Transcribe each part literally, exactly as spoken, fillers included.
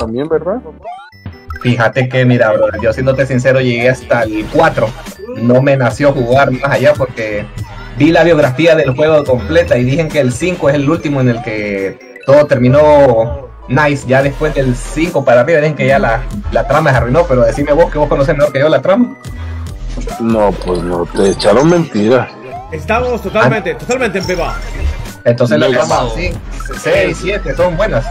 también, ¿verdad? Fíjate que, mira, bro, yo siéndote sincero, llegué hasta el cuatro. No me nació jugar más allá porque vi la biografía del juego completa y dicen que el cinco es el último en el que todo terminó nice. Ya después del cinco para arriba dicen que ya la, la trama se arruinó, pero decime vos que vos conoces mejor que yo la trama. No, pues no, te echaron mentiras. Estamos totalmente, ah. totalmente en beba. Entonces las tramas sí, seis, siete son buenas.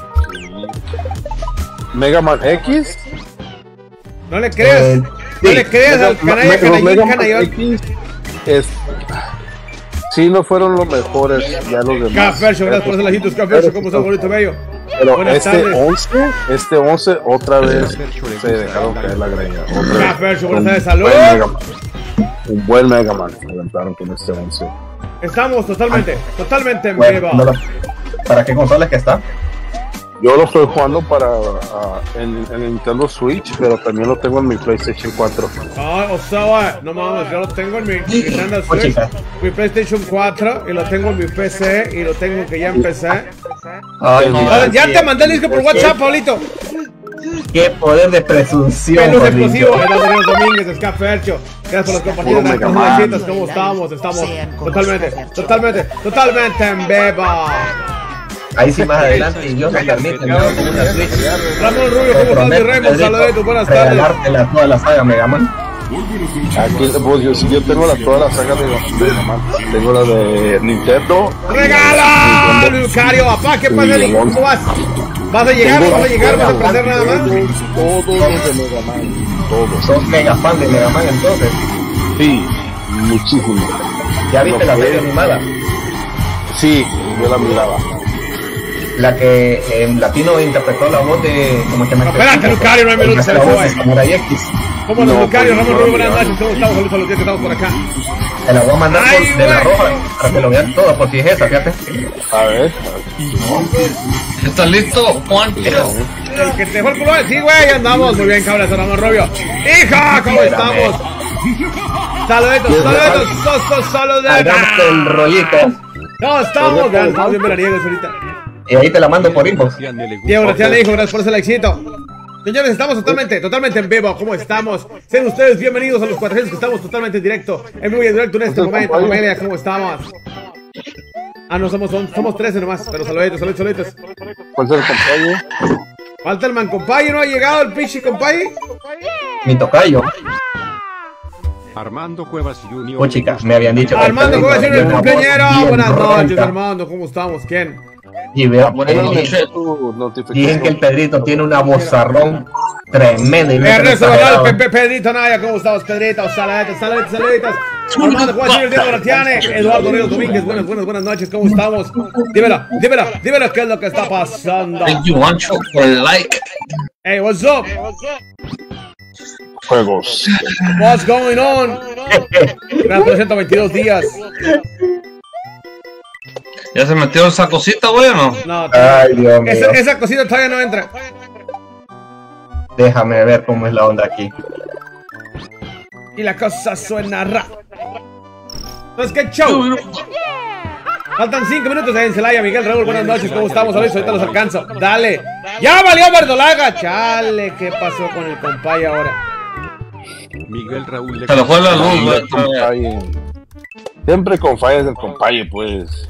Mega Man X. No le creas, eh, no sí. le creas Mega, al canalla canallín canallón. Es, sí, no fueron los mejores, ya los demás. Café, gracias por hacer las hitos, Café, ¿cómo estás, bonito bello? Pero Buenas este tardes. once, este once otra vez se dejaron caer la greña. Café, buenas tardes, salud. Un buen Mega Man se aventaron con este once. Estamos totalmente, ah. totalmente en bueno, beba. No lo, ¿Para qué consola es que está? Yo lo estoy jugando para uh, en, en Nintendo Switch, pero también lo tengo en mi PlayStation cuatro. Ah, o sea, no mames, yo lo tengo en mi Nintendo Switch, mi PlayStation cuatro, y lo tengo en mi P C, y lo tengo que ya empecé. Ay, no, no, ya te mandé el disco por WhatsApp, Paulito. Qué poder de presunción. Pelus explosivo, Adrián Domínguez, Ska Fercho. Gracias por los compañeros de las citas, ¿cómo estamos? Estamos totalmente, totalmente, totalmente en beba. Ahí sí más adelante y yo me permite ¿no? Ramón Rubio, ¿cómo estás, mi Raymond? Saludos, buenas tardes. Regalártela toda la saga Mega Man. Aquí, pues, yo, yo tengo la, toda la saga de Mega Man. Tengo la de Nintendo. ¡Regala! Lucario, papá, ¿qué pasa? ¿Cómo vas? ¿Vas a llegar? ¿Vas a llegar? ¿Vas a aprender nada más? Todos los de Mega Man. Todos. ¿Sos mega fan de Mega Man entonces? Sí, muchísimo. ¿Ya viste la serie animada? Sí, yo la miraba. La que en latino interpretó la voz de... como que me no, espérate, Lucario, no hay minutos. Samurai X. ¿Cómo no, Lucario? Ramón Rubio, buenas noches. ¿Cómo estamos? Saludos a los días que estamos por acá. Te la voy a mandar Ay, por, de la roja para que lo vean todo, por si es esa, fíjate. A ver. ¿Estás listo, Juan? El que te dejó el culo, sí, güey, andamos. Muy bien, cabras, Ramón Rubio. ¡Hija! ¿Cómo estamos? Saluditos, saluditos, sosos, saluditos. Hagamos el rollito. No, estamos, vean, estamos bien veraniegos ahorita. Y ahí te la mando por inbox. Diego, gracias, le dijo, gracias por ese likecito. Señores, estamos totalmente, totalmente en vivo. ¿Cómo estamos? Sean ustedes bienvenidos a los cuatrocientos que estamos totalmente en directo. En vivo y en directo en este momento, familia. ¿Cómo estamos? Ah, no, somos, somos trece nomás, pero saluditos, saluditos, saluditos. ¿Cuál es el compañero? Falta el man compañero, ¿no ha llegado el pichi compañero? Mi tocayo. Armando Cuevas Junior Oh, chicas, me habían dicho. Armando Cuevas Junior, el cumpleañero. Buenas noches, Armando, ¿cómo estamos? ¿Quién? Y veo, dicen que el Pedrito tiene una vozarrón tremenda. Ernesto Bernal, Pepe, Pedrito Naya, ¿cómo estamos, Pedrito? Saluditos, saluditos, saluditos. Armando Juan Junior, Diego Gratiane, Eduardo Ríos Domínguez, buenas, buenas, buenas noches, ¿cómo estamos? Dímelo, dímelo, dímelo, ¿qué es lo que está pasando? You want for like. Hey, what's up? Juegos. What's going on? Gracias por ciento veintidós días. ¿Ya se metió esa cosita, güey, o no? No, ay, Dios mío. Esa, esa cosita todavía no entra. Déjame ver cómo es la onda aquí. Y la cosa suena ra. Entonces, ¿qué show? Faltan cinco minutos en Celaya. Miguel Raúl, buenas noches, ¿cómo estamos? Ahorita, ahorita los alcanzo. Dale. ¡Ya valió verdolaga! Chale, ¿qué pasó con el compay ahora? Miguel Raúl. Se le fue la luz, güey. Siempre con fallas del compaye, pues.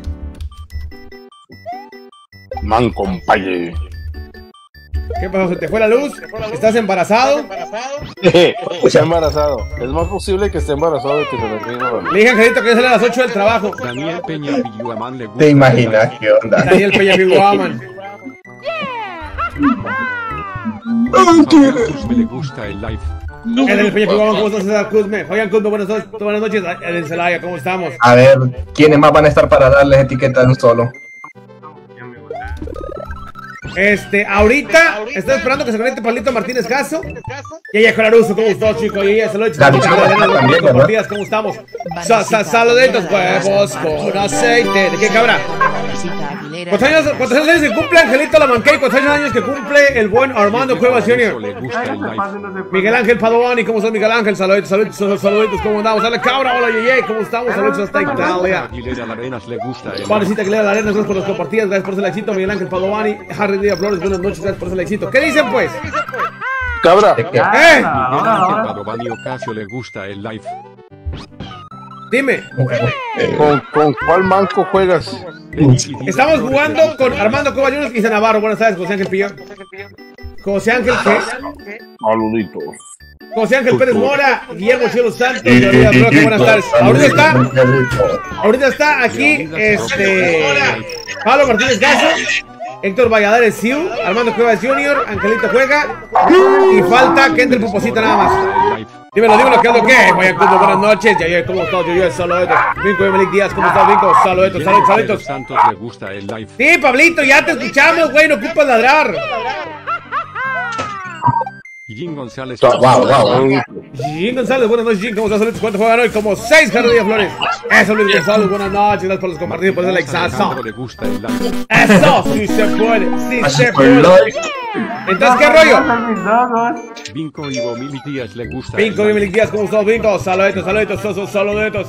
Man, compaye. ¿Qué pasó? ¿Se te fue la luz? ¿Estás embarazado? Está embarazado. Es más posible que esté embarazado de que se le ríe. Le dije a Angelito que ya sale a las ocho del trabajo. Daniel Peña Villuamán le gusta. ¿Te imaginas qué onda? Daniel Peña Villuamán. Me le gusta el live. No, el Peña Villuamán, ¿cómo estás, César Cuzme? Fabián Cuzme, buenas noches, buenas noches. En Celaya, ¿cómo estamos? A ver, ¿quiénes más van a estar para darles etiqueta en un solo? Este, ahorita, estoy esperando que se conecte Pablito Martínez Caso. Y ella Claruso, ¿cómo estás, chico? Y ella, saludos, saludos, ¿cómo estamos? Saluditos, huevos con aceite. ¿De qué cabra? ¿Cuántos años, cuántos años que cumple Angelito Lamanquey? ¿Cuántos años que cumple el buen Armando Cuevas Junior? Miguel Ángel Padovani, ¿cómo estás, Miguel Ángel? Saluditos, saluditos, saluditos, ¿cómo andamos? Dale, cabra, hola, Yeye, ¿cómo estamos? Saludos hasta Italia. Juanesita Aguilera Larenas, gracias por las compartidas, gracias por el éxito, Miguel Ángel Padovani. Harry día, Flores, buenas noches, gracias por ese éxito. ¿Qué dicen, pues? Cabra. ¿De qué? ¿Eh? Miguel Ángel Padovani Ocasio le gusta el live. Dime. ¿Con, ¿Con cuál manco juegas? Estamos jugando con Armando Cuba Juniors y Navarro. Buenas tardes, José Ángel Pillo. José Ángel, ¿qué? Saluditos. José Ángel Pérez Mora, Guillermo Cielo Santos, Gabriela Roca, buenas tardes. Ahorita está, ahorita está aquí, este, Pablo Martínez Gaso, Héctor Valladares Siu, Armando Cuevas Junior, Angelito Juega, y falta que entre el Puposita nada más. Dímelo, dímelo, ¿qué es lo que? Vaya, como buenas noches, ya, ya, ¿cómo estás? Yo, yo, saluditos. Vinco Emelic Díaz, ¿cómo estás, Vinco? Saluditos, saluditos, saluditos. Santos le gusta el live. Sí, Pablito, ya te escuchamos, güey, no ocupas ladrar. Jim González. Wow, wow. Jim González, buenas noches, Jim, ¿cómo estás? Saludos, ¿cuánto juegan hoy? Como seis Jardín Flores. Eso, Luis González, buenas noches, gracias por los compartidos, por ese likeazo. le gusta el live. Eso, sí se puede, sí se puede. Entonces, ¿qué rollo? Vinco y Bomili Díaz le gusta Vinco, el Emelic Díaz, ¿cómo estás, Vinco? Saluditos, saluditos, saluditos, saluditos.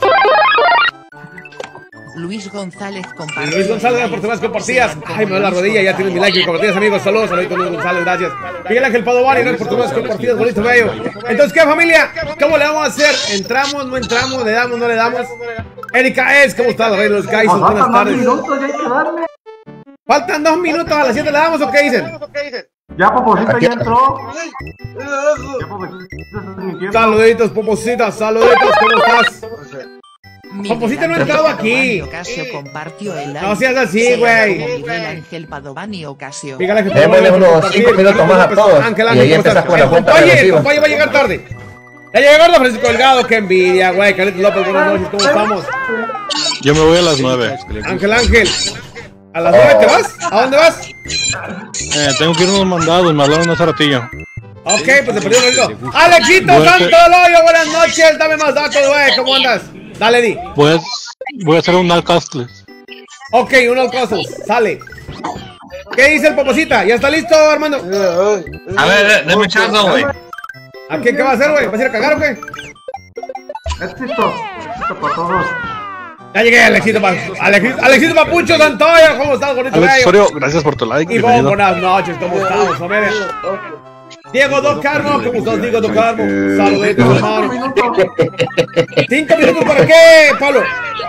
Luis González compartió. Luis González, gracias por tus más compartidas. Ay, me da la rodilla, ya tienes mi like y compartidas, amigos. Saludos, saluditos, Luis González, gracias. Miguel Ángel Padovani, gracias por tus más compartidas, bonito bello. Entonces, ¿qué, familia? ¿Cómo le vamos a hacer? ¿Entramos, no entramos, le damos, no le damos? Erika Es, ¿cómo estás, Rey de los Kaisos? Buenas tardes. Faltan dos minutos, a las siete le damos, ¿o qué dicen? Ya, Poposita, ya entró. Ya, Poposita, Saluditos, Poposita, saluditos, ¿cómo estás? Poposita no ha entrado aquí. Ocasio compartió el No seas así, güey. Miguel Ángel Padovani Ocasio. Miguel Ángel Démosle unos cinco minutos más a todos. Ángel Y Ángel, ahí ¿cómo empezás estás? con la El cuenta compañero, el regresiva. compañero va a llegar tarde. Ya llegó Gordo Francisco Delgado, qué envidia, güey. Carlitos López, buenas noches, ¿cómo estamos? Yo me voy a las nueve. Ángel Ángel, ¿a las nueve te vas? ¿A dónde vas? Eh, tengo que ir a unos mandados, me hablaron hace ratillo. Ok, pues se perdió un ratito. Alexito Voy a hacer- Santoloyo, buenas noches, dame más datos, güey, ¿cómo andas? Dale, di. Voy a, voy a hacer un Alcastle. Ok, unos cosas, sale. ¿Qué dice el Poposita? ¿Ya está listo, Armando? A ver, dame chance, güey. ¿A qué, qué va a hacer, güey? ¿Vas a ir a cagar o qué? Éxito. Éxito para todos. Ya llegué, Alexito, pa Alexito, Alexito Papucho Santoyo, ¿cómo estás, bonito Alex bello? Osorio, gracias por tu like. Y vos, bienvenido. buenas noches, ¿cómo estamos, familia? Diego Don Carmo, ¿cómo estás, Diego Don Carmo? Saluditos, hermano. ¿Cinco minutos para qué, Pablo?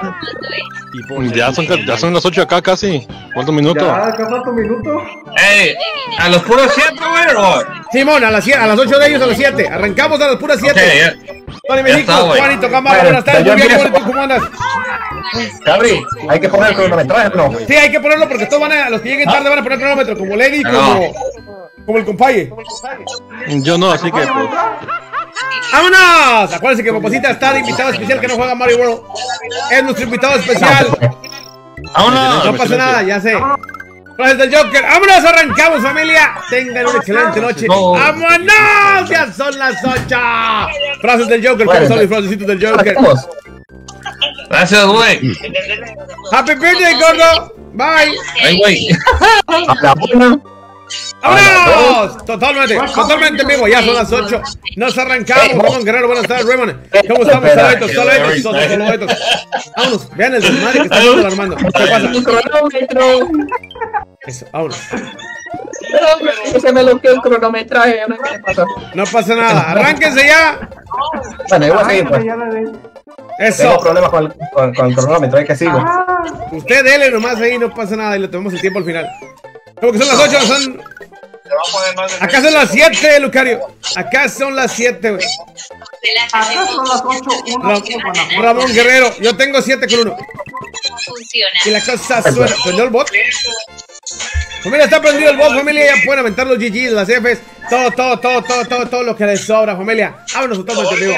Ya son, ya son las ocho acá casi. ¿Cuántos minutos? Ya, ¿qué falta un minuto? Ey, a los puros siete, güey, o. Simón, a las, siete, a las ocho de ellos, a las siete. Arrancamos a las puras Ok, siete. ya. Tony Ya México, está, güey. Juanito Camargo, Bueno, buenas tardes, yo muy bien, empiezo. Juanito, ¿cómo andas? Cabri, hay que poner el cronometraje, ¿no? Sí, hay que ponerlo porque todos van a, los que lleguen tarde van a poner cronómetro, como Lady y No. como, como el compaye. Yo no, así que pues. ¡Vámonos! Acuérdense que Poposita está de invitado especial que no juega Mario World. Es nuestro invitado especial. Vámonos. No pasa nada, ya sé. Frases del Joker. ¡Vámonos! Arrancamos, familia. Tengan una excelente noche. No. ¡Vámonos! Ya son las ocho. Frases del Joker. ¿Cómo Bueno, son mis frasecitos del Joker? Vamos. Gracias, güey. Happy birthday, gordo. Bye. Ay, güey. A la una. ¡Vámonos! Totalmente, totalmente en vivo. Ya son las ocho. Nos arrancamos. Ramón Guerrero, buenas tardes, Raymond. ¿Cómo estamos? Saluditos, saluditos, saluditos, saluditos. Vámonos, vean el desmadre que está haciendo el Armando. ¿Qué pasa? Un cronómetro. Eso, vámonos. Pero se me bloqueó el cronometraje. No sé qué pasa. No pasa nada. Arránquense ya. Bueno, yo voy a seguir, pues. Ya le di. Tengo Eso. problemas con el, con, con el cronómetro, hay que sigo. Usted dele nomás ahí, no pasa nada y le tomamos el tiempo al final. Como que son las ocho, son. Acá son las siete, Lucario. Acá son las siete, güey. Acá son las ocho, uno, Ra- Guanajuato. Ramón Guerrero, yo tengo siete con uno. Funciona. Y la cosa suena. ¿Prendió el bot? Familia, está prendido el bot, familia. Ya pueden aventar los G Gs, las Fs. Todo, todo, todo, todo, todo, todo lo que les sobra, familia. Vámonos, todos en vivo.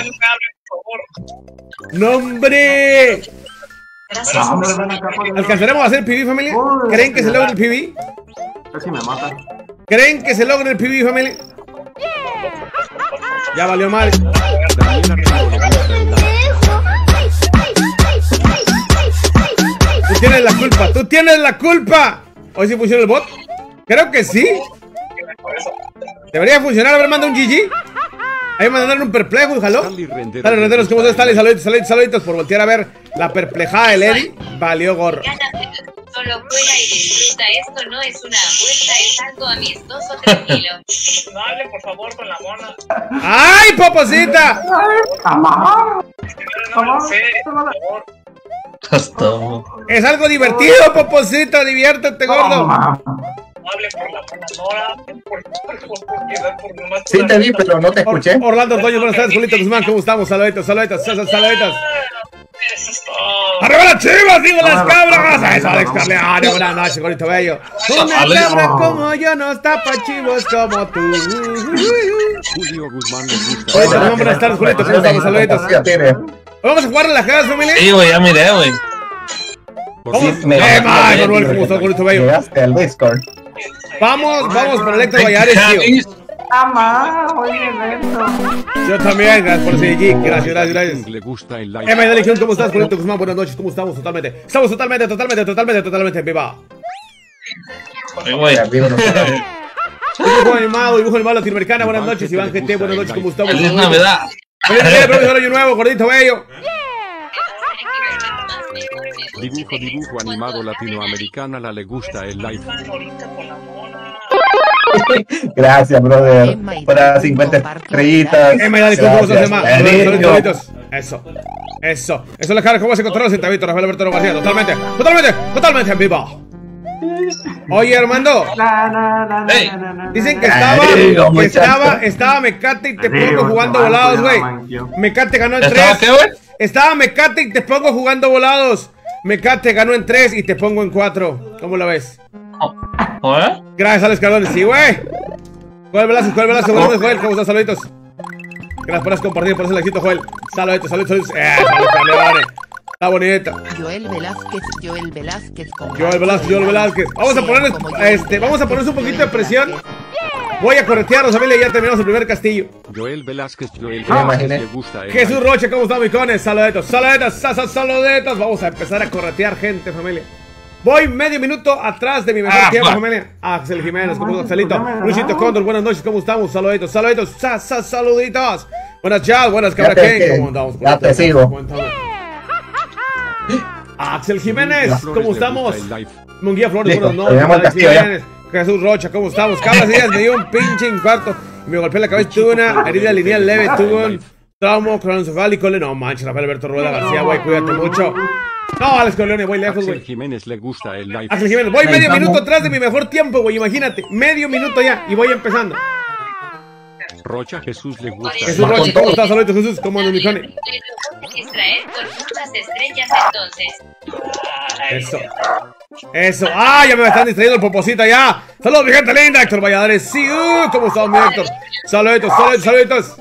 ¡Nombre! Ah, hombre, ven acá, pues. ¿Alcanzaremos a hacer P V, familia? ¿Creen que se logre el P V? Casi me matan. ¿Creen que se logre el P V, familia? Ya valió mal. Daniela Río le gusta el live. Tú tienes la culpa, tú tienes la culpa. ¿Hoy sí funciona el bot? Creo que sí. Debería funcionar. A ver, manda un G G. Ahí me mandaron un perplejo, ¿jaló? Stanley Renderos Dale, le renderos, ¿cómo gusta estás? el Stanley, saluditos, saluditos, saluditos por voltear a ver la perplejada del Eddie. Valió gorro. Solo juega y disfruta. Señorita, esto no es una apuesta, es algo amistoso, tranquilo. No hable, por favor, con la mona. ¡Ay, poposita! Amá. Amá. Hasta. Es algo divertido, poposita. Diviértete, gordo. Amá. No hable por la mona, no hable por por por por nomás. Sí te vi, pero no te escuché. Or- Orlando Ordóñez, buenas tardes, Julito Guzmán, ¿cómo estamos? Saluditos, saluditos, saluditos, saluditos. Eso es todo. ¡Arriba las chivas, digo las cabras! ¡Eso, Alex Carleano! Buenas noches, bonito bello. Una cabra como yo no está pa' chivos como tú. Julio Guzmán le gusta. Julito Guzmán, buenas tardes, Julito, ¿cómo estamos? Saluditos. Vamos a jugar a las casas, familia. Sí, güey, ya miré, güey. Vamos. me- ¡Eh, Manuel, Manuel, cómo estás, bonito bello! Llegaste al Discord. Vamos, vamos con el Héctor Vallares, tío. Amá. Oye, lento. Yo también, gracias por seguir. Gracias, gracias, gracias. Le gusta el live. Emma de Legión, ¿cómo estás? Julito Guzmán, buenas noches, ¿cómo estamos? Totalmente. Estamos totalmente, totalmente, totalmente, totalmente en viva. Ay, güey. Dibujo animado, dibujo animado latinoamericana, buenas noches. Iván G T, buenas noches, ¿cómo estamos? Feliz Navidad. Feliz Navidad, profesor Año Nuevo, gordito bello. Dibujo, dibujo animado latinoamericana, la le gusta el live. Ahorita con la mona. Gracias, brother. Emma y Para David cincuenta compartió estrellitas. Emma y Dani, ¿cómo estás, Gracias, Emma? cariño. Solitos, solitos. Eso, eso. Eso es la cara, ¿cómo se controla los centavitos? Rafael Alberto García, totalmente, totalmente, totalmente en vivo. Oye, Armando, La, la, la, la, Ey. la, la, la, dicen la, que la. estaba, Digo, que muchacho. estaba, estaba Mecate y te Digo, pongo jugando te volados, banco, güey. ya, manquio. Mecate ganó en ¿Estaba tres. qué, güey? Estaba Mecate y te pongo jugando volados. Mecate ganó en tres y te pongo en cuatro. ¿Cómo lo ves? ¿Joder? Gracias, Alex Cardones. Sí, güey. Joel Velasco, Joel Velasco, buenas noches, Joel. ¿Cómo estás? Saluditos. Gracias por compartir, por ese likecito, Joel. Saluditos, saluditos, saluditos. Eh, saluditos, Cardones. Está bonita. Joel Velázquez, Joel Velázquez. Joel Velázquez, Joel Velázquez. Vamos a ponerles, este, vamos a ponerles un poquito de presión. Voy a corretearlos, familia, y ya terminamos el primer castillo. Joel Velázquez, Joel me imaginé. Velázquez le gusta el Jesús live. Rocha, ¿cómo están, micones? Saluditos, saluditos, sa- sa- saluditos. Vamos a empezar a corretear gente, familia. Voy medio minuto atrás de mi mejor Ah, tiempo, fuck. familia. Axel Jiménez, ¿cómo No estás, manches, Axelito? pues ya me Luisito ganó. Cóndor, buenas noches, ¿cómo estamos? Saluditos, saluditos, sa- sa- saluditos. Buenas chao, buenas cabra Ya te- Ken, ¿cómo andamos? ya te sigo. Cuéntame. Axel Jiménez, Flores ¿cómo le gusta estamos? el live. Munguía Flores, Listo, buenas noches. terminamos el Alex castillo ya. Jiménez, Jesús Rocha, ¿cómo estamos? Cabras Díaz me dio un pinche infarto. Me golpeé la cabeza, tuve una herida lineal leve, tuve un trauma cronocefálico. No manches, Rafael Alberto Rueda García, güey, cuídate mucho. No, Alex Corleone, voy lejos, Axel güey. Jiménez le gusta el live. Axel Jiménez, voy Ahí medio estamos. minuto atrás de mi mejor tiempo, güey, imagínate. Medio minuto ya, y voy empezando. Rocha Jesús le gusta el Jesús live. Rocha, ¿cómo estás? Saludos, Jesús, ¿cómo andas, mi Connie? Extraer con muchas estrellas entonces. Eso. Eso. ¡Ah! Ya me están distrayendo el poposita ya. Saludos, mi gente linda. Héctor Valladares. Sí, uh, ¿cómo estás, mi Héctor? Saluditos, saluditos, saluditos.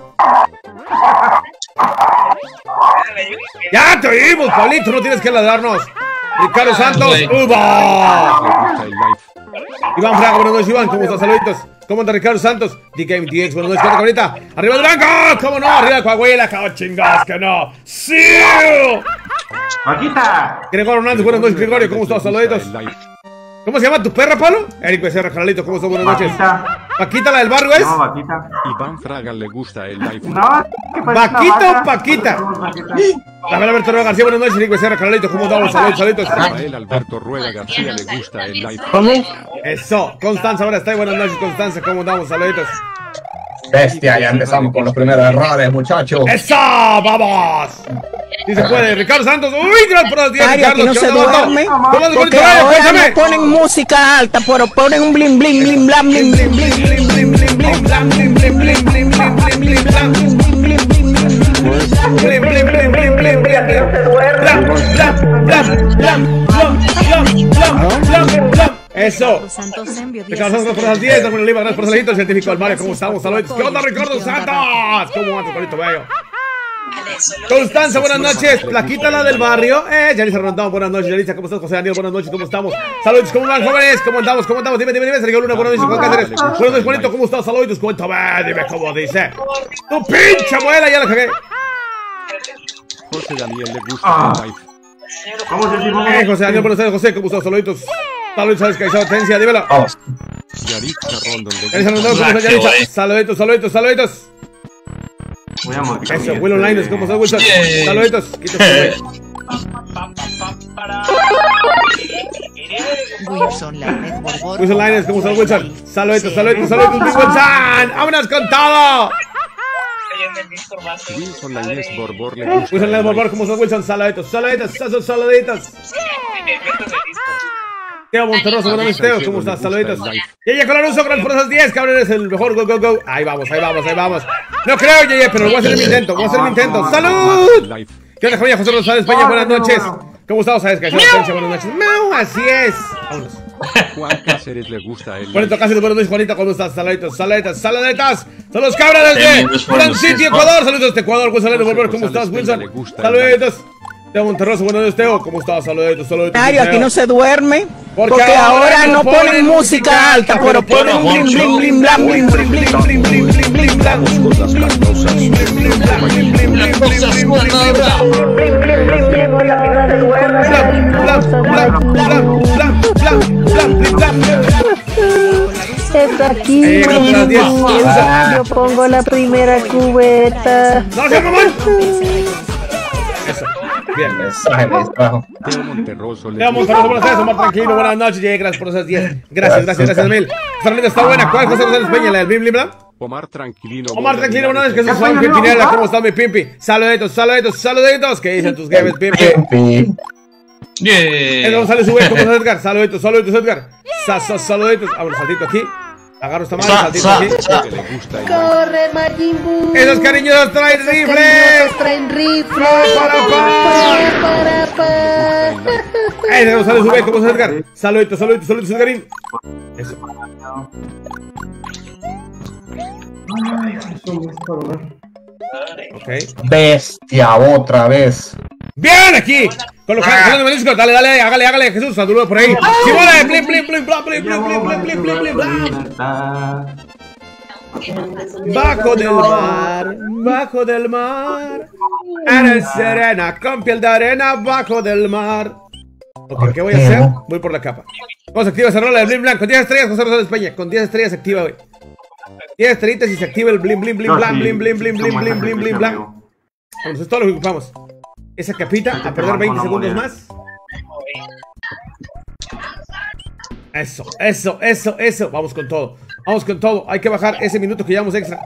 Ya te oímos, Pablito. No tienes que ladrarnos. Ricardo Santos. güey. ¡Uba! Le gusta el live. Iván Fraga, buenas noches, Iván. ¿Cómo estás? Saluditos. ¿Cómo anda Ricardo Santos? D K M T X, buenas noches, ¿qué onda, ahorita? ¡Arriba el blanco! ¿Cómo no? ¡Arriba de Coahuila! ¡Cabo chingados que no! ¡Sí! Paquita. Gregorio Hernández, buenas noches, Gregorio. ¿Cómo estás? Saluditos. El live. ¿Cómo se llama tu perra, Pablo? Eric Becerra, Carlito, ¿cómo estás? Buenas noches. Vaquita. ¿Paquita, la del barrio es? No, vaquita. Iván Fraga le gusta el live. No, ¿qué pasa? ¿Vaquita o Vaca. Paquita? Vaquita. Rafael Alberto Rueda García, buenas noches. Eric Becerra, Carlito, ¿cómo estamos? Saludos, saludos. Rafael Alberto Rueda García le gusta el live. Eso. Constanza, ahora está. Buenas noches, Constanza, ¿cómo andamos? Saluditos. Bestia, ya empezamos con los primeros errores, muchachos. ¡Eso! ¡Vamos! Sí se puede. Ricardo Santos. ¡Uy, gracias por los días, Mario, Ricardo! que no ¿Qué se onda, vato? duerme, ¿Cómo andas, porque bonito? Rayo? ahora Cuéntame. no ponen música alta, pero ponen un bling bling bling blam bling bling bling bling bling bling bling blam bling bling bling bling bling bling bling blam bling bling bling bling bling bling bling bling bling bling. Blam, blam, blam, blam, blam, blam, blam, blam. Eso. Santos envió Ricardo Santos por las diez, Daniel Oliva, gracias por el salito, el científico del Mario, ¿cómo estamos? Saludos. ¿Qué onda, Ricardo Santos? ¿Cómo andas, bonito bello? Constanza, buenas noches. Plaquita, la del barrio. Eh, Yalisa Rondón, buenas noches. Yalisa, ¿cómo estás? José Daniel, buenas noches, ¿cómo estamos? Saludos, ¿cómo van, jóvenes? ¿Cómo andamos? ¿Cómo andamos? Dime, dime, dime. Sergio Luna, buenas noches. Juan Cáceres, buenas noches, bonito, ¿cómo estás? Saludos, cuéntame, dime cómo dice. Tu pinche abuela, ya la cagué. José Daniel le gusta el live. ¿Cómo se dice? Eh, José Daniel, buenas tardes, José, ¿cómo estás? Saluditos. Saludos, sabes que hay atencia, dímelo. Vamos. Yaritza Rondon le Yalisa gusta Rondón, el ¿cómo live. estás, Yalisa? Saluditos, saluditos, saluditos. Voy a modificar Eso, mi Willow este- Lines, ¿cómo estás, Wilson? Bien. Saluditos, quítate, güey. Wilson Lainez Borbor. Wilson Lainez, ¿cómo estás, Wilson? Saluditos, saluditos, saluditos, Big Wilson. ¡Vámonos con todo! Wilson Lainez Borbor le gusta. Wilson Lainez Borbor, ¿cómo estás, Wilson? Saluditos, saluditos, saluditos, saluditos. Teo Monterroso, buenas noches, Teo, ¿cómo estás? Saluditos. Yeye con Aruso, con por esas diez, cabrón, eres el mejor, go, go, go. Ahí vamos, ahí vamos, ahí vamos. No creo, Yeye, pero voy a hacer mi intento, voy a hacer mi intento. ¡Salud! ¿Qué onda, familia? José Rosales España, buenas noches. ¿Cómo estás? ¿Sabes qué? Buenas noches. ¡Mau! Así es. Vámonos. Juan Cáceres le gusta el Juanito Cáceres, buenas noches, Juanito, ¿cómo estás? Saluditos, saluditos, saluditos. Saludos, cabras desde Gran City, Ecuador. Saludos desde Ecuador, Wilson Lainez Borbor, ¿cómo estás, Wilson? Saluditos. Teo Monterroso, buenos días, Teo. ¿Cómo estás? Saluditos, saluditos. Aquí no se duerme. Porque ahora no ponen música alta, pero ponen blim blim blim blam blim blim blim blim blim blim blim blam. Las cosas buenas ahora. Es aquí, yo pongo la primera cubeta. ¡No se mamón! Eso. Bien. Teo Monterroso le Teo Monterroso, buenas noches, Omar Tranquilo, buenas noches, Jay, gracias por esas diez. Gracias, gracias, gracias, Mil. Esta está buena, ¿cuál es José Rosales Peña? ¿La del blim blim blam? Omar Tranquilino. Omar Tranquilo, buenas noches, Jesús Juan Pimpinela, ¿cómo está mi Pimpi? Saluditos, saluditos, saluditos. ¿Qué dicen tus games, Pimpi? Yeah. Edgar González sube, ¿cómo estás, Edgar? Saluditos, saluditos, Edgar. Sasos, saluditos. Ah, bueno, saltito aquí. Agarro esta mano, saltito aquí. Corre, Majin Buu. Esos cariñosos traen rifles. Traen rifles. Para, para, para. Edgar González sube, ¿cómo estás, Edgar? Saluditos, saluditos, saluditos, Edgarín. Eso. Ok. Bestia, otra vez. Bien, aquí. Con los canales de Discord. Dale, dale, hágale, hágale, Jesús. Saludos por ahí. Si vale, blim, blim, blim, blim, blim, blim, blim, blim, blim, blim, blim. Bajo del mar, bajo del mar. Eres serena, con piel de arena, bajo del mar. Ok, ¿qué voy a hacer? Voy por la capa. Vamos a activar esa rola de blim blanc. Con diez estrellas, José Rosales Peña. Con diez estrellas se activa hoy. diez estrellitas y se activa el blim, blim, blim, blam, blim, blim, blim, blim, blim, blim, blim, blam. Vamos, es todo lo que ocupamos. Esa capita, a perder veinte segundos más. Eso, eso, eso, eso. Vamos con todo. Vamos con todo. Hay que bajar ese minuto que llevamos extra.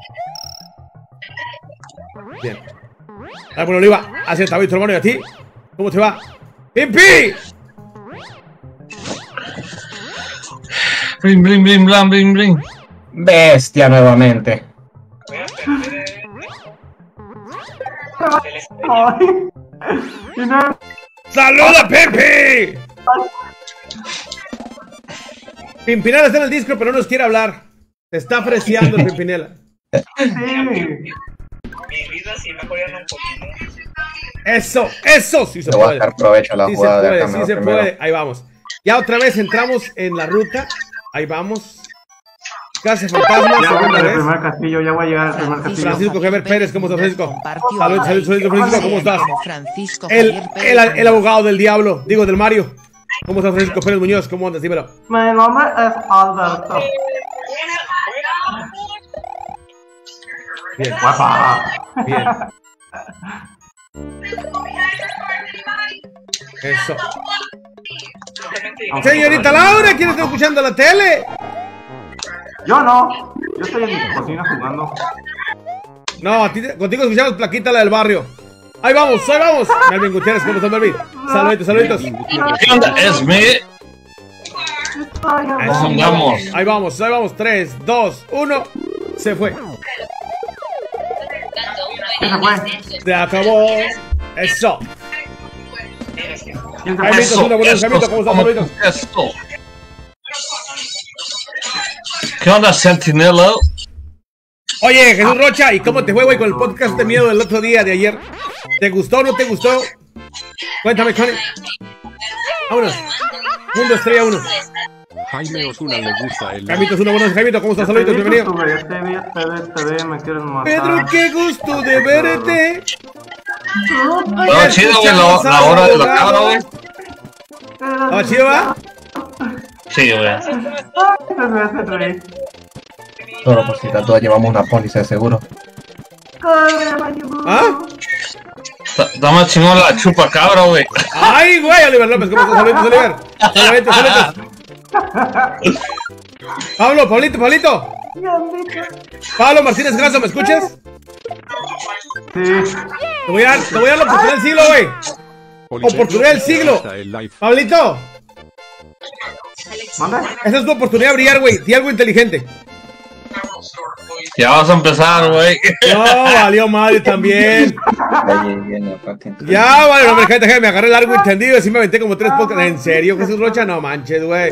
Bien. Árbol Oliva, hacia el tablito, hermano, y a ti. ¿Cómo te va? ¡Pimpi! Blim, blim, blim, blam, blim, blim. Bestia nuevamente. ¡Saluda, Pimpi! Pimpinela está en el Discord, pero no nos quiere hablar. Te está apreciando el Pimpinela. Eso, eso sí se Le puede. voy a dar provecho a la Sí se jugada de puede, acá, sí mejor se primero. puede. Ahí vamos. Ya otra vez entramos en la ruta. Ahí vamos. Casa Fantasma, Ya voy segunda al vez. primer castillo, ya voy a llegar al primer castillo. Francisco Javier Pérez, ¿cómo estás, Francisco? Compartió Salud, salud, salud, Francisco, ¿cómo estás? Francisco El, Javier el, Pérez. el abogado del diablo, digo, del Mario. ¿Cómo estás, Francisco Pérez Muñoz? ¿Cómo andas? Dímelo. Mi nombre es Alberto. Bien. Guapa. Bien. Eso. Señorita Laura, ¿quién está escuchando la tele? Yo no. Yo estoy en mi cocina jugando. No, a ti, contigo escuchamos Plaquita, la del barrio. Ahí vamos, ahí vamos. Melvin Gutiérrez, ¿cómo estás, Melvin? Saluditos, saluditos. ¿Qué onda? Es mi. Eso, Vamos. Ahí vamos, ahí vamos. tres, dos, uno. Se fue. ¿Qué se fue? Se acabó. Eso. ¿Quién se Jaimitos, fue? una buena Jaimitos, ¿cómo estás, Jaimitos? Esto. ¿Qué onda, Sentinela? Oye, Jesús Rocha, ¿y cómo te fue, güey, con el podcast de miedo del otro día, de ayer? ¿Te gustó o no te gustó? Cuéntame, Connie. Vámonos. Mundo Estrella uno. Jaime Osuna le gusta el Jaimitos, una buena Jaimito, ¿cómo estás? Saluditos, bienvenido. Ya te vi, te vi, te vi, me quieres matar. Pedro, qué gusto de verte. No, chido, güey, la, la hora de la cabra, güey. ¿Estaba chido, va? Sí, güey. Solo por si las dudas llevamos una póliza de seguro. ¿Ah? Está más chingón la chupacabra, güey. Ay, güey, Oliver López, ¿cómo estás? Saluditos, Oliver. Saluditos, saluditos. Pablo, Pablito, Pablito. Pablo Martínez Graso, ¿me escuchas? Sí. Te voy a dar, te voy a dar la oportunidad del siglo, güey. Oportunidad del siglo. Pablito. ¿Manda? Esa es tu oportunidad de brillar, güey. Di algo inteligente. Ya vas a empezar, güey. No, valió madre también. Ya, vale, no me gente, me agarré el largo entendido. Así me aventé como tres podcasts. ¿En serio, Jesús Rocha? No manches, güey.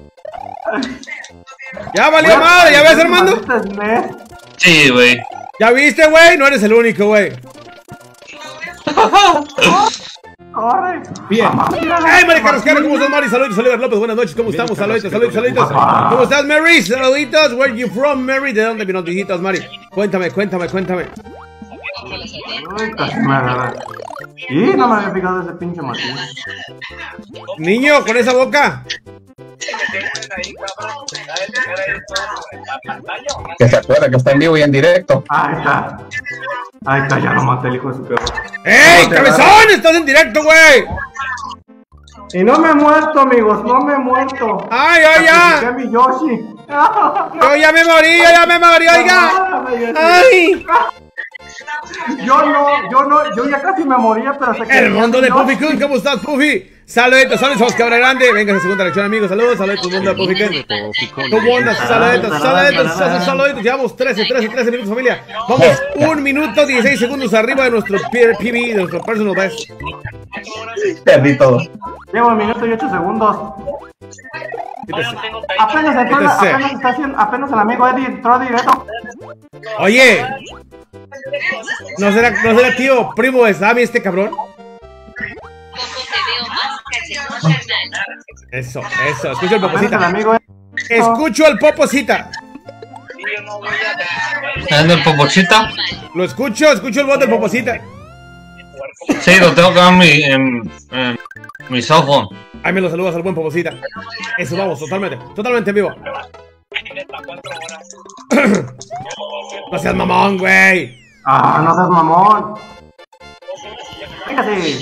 Ya valió madre, ¿ya ves, Armando? Sí, güey. ¿Ya viste, güey? No eres el único, güey. Corre. Bien. ¡Ay, Mari Carrasquero! ¿Cómo estás, Mari? Saluditos, Oliver López. Buenas noches. ¿Cómo estamos? Saluditos, saluditos, saluditos. ¿Cómo estás, Mary? Saluditos. Where you from, Mary? ¿De dónde vino dijitos, Mari? Cuéntame, cuéntame, cuéntame. Uy, casi me agarra. Y no me había fijado ese pinche Martín. Niño, con esa boca. Que se acuerda que está en vivo y en directo. Ahí está. Ahí está, ya lo maté el hijo de su perro. ¡Ey, cabezón! ¡Estás en directo, güey! Y no me he muerto, amigos, no me he muerto. ¡Ay, ay, ya! Sacrifiqué a mi Yoshi. Yo ya me morí, yo ya me morí, oiga. ¡Ay! Yo no, yo no, yo ya casi me moría, pero se El mundo de Puffy Kun, ¿cómo estás, Puffy? Saluditos, saludos, Cabra Grande. Venga, segunda reacción, amigos. Saludos, saludos, mundo de Puffy Kun. ¿Cómo andas? Saluditos, saluditos, saluditos, saluditos. Llevamos trece, trece, trece minutos, familia. Vamos, un minuto, dieciséis segundos arriba de nuestro P B, de nuestro personal best. Perdí todo. Llevo un minuto y ocho segundos. Apenas, apenas, apenas está haciendo, apenas el amigo Eddie entró directo. Oye, ¿no será, no será tío, primo de Sammy este cabrón? Eso, eso, escucho el Poposita. Escucho el Poposita. ¿Es el Poposita? Lo escucho, escucho el voz del Poposita. Sí, lo tengo acá en mi, en, en mi cell phone. Ahí me lo saludas al buen Poposita. Eso, vamos, totalmente, totalmente en vivo. No seas mamón, güey. Ah, no seas mamón. Fíjate.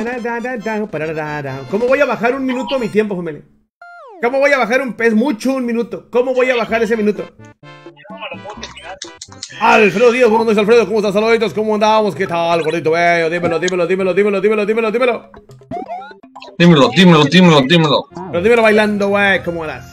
¿Cómo voy a bajar un minuto mi tiempo, familia? ¿Cómo voy a bajar un pez? Mucho un minuto. ¿Cómo voy a bajar ese minuto? Alfredo Díaz, buenos noches, Alfredo. ¿Cómo estás, saluditos? ¿Cómo andamos? ¿Qué tal, gordito bello? Dímelo, dímelo, dímelo, dímelo, dímelo, dímelo, dímelo. Dímelo, dímelo, dímelo, dímelo. Pero dímelo bailando, güey. ¿Cómo andas?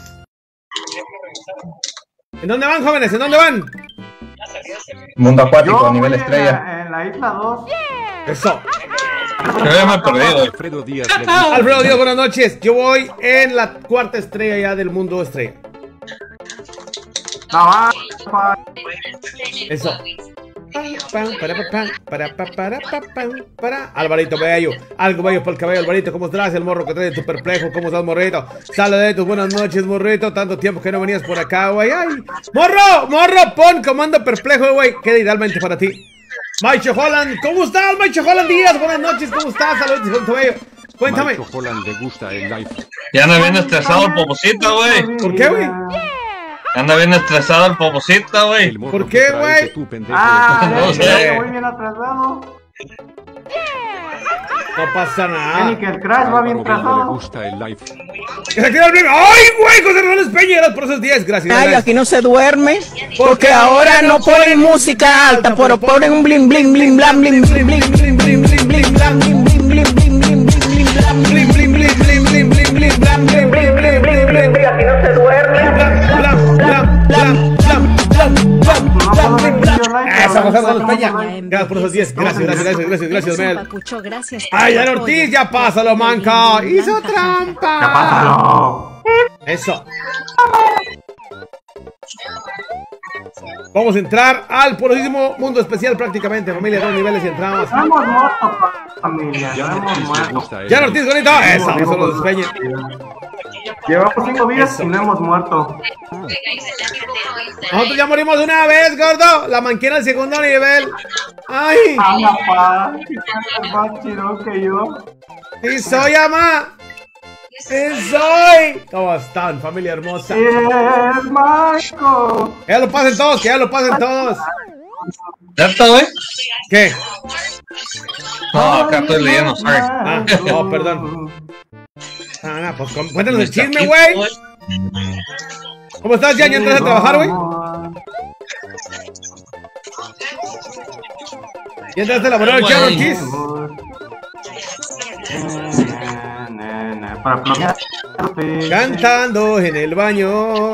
¿En dónde van, jóvenes? ¿En dónde van? Mundo acuático, Yo nivel voy estrella. En la, en la isla dos. Eso. Yo ya me he perdido. Alfredo Díaz. Alfredo Díaz, buenas noches. Yo voy en la cuarta estrella ya del mundo estrella. No, va, va. Eso. Para, para, para, para, para, para. Alvarito Bello, algo bello por el cabello, Alvarito. ¿Cómo estás? El morro que trae tu perplejo. ¿Cómo estás, morrito? Saluditos, buenas noches, morrito. Tanto tiempo que no venías por acá, güey. ¡Ay! ¡Morro! ¡Morro! Pon comando perplejo, güey. Queda idealmente para ti. Maicho Holland, ¿cómo estás, Maicho Holland Díaz? Buenas noches, ¿cómo estás? Saludos, con tu bello. Cuéntame. Maicho Holland le gusta el live. Ya anda bien estresado el Poposita, güey. ¿Por qué, güey? Anda bien estresado el Poposita, güey. ¿Por qué, güey? Ah, No no sé. sé. Voy bien atrasado. No pasa nada. Ni que el Crash va bien Le atrasado. gusta el live. ¡Que se activa el premio! ¡Ay, güey! José Hernández Peña, por esos días. Gracias. Ay, gracias. aquí no se duerme. Porque ahora no ponen música alta, pero ponen un bling bling bling blam bling bling bling bling bling bling bling blam bling bling bling bling bling bling blam bling bling bling bling bling bling bling blam bling bling bling bling bling bling. Aquí no se duerme. Blam blam blam blam blam blam blam blam blam. Eso, José Hernández Peña. Gracias por esos días. Gracias, gracias, gracias, gracias, gracias, Mel. Papucho, gracias. Ay, Jan Ortiz, ya pásalo, manca. Hizo trampa. Ya pásalo. Eso. Vamos a entrar al poderosísimo mundo especial prácticamente, familia, dos niveles y entramos. No hemos muerto, familia. No hemos muerto. Jan Ortiz, bonito. Eso, eso lo despeñe. Llevamos cinco vidas Eso. y no hemos muerto. Nosotros ya morimos una vez, gordo. La manquera al segundo nivel. Ay. Ama, pa. Más chido que yo. Y soy ama. Y soy. ¿Cómo están, familia hermosa? Es Marco. Que ya lo pasen todos, que ya lo pasen todos. ¿Ya está, güey? ¿Qué? No, acá estoy leyendo, sorry. Ah, oh, perdón. Ah, no, pues cuéntanos el chisme, güey. ¿Cómo estás, ya? ¿Ya entras a trabajar, güey? ¿Ya entraste a elaborar el Channel Kiss? Cantando en el baño.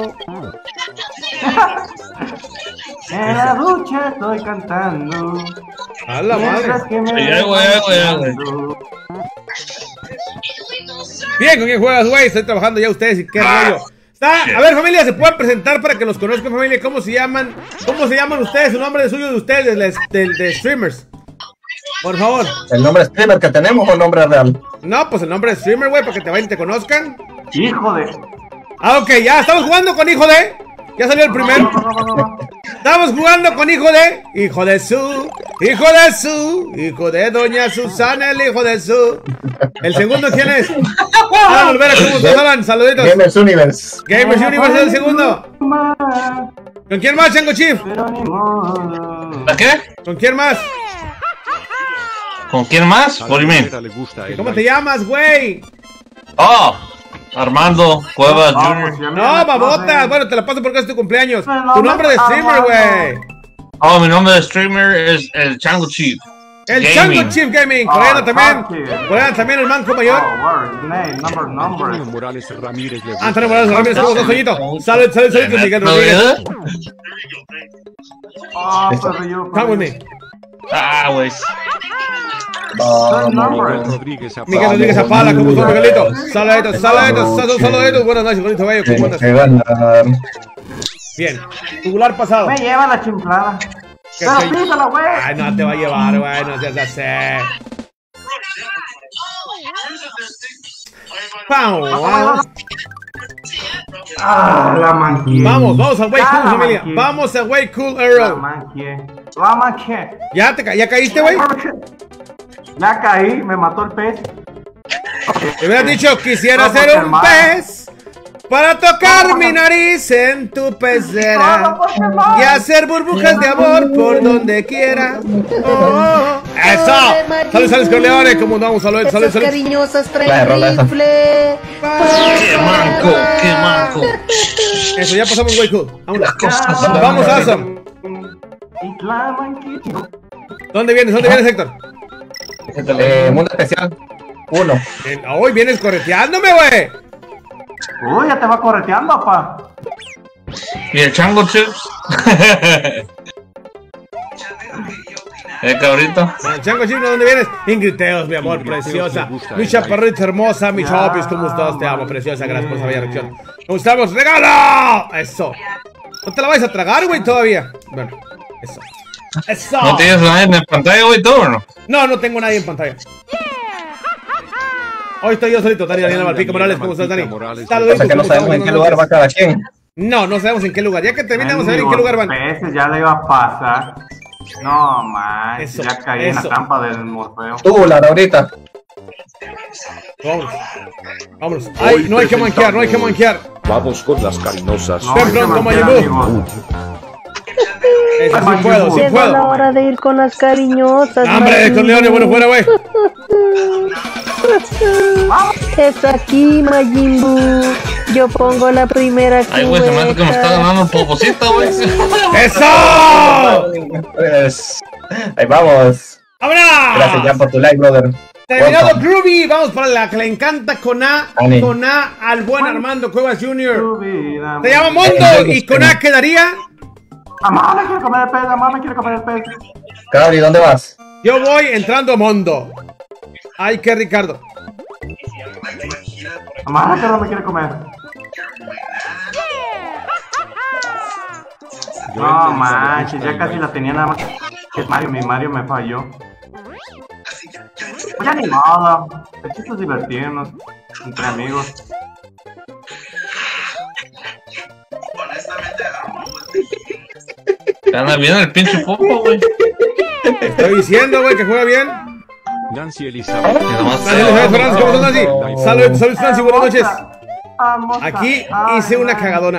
En la ducha estoy cantando. A la madre. Bien, ¿con quién juegas, güey? Estoy trabajando ya ustedes y qué rollo. Está, a ver, familia, ¿se pueden presentar para que los conozcan, familia? ¿Cómo se llaman? ¿Cómo se llaman ustedes? Su nombre de suyo de ustedes, de, de, de streamers. Por favor. ¿El nombre de streamer que tenemos o el nombre real? No, pues el nombre de streamer, güey, para que te vayan y te conozcan. Hijo de... Ah, ok, ya, estamos jugando con hijo de... Ya salió el primero. Estamos jugando con hijo de... Hijo de su... Hijo de su... Hijo de doña Susana, el hijo de su... ¿El segundo quién es? Ah, volver a cómo se llaman, saluditos. Gamers Universe. Gamers Universe es el segundo. ¿Con quién más, Chango Chief? ¿La qué? ¿Con quién más? ¿Con quién más? What do you mean? ¿Cómo te llamas, güey? Oh, Armando Cuevas junior No, babota. Bueno, te la paso porque es tu cumpleaños. Tu nombre de streamer, güey. Oh, mi nombre de streamer es el Chango Chief. El Gaming. Chango Chief Gaming. Coreano también. Coreano también, el manco mayor. Antonio Morales Ramírez. Antonio Morales Ramírez, somos dos sueñitos. Salud, salud, salud con Miguel Rodríguez. Come with me. Ah, güey. Miguel Rodríguez Miguel Rodríguez Zapala, ¿cómo estás, Miguelito? Saluditos, saluditos, saluditos, saluditos. Buenas noches, bonito bello, ¿cómo estás? Bien, tubular pasado. Me lleva la chimplada. Pero písala, güey. Ay, no te va a llevar, güey, no seas así. Pau. Ah, la manqué. Vamos, vamos a Way Cool, familia. Vamos a Way Cool Arrow. La manqué. La manqué. ¿Ya, te ca ¿Ya caíste, güey? Ya caí, me mató el pez. Te hubieras dicho, quisiera ser un pez para tocar mi nariz en tu pecera y hacer burbujas de amor por donde quiera. Oh, ¡eso! ¡Salud, salud, Corleone! ¿Cómo andamos? ¡Salud, salud, salud! Cariñosas traen rifle. ¡Qué manco! ¡Qué manco! Eso, ya pasamos Way Cool. Vámonos. Vamos, Awesome. ¿Dónde vienes? ¿Dónde vienes, Héctor? Eh, mundo especial. Uno. Hoy vienes correteándome, güey. Uy, ya te va correteando, pa. ¿Y el Chango Chips? ¿Eh, cabrito? El Chango Chips, ¿de dónde vienes? Ingrid Teos, mi amor, preciosa. Mi chaparrita hermosa, mi chopis, ¿cómo estás? Te amo, preciosa. Gracias por esa bella reacción. ¿Cómo estamos? ¡Regalo! Eso. ¿No te la vais a tragar, güey, todavía? Bueno, eso. ¡Eso! ¿No tienes nadie en pantalla, güey, todo o no? No, no tengo nadie en pantalla. Hoy estoy yo solito, Dani, Daniela Malpica Morales, ¿cómo estás, Dani? O sea que no sabemos en qué lugar va cada quien. No, no sabemos en qué lugar. Ya que terminamos a ver en qué lugar van. Peces ya le iba a pasar. No, man, Eso, ya caí eso. en la trampa del Morfeo. Tubular ahorita. Vámonos. Vámonos. Ay, no hay que manquear, no hay que manquear. Vamos con las cariñosas. No, Ven hay que pronto, manquear, Mayimbu. amigos. Eso, sí puedo, sí Llegó puedo. la hora de ir con las cariñosas. ¡Hombre, con Leone, bueno, fuera, güey! Es aquí, Majin Buu. Yo pongo la primera Ay, güey, se me hace que me está cubeta. ganando un poposito, güey. ¡Eso! Pues, ahí vamos. Gracias ya ¡Vámonos! por tu like, brother. Terminado Welcome. Groovy, vamos para la que le encanta con A, Ani. con A al buen Armando Cuevas junior Tu vida, Se llama Mondo y con A quedaría. Mamá me quiere comer el pez, mamá me quiere comer el pez. Cabri, ¿dónde vas? Yo voy entrando a Mondo. Ay, qué Ricardo. Mamá que no me quiere comer. No manches, ya casi la tenía nada más. Que Mario, mi Mario me falló. Pues ya ni modo. El chiste es divertirnos entre amigos. Anda bien el pinche popo, güey. Estoy diciendo, güey, que juega bien. Nancy Elizabeth. Nancy Elizabeth Fernández, ¿cómo estás, Nancy? Salud, salud, Nancy, buenas noches. Vamos a- Aquí Ay, hice una ay. cagadona.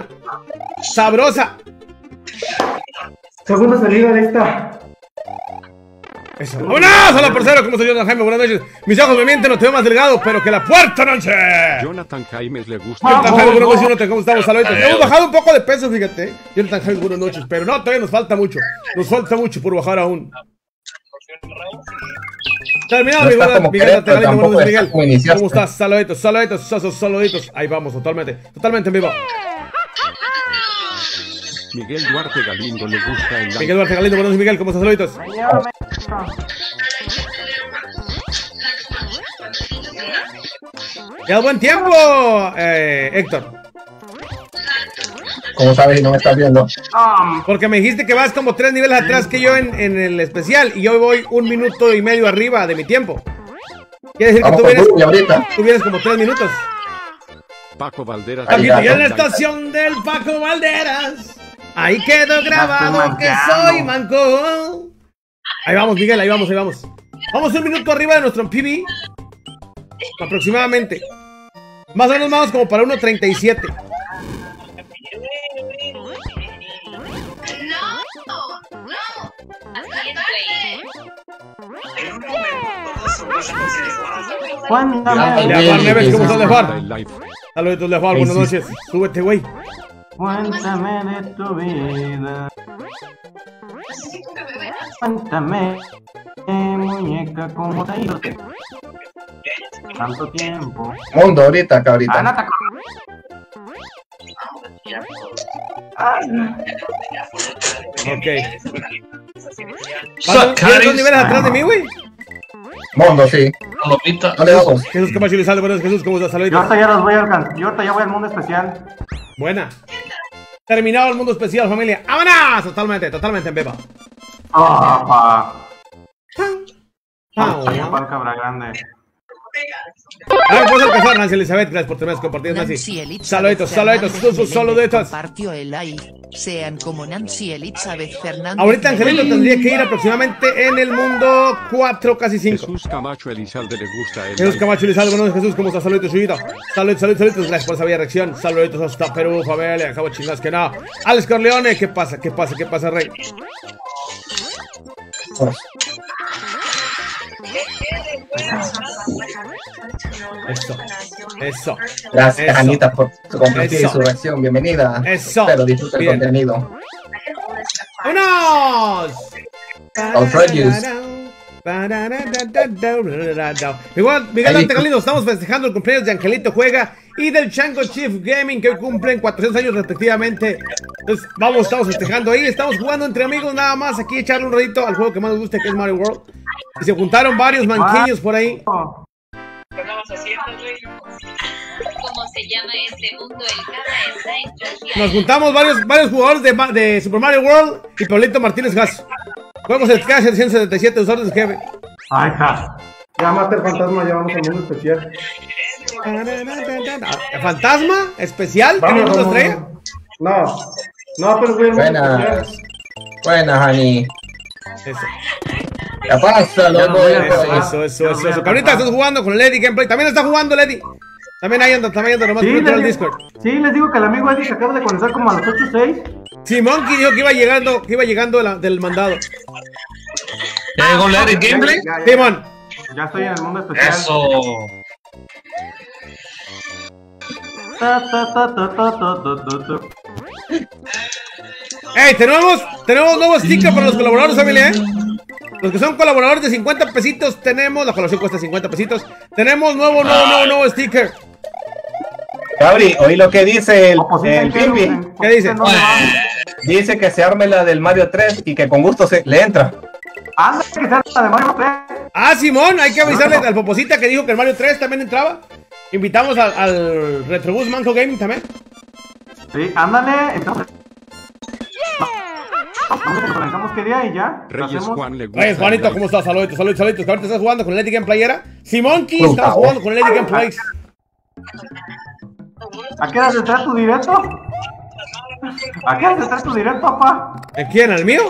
Sabrosa. Segunda salida de esta. Eso. ¡Vámonos! Hola, parcero, ¿cómo está Jaime? Buenas noches. Mis ojos me mienten, no te veo más delgado, pero que la puerta noche. Jonathan Jaimes le gusta. Jonathan Jaime, buenas noches, Jonathan, ¿cómo estamos? Saludos. Hemos bajado un poco de peso, fíjate. Jonathan Jaime, buenas noches, pero no, todavía nos falta mucho. Nos falta mucho por bajar aún. Terminado, No mi está buena como Miguel, Querétaro, te galito, tampoco buenos días, está Miguel. como iniciaste. ¿Cómo estás? Saluditos, saluditos, saluditos, saluditos. Ahí vamos, totalmente, totalmente en vivo. Miguel Duarte Galindo le gusta el Miguel Duarte Galindo, buenos días, Miguel, ¿cómo estás? Saluditos. Ya buen tiempo, eh, Héctor. ¿Cómo sabes y no me estás viendo? Porque me dijiste que vas como tres niveles atrás que yo en, en el especial y yo voy un minuto y medio arriba de mi tiempo. Quiere decir que Vamos tú con vienes, Burby ahorita. tú vienes como tres minutos. Paco Valderas. Aquí ya, llegué en la ya. estación del Paco Valderas. Ahí quedó grabado estoy que mancando. soy manco. Ahí vamos, Miguel, ahí vamos, ahí vamos. Vamos un minuto arriba de nuestro P B. Aproximadamente. Más o menos vamos como para uno treinta y siete. Cuéntame, Leafar Neves, ¿cómo estás, Leafar? El live. Saludos, Leafar, buenas noches. Súbete, güey. cuéntame de tu vida. Cuéntame, eh, muñeca, cómo te ha ido tanto tiempo. Mundo ahorita, Ah, cabrita. no te ac- Ok. Suck, ¿Tienes dos Caris. niveles atrás de mí, güey? Mundo, sí. Lopita. No le damos. Jesús Camacho Lizalde, buenos Jesús, ¿cómo estás? Yo Saluditos. ahorita ya los voy a alcanzar. Yo ahorita ya voy al mundo especial. Buena. Terminado el mundo especial, familia. ¡Vámonos! Totalmente, totalmente en beba. Ah, pa. Ah, Ya pa' el cabra grande. A ver, puedes alcanzar, Nancy Elizabeth. Gracias por tener compartido, Nancy Nancy. Elizabeth Saluditos, saluditos, Fernández sus saluditos. compartió el like. Sean como Nancy Elizabeth Fernández. Ahorita Angelito tendría que ir aproximadamente en el mundo cuatro, casi cinco. Jesús Camacho Elizalde le gusta el Jesús live. Camacho Elizalde, buenos días, Jesús, ¿cómo estás? Saluditos, Chuyito. Saluditos, saluditos, saluditos. Gracias por esa bella reacción. Saluditos hasta Perú, familia. Acabo chingadas que no. Alex Corleone, ¿qué pasa? ¿Qué pasa? ¿Qué pasa, Rey? Eso, eso. Gracias, Eso. Anita, por su compartir y Eso. su reacción. Bienvenida. Eso. Espero disfrute el Bien. contenido. ¡Vámonos! Outrageous. Igual, Miguel Ahí. Dante Galindo, estamos festejando el cumpleaños de Angelito Juega y del Chango Chief Gaming que hoy cumplen cuatrocientos años respectivamente. Entonces, vamos, estamos festejando ahí, estamos jugando entre amigos nada más, aquí echarle un ratito al juego que más nos gusta que es Mario World. Y se juntaron varios manquillos por ahí. ¿Qué andabas haciendo, güey? ¿Cómo se llama este mundo? El cara está en Georgia. Nos juntamos varios, varios jugadores de, Ma- de Super Mario World y Pablito Martínez Gas. Juegos de K setecientos setenta y siete, usuarios de jefe. Ay, ja. Ya, Master Fantasma, ya vamos al mundo especial. ¿Fantasma? ¿Especial? ¿Qué Vamos, nos vamos, trae? vamos. No, no, pero voy al mundo Buenas. especial. Buenas, Hani. Eso. ¿Qué pasa, loco? voy a- Eso, eso, eso, eso, eso. Cabrita, estás jugando con el Eddie Gameplay. También está jugando el Eddie. También ahí anda, también anda, nomás Sí, que no entra al les, Discord. sí, les digo que el amigo Eddie se acaba de conectar como a las ocho seis. Sí, Monkey dijo que iba llegando, que iba llegando de la- del mandado. ¿Ya llegó la Edit Gameplay? Ya, ya, Simón. ya estoy en el mundo especial. Eso. Ta, ta, ta, ta, ta, ta, ta, ta, ta. ¡Ey! Tenemos, tenemos nuevo sticker para los colaboradores, familia, ¿eh? Los que son colaboradores de cincuenta pesitos tenemos. La colaboración cuesta cincuenta pesitos. Tenemos nuevo, nuevo, nuevo, nuevo sticker. Gabri, oí lo que dice el, Oposita, el ¿en qué- Pimbi. en- ¿Qué dice? en dónde va? Dice que se arme la del Mario tres y que con gusto se le entra. Anda, que sea la de Mario tres. Ah, Simón, hay que avisarle al Poposita que dijo que el Mario tres también entraba. Invitamos al, al Retrobus Manco Gaming también. Sí, ándale, entonces. Vamos a conectamos qué día y ya. Reyes hacemos. Juan le gusta Oye, el Juanito, live. ¿cómo estás? Saluditos, saluditos, saluditos. Que ahorita estás jugando con el Eddie Game Playera. Simonki, Por estamos favor. jugando con el Eddie Game Plays. ¿A qué hora se trae tu directo? ¿A qué hora se trae tu directo, papá? ¿En quién? ¿Al mío?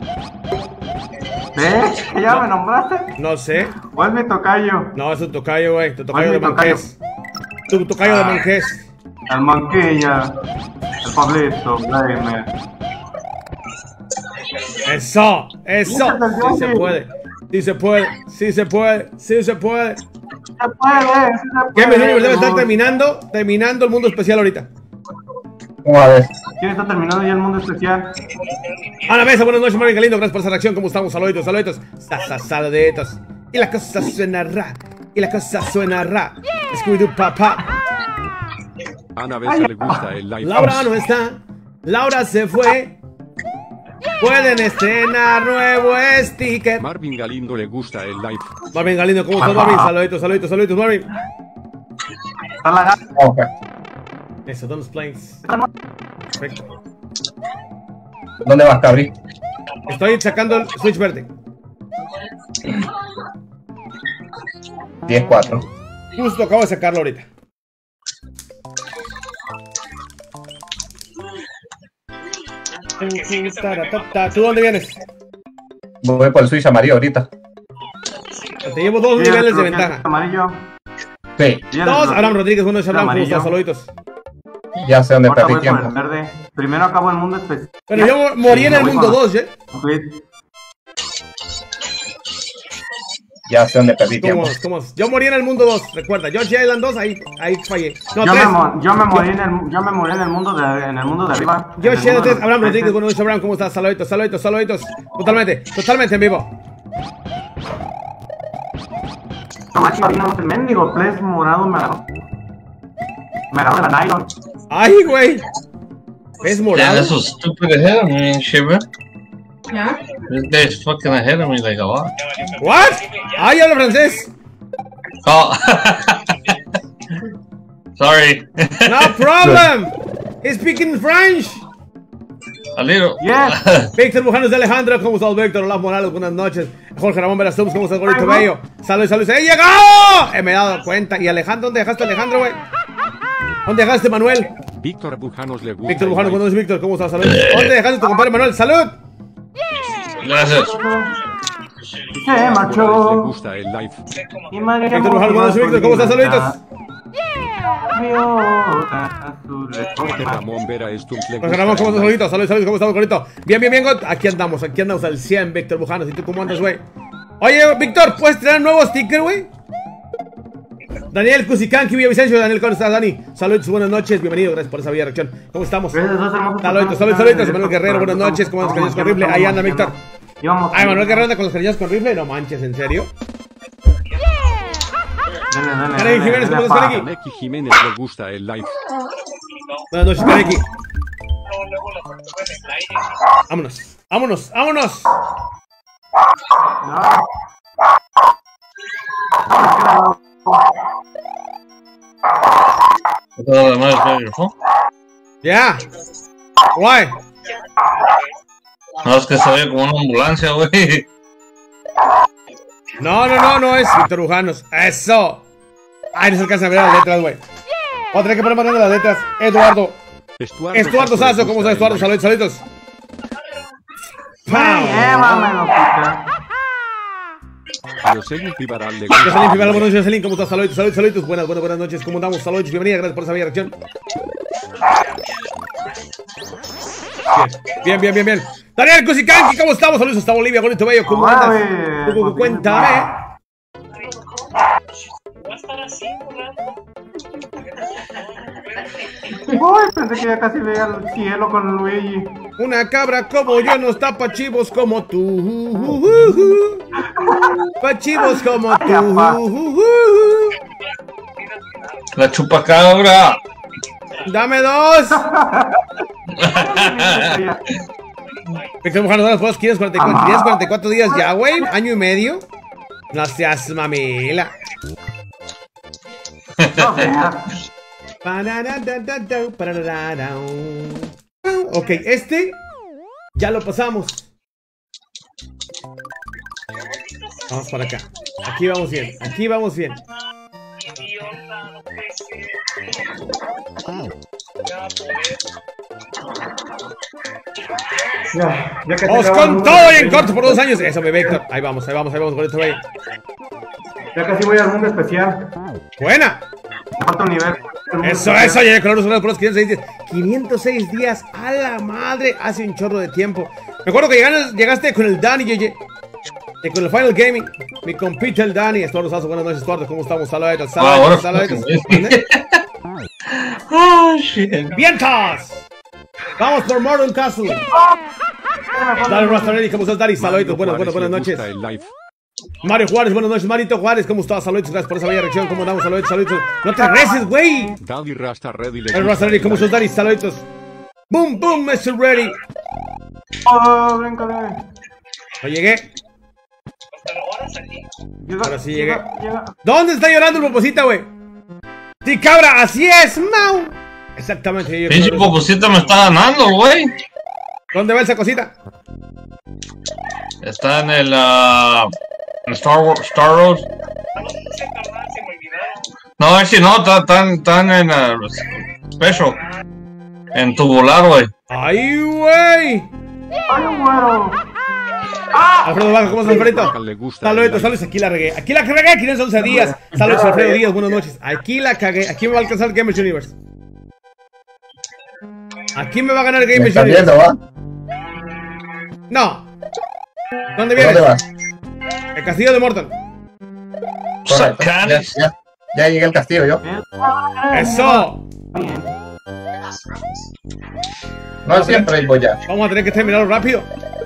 ¿Eh? ¿Que ya me nombraste? No sé. ¿O es mi tocayo? No, es tu tocayo, güey. Tu tocayo Oye, de mi tocayo. Manqués. Tu tocayo de Ah. Manqués. El Manquilla. El Pablito, Gamer. Eso, eso. Muchas Sí se gracias. puede. Sí se puede, sí se puede, sí se puede. Se puede, sí se ¿Qué puede. me debe estar terminando? Terminando el mundo especial ahorita. ¿Cómo a ver? ¿Quién está terminando ya el mundo especial? A la mesa, buenas noches, Marvin Galindo, gracias por esa reacción. ¿Cómo estamos? Saluditos, saluditos. Sa, sa, saluditos. Y la cosa suena ra. Y la cosa suena ra. Scooby-Doo, papá. Ana Besa le gusta el live. Laura no está. Laura se fue. Pueden estrenar nuevo sticker. Marvin Galindo le gusta el live. Marvin Galindo, ¿cómo estás, Marvin? Saluditos, saluditos, saluditos, Marvin. Eso, Don's Plains. Perfecto. ¿Dónde vas, Cabri? Estoy sacando el Switch verde. diez cuatro. Justo acabo de sacarlo ahorita. ¿Tú dónde vienes? Voy por el Switch amarillo ahorita. Te llevo dos Sí, niveles de creo que ventaja. es amarillo. Sí, Dos, Abraham Rodríguez, bueno, Abraham, ¿cómo Amarillo. estás? Saluditos. ya sé dónde Ahora perdí voy por tiempo. el verde. Primero acabo el mundo especial. Pero yo morí en el mundo dos, ¿eh? Ya sé dónde perdí ¿Cómo, tiempo. cómo? Yo morí en el mundo dos, recuerda. George Island dos, ahí, ahí fallé. No, yo, tres. me mo- yo me morí en el yo me morí en el mundo de en el mundo de arriba. En George el Island mundo tres, de Abraham los Rodríguez, peces. buenas noches, Abraham, ¿cómo estás? Saluditos, saluditos, saluditos. Totalmente, totalmente en vivo. No manches, no, el mendigo ples morado me agarró. Me agarró de la nylon. Ay, güey. Es Yeah, morado. that's so stupid ahead of me and shit, bro. This guy's fucking ahead of me like a lot. What? Ay, habla francés. Oh. Sorry. No problem. He's speaking French. A little. Yeah. Víctor Bujanos de Alejandro, ¿cómo estás, Víctor? Hola, Morales, buenas noches. Jorge Ramón Verastums, ¿cómo estás, Gorito Bello? Saludos, saludos. ¡He llegado! Eh, me he dado cuenta. ¿Y Alejandro? ¿Dónde dejaste a Alejandro, güey? ¿Dónde dejaste, Manuel? Víctor Bujanos le gusta Víctor el Bujanos, live. buenos Víctor, ¿cómo estás? Saludos. ¿Dónde dejaste a tu compadre Manuel? ¡Salud! Gracias. Se Le marchó. gusta el live. Y María Víctor Bujanos, buenos Víctor, ¿cómo estás? Saluditos. Jorge Ramón Vera Stump le Jorge gusta Ramón, ¿cómo el estás, live. Gorito? Saludos, saludos, ¿cómo estás, Gorito? Bien, bien, bien, God. Aquí andamos, aquí andamos al cien, Víctor Bujanos. ¿Y tú cómo andas, güey? Oye, Víctor, ¿puedes traer un nuevo sticker, güey? Daniel Cusicanqui, Villavicencio. Daniel, ¿cómo estás, Dani? Saludos, buenas noches, bienvenido, gracias por esa bella reacción. ¿Cómo estamos? Gracias, dos hermosos Saludos, personas. saludos, saludos. Manuel Guerrero, buenas noches. ¿Cómo andas con los cariños con rifle? Ahí anda, Víctor. Íbamos. Ay, Manuel Guerrero anda con los cariños con rifle. No manches, ¿en serio? Dale, dale, Kareki dale, Jiménez, dale, ¿cómo estás, pa. Kareki? Neki Jiménez le gusta el live. Buenas noches, Kareki. No, luego la parte fue en el aire. Vámonos, vámonos, vámonos. Todo lo demás es your phone. Ya. Guay. No, es que se ve como una ambulancia, güey. No, no, no, no es Víctor Bujanos. Eso. Ay, no se alcanza a ver las letras, güey. Voy a tener que poner más grande las letras. Eduardo. Estuardo, Estuardo Sazo le Sazo, ¿cómo gusta estás, el Estuardo? live. Saludos, saludos. Ay, llévamelo, puta. Jocelyn Pivaral le gusta Jocelyn el Pivaral, live. buenas noches, Jocelyn, ¿cómo estás? Saludos, saludos, saludos. Buenas, buenas, buenas noches, ¿cómo andamos? Saludos, bienvenida, gracias por esa bella reacción. Bien, bien, bien, bien, bien. Daniel Cusicanqui, ¿cómo estamos? Saludos hasta Bolivia, bonito bello, ¿cómo andas? Suave, Cu- cu- pues, Cuéntame. Va a estar así, ¿verdad? Uy, pensé que ya casi veía el cielo con Luigi. Una cabra como yo nos tapa chivos como tú. Pa' chivos como tú. La chupacabra. Dame dos. Víctor Bujanos, ¿las puedes? ¿Quieres cuarenta y cuatro, ¿quieres cuarenta y cuatro días ya, güey? ¿Año y medio? No seas mamila. No veas. Ok, este ya lo pasamos. Vamos para acá. Aquí vamos bien. Aquí vamos bien. Idiota, no puede ser. Ya, pues. Ya, ya que Vamos se acaba el con mundo todo y en especial. corto por dos años. Eso, mi Víctor. Ahí vamos, ahí vamos, ahí vamos con esto, güey. Ya casi voy al mundo especial. Buena. Me falta un nivel. El mundo Eso, especial. eso, ya con los por los quinientos seis días. quinientos seis días a la madre. Hace un chorro de tiempo. Me acuerdo que llegaste, llegaste con el Dani, Yeye. Y con el Final Gaming, mi compita el Dani. Estuardo Sazo, buenas noches, Estuardo. ¿Cómo estamos? Saludos, saludos, saludos. Oh, shit. ¡Vientos! Vamos por Modern Castle. Dale, Rastarelli, ¿cómo estás, Dari? Saluditos, buenas, buenas, buenas noches. Mario Juárez, buenas noches. Marito Juárez, ¿cómo estás? Saludos, gracias por esa bella reacción. ¿Cómo andamos? Saludos, saludos. No te reces, güey. Daddy Rastarelli. Dale, Rastarelli, ¿cómo estás, Dari? Saluditos. Boom, boom, mister Ready. Oh, bríncale. No llegué. Llega, Ahora sí llegué. llega, llega. ¿Dónde está llorando el poposita, güey? Sí, cabra, así es, Mau. Exactamente. Yo Pinche popocita me está ganando, güey. ¿Dónde va esa cosita? Está en el uh, en Star Wars, Star Road. No, ese no, están están en uh, Special. En tubular, güey. ¡Ay, güey! ¡Ay, güero! Alfredo Vaca, ¿cómo estás, Alfredo? Saludos, saludos, aquí la regué. Aquí la regué, quinientos once días. Saludos, Alfredo Díaz, buenas noches. Aquí la cagué. Aquí me va a alcanzar el Gamers Universe. Aquí me va a ganar el Gamers Universe. Viendo, ¿va? No. ¿Dónde vienes? ¿Dónde vas? El castillo de Morton. Correcto. Ya, ya, ya llegué al castillo yo. ¡Eso! No siempre voy ya. Vamos a tener que terminarlo rápido.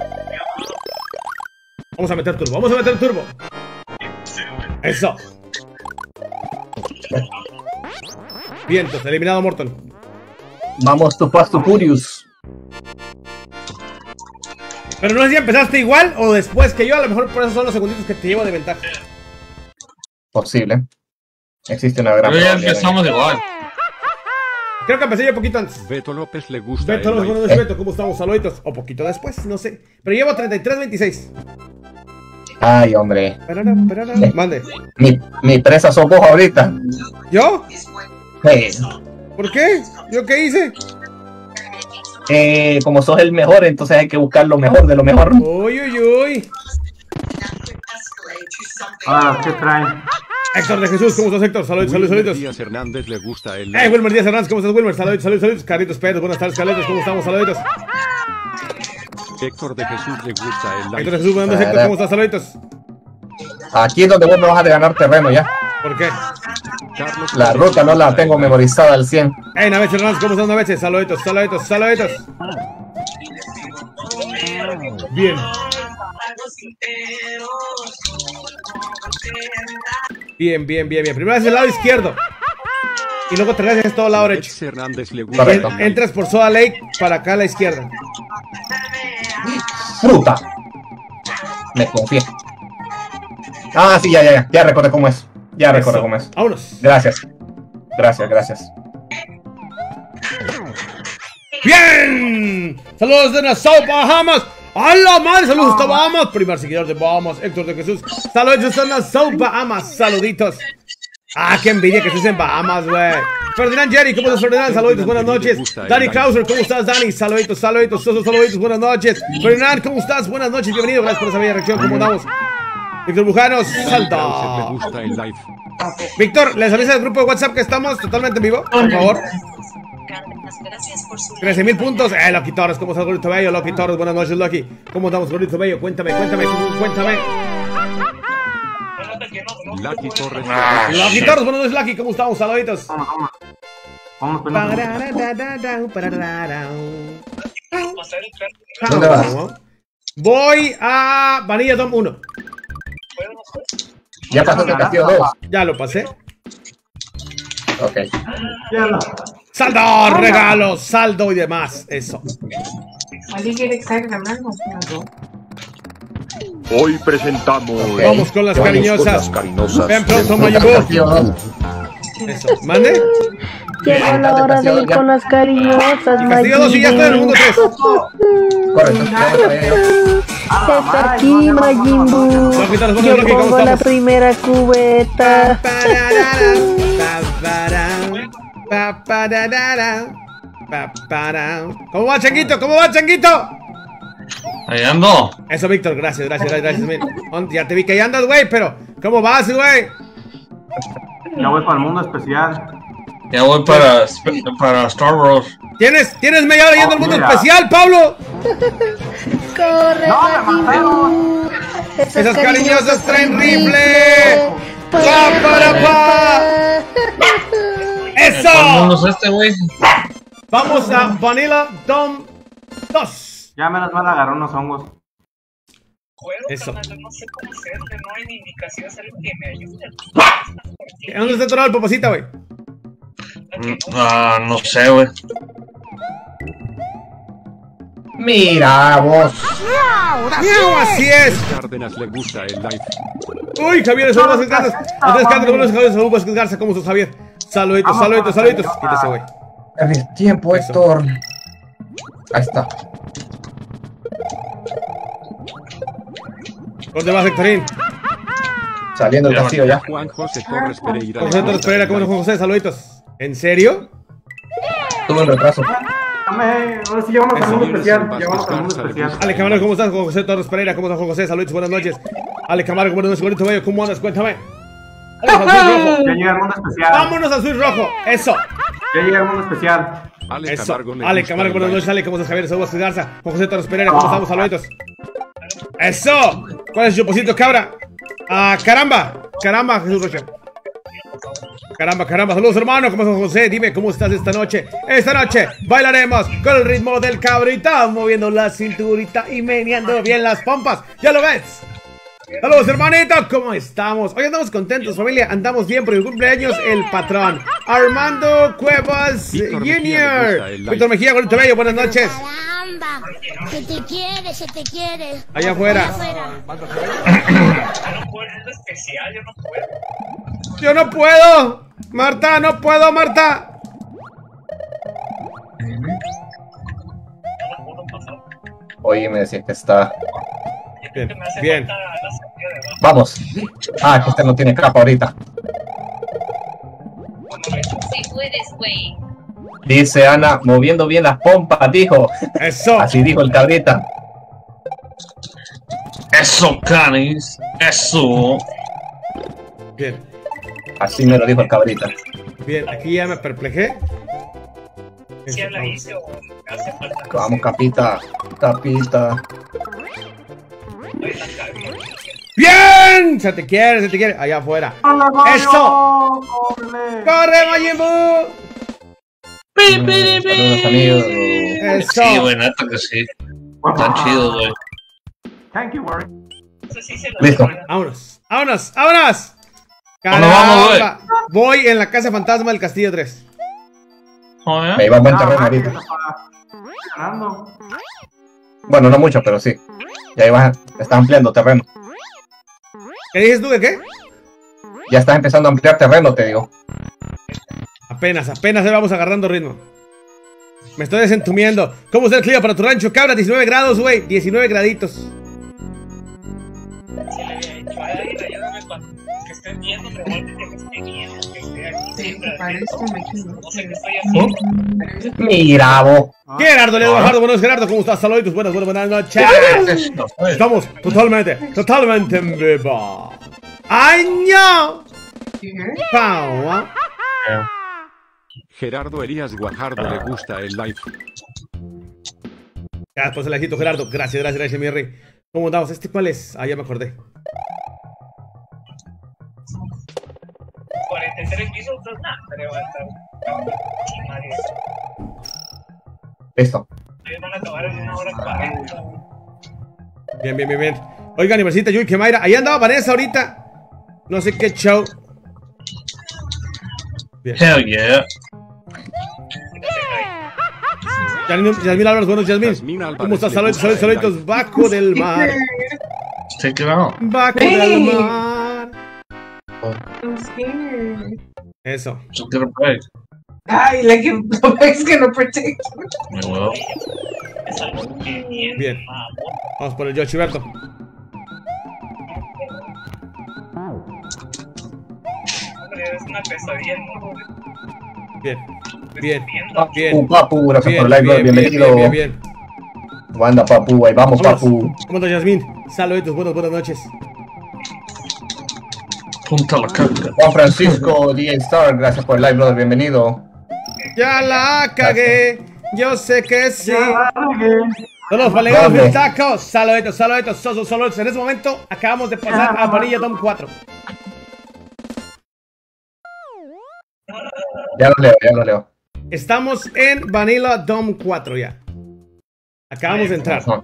Vamos a meter turbo, vamos a meter turbo. Eso. Vientos, eliminado Morton. Vamos, tu Fast to Furious. Pero no sé si empezaste igual o después que yo. A lo mejor por eso son los segunditos que te llevo de ventaja. Posible. Existe una gran Pero ya probabilidad. empezamos igual. Creo que empecé yo poquito antes. Beto López le gusta. Beto, el López, buenas live. noches, Beto, ¿cómo estamos? Saluditos. O poquito después, no sé. Pero llevo treinta y tres veintiséis. Ay, hombre. Parara, parara. Mande. Mi, mi presa sos vos ahorita. ¿Yo? Hey. ¿Por qué? ¿Yo qué hice? Eh, como sos el mejor, entonces hay que buscar lo mejor de lo mejor. Uy, uy, uy. Ah, ¿qué traen? Héctor de Jesús, ¿cómo estás, Héctor? Saludos, saludos, Wilmer saludos. Díaz Hernández le gusta el Hey, Wilmer Díaz Hernández, ¿cómo estás, Wilmer? Saludos, saludos, saludos. Carlitos Pérez, buenas tardes, Carlitos, ¿cómo estamos? Saluditos. Héctor de Jesús le gusta el Héctor live. de Jesús, buenas noches, Héctor, ¿cómo estás? Saluditos. Aquí es donde vos me vas a ganar terreno ya. ¿Por qué? Carlos La ruta no la tengo memorizada al cien. Hey, Naveche Hernández, ¿cómo estás, Naveche? Saluditos, saluditos, saluditos. Bien. Bien, bien, bien, bien. Primero es el lado izquierdo. Y luego te regresas todo el lado derecho. Alex Hernández le gusta Correcto. el live. Entras por Soda Lake para acá a la izquierda. Fruta. Me confié. Ah, sí, ya, ya, ya. Ya recordé cómo es. Ya recordé Eso. cómo es. Vámonos. Gracias. Gracias, gracias. ¡Bien! Saludos de Nassau, Bahamas. ¡A la madre! Saludos hasta Bahamas. Primer seguidor de Bahamas, Héctor de Jesús. Saludos de Nassau, Bahamas. Saluditos. Ah, qué envidia que estés en Bahamas, güey. Ferdinand Jerry, ¿cómo estás, Ferdinand? Saluditos, buenas noches. Dani Krauser, ¿cómo estás, Dani? Saluditos, saluditos, todos saluditos, buenas noches. Ferdinand, ¿cómo estás? Buenas noches, bienvenido. Gracias por esa bella reacción. ¿Cómo andamos? Víctor Bujanos, Krauser le salta. gusta el live. Víctor, ¿les avisa del grupo de WhatsApp que estamos totalmente en vivo? Por favor. trece mil puntos. Eh, Loki Torres, ¿cómo estás, Gordito Bello? Loki Torres, buenas noches, Loki. ¿Cómo estamos, Gordito Bello? Cuéntame, cuéntame, cuéntame. Lucky Torres. Ah, le gusta Loki shit. Torres, buenas noches, Lucky. ¿Cómo estamos? Saluditos. Vamos, vamos. Vamos, ¿Dónde vas? Voy a Vanilla Dome uno. Ya pasaste el castillo dos. Ya lo pasé. Ok. Ya no. Saldo, regalos, saldo y demás. Eso. Hoy presentamos. Ok. Vamos con las Vamos cariñosas. con las cariñosas. Ven pronto, El Mayimbu. castillo dos. Eso. ¿Mande? Llegó la hora de ir con las cariñosas, Y Castillo dos y ya estoy en el mundo tres. Correcto. Ya voy para allá. Está aquí, Majimbu. Loki Torres, buenas Yo noches, ¿cómo pongo la estamos? primera cubeta. ¿Cómo va, Changuito? ¿Cómo va, Changuito? Ahí ando. Eso, Víctor, gracias, gracias, gracias, gracias. Ya te vi que ahí andas, güey, pero ¿cómo vas, güey? Ya voy para el mundo especial. Ya voy para, para Star Wars. ¿Tienes, ¿Tienes media hora yendo al mundo Mira. especial, Pablo? Corre, No, me Majimbu. Esas cariñosas traen rifle. ¡Pa, para, pa! ¡Eso! Vamos a este güey. Vamos a Vanilla Dome dos. Ya menos mal agarró unos hongos. Eso. No sé cómo hacerle, no hay ni indicaciones, algo que me ayude. ¿Dónde está atorado el popocita, güey? Ah, no sé, güey. Mira vos. ¡Miau! Así es. Cárdenas le gusta el live. Uy, Javier, saludos, Garza. Andrés Cárdenas, buenos saludos, saludos, Garza. ¿Cómo estás, Javier? Saluditos, saluditos, saluditos. Quítese, güey. Perdí tiempo, Héctor. Ahí está. ¿Dónde vas, Héctorín? Saliendo del castillo ya. Juan José Torres Pereira. José Torres Pereira, ¿cómo estás, Juan José? Saluditos. ¿En serio? Tuve un retraso. Ahora sí llevamos al mundo especial. Llevamos al mundo especial. Ale Camargo, ¿cómo estás? Juan José Torres Pereira, ¿cómo estás, Juan José? Saludos, buenas noches. Ale Camargo, buenas noches, bonito bello, ¿cómo andas? Cuéntame. Vámonos al Switch rojo. Ya llega el mundo especial. Vámonos al Switch rojo. Eso. Ya llega el mundo especial. Ale Eso. Camargo, le Ale gusta Camargo, el buenas live. noches. Ale, ¿cómo estás, Javier? Saludos, Garza. Juan José Torres Pereira, ¿cómo estamos? Saluditos. Eso. ¿Cuál es su posito, cabra? Ah, caramba. Caramba, Jesús Rocha. Caramba, caramba, saludos hermano, ¿cómo estás, José? Dime cómo estás esta noche. Esta noche bailaremos con el ritmo del cabrita, moviendo la cinturita y meneando bien las pompas. ¿Ya lo ves? Saludos hermanito, ¿cómo estamos? Hoy andamos contentos, familia, andamos bien por el cumpleaños el patrón Armando Cuevas Víctor Mejía le gusta junior el live. Víctor Mejía, bonito bello, buenas noches. Caramba, se te quiere, se te quiere. Allá afuera. No puedo, es especial, yo no puedo. Yo no puedo, Marta, no puedo, Marta. Oye, me decía que está. Bien, bien. Vamos. Ah, que este no tiene capa ahorita. Si puedes, güey. Dice Ana, moviendo bien las pompas, dijo. Eso. Así dijo el cabrita. Eso, canis. Eso. Bien, Así me lo dijo el cabrita. bien, aquí ya me perplejé. Si la hice o me hace falta. Vamos, capita. Capita. ¡Bien! Se te quiere, se te quiere. Allá afuera. ¡Eso! ¡Corre, Majin Buu! Saludos, amigos. ¡Eso! Sí, güey, neta que sí. Están chidos, güey. Thank you, Warren. Listo. ¡Vámonos! ¡Vámonos! ¡Vámonos! ¿Dónde vamos, güey? Caramba. Voy en la casa fantasma del Castillo tres. Joder. Me iba a buen terreno ahorita. Ganando. Bueno, no mucho, pero sí. Ya ibas, está ampliando terreno. ¿Qué dices tú de qué? Ya estás empezando a ampliar terreno, te digo. Apenas, apenas ahí vamos agarrando ritmo. Me estoy desentumiendo. ¿Cómo está el clima para tu rancho, cabra? diecinueve grados, güey. diecinueve graditos. Si le había dicho, ay, ayúdame cuando que estés viendo, me vuelve que me esté viendo, que esté aquí siempre. No sé qué estoy haciendo. Mira, vos. Gerardo, Leo Bajardo, buenos Gerardo, ¿cómo estás? Saludos, buenas, buenas, buenas noches. Estamos totalmente, totalmente en vivo. ¡Año! Pau. Gerardo Elías Guajardo le gusta el live. Gracias por el lajito, Gerardo. Gracias, gracias, gracias, mi rey. ¿Cómo andamos? ¿Este cuál es? Ah, ya me acordé. cuarenta y tres pisos, pues nada, pero va a estar. Listo. Ellos van a acabar en una hora cuarenta. Bien, bien, bien, bien. Oigan, Iversita, Yui, que Mayra. Ahí andaba Vanessa ahorita. No sé qué show. Bien. Hell yeah. Yasmin, Yasmin Álvarez, buenos Yasmin. ¿Cómo estás? Saludos, saludos, saludos. Bajo del mar. Take it out. Bajo del mar. Eso. Just get a break. Ay, like it, es que no protect. Me huevo. Bien. Vamos por el Yoshiberto. Es una pesadilla, ¿no? Bien. Bien. Papu, Bien. papu, gracias Bien, por el live, bien, bienvenido. bien, bien, bien. Anda, papu, ahí vamos, Vámonos. papu. ¿Cómo estás, Yasmin? Saludos, buenas, buenas noches. Punta la caca. Juan Francisco, D A Star, gracias por el live, brother, bienvenido. Ya la cagué. Yo sé que sí. Saludos para Legado del Taco. Saluditos, saluditos, saluditos, saluditos. En este momento acabamos de pasar a Vanilla Dome cuatro. Ya lo leo, ya lo leo. Estamos en Vanilla Dome cuatro ya. Acabamos de entrar. Uh,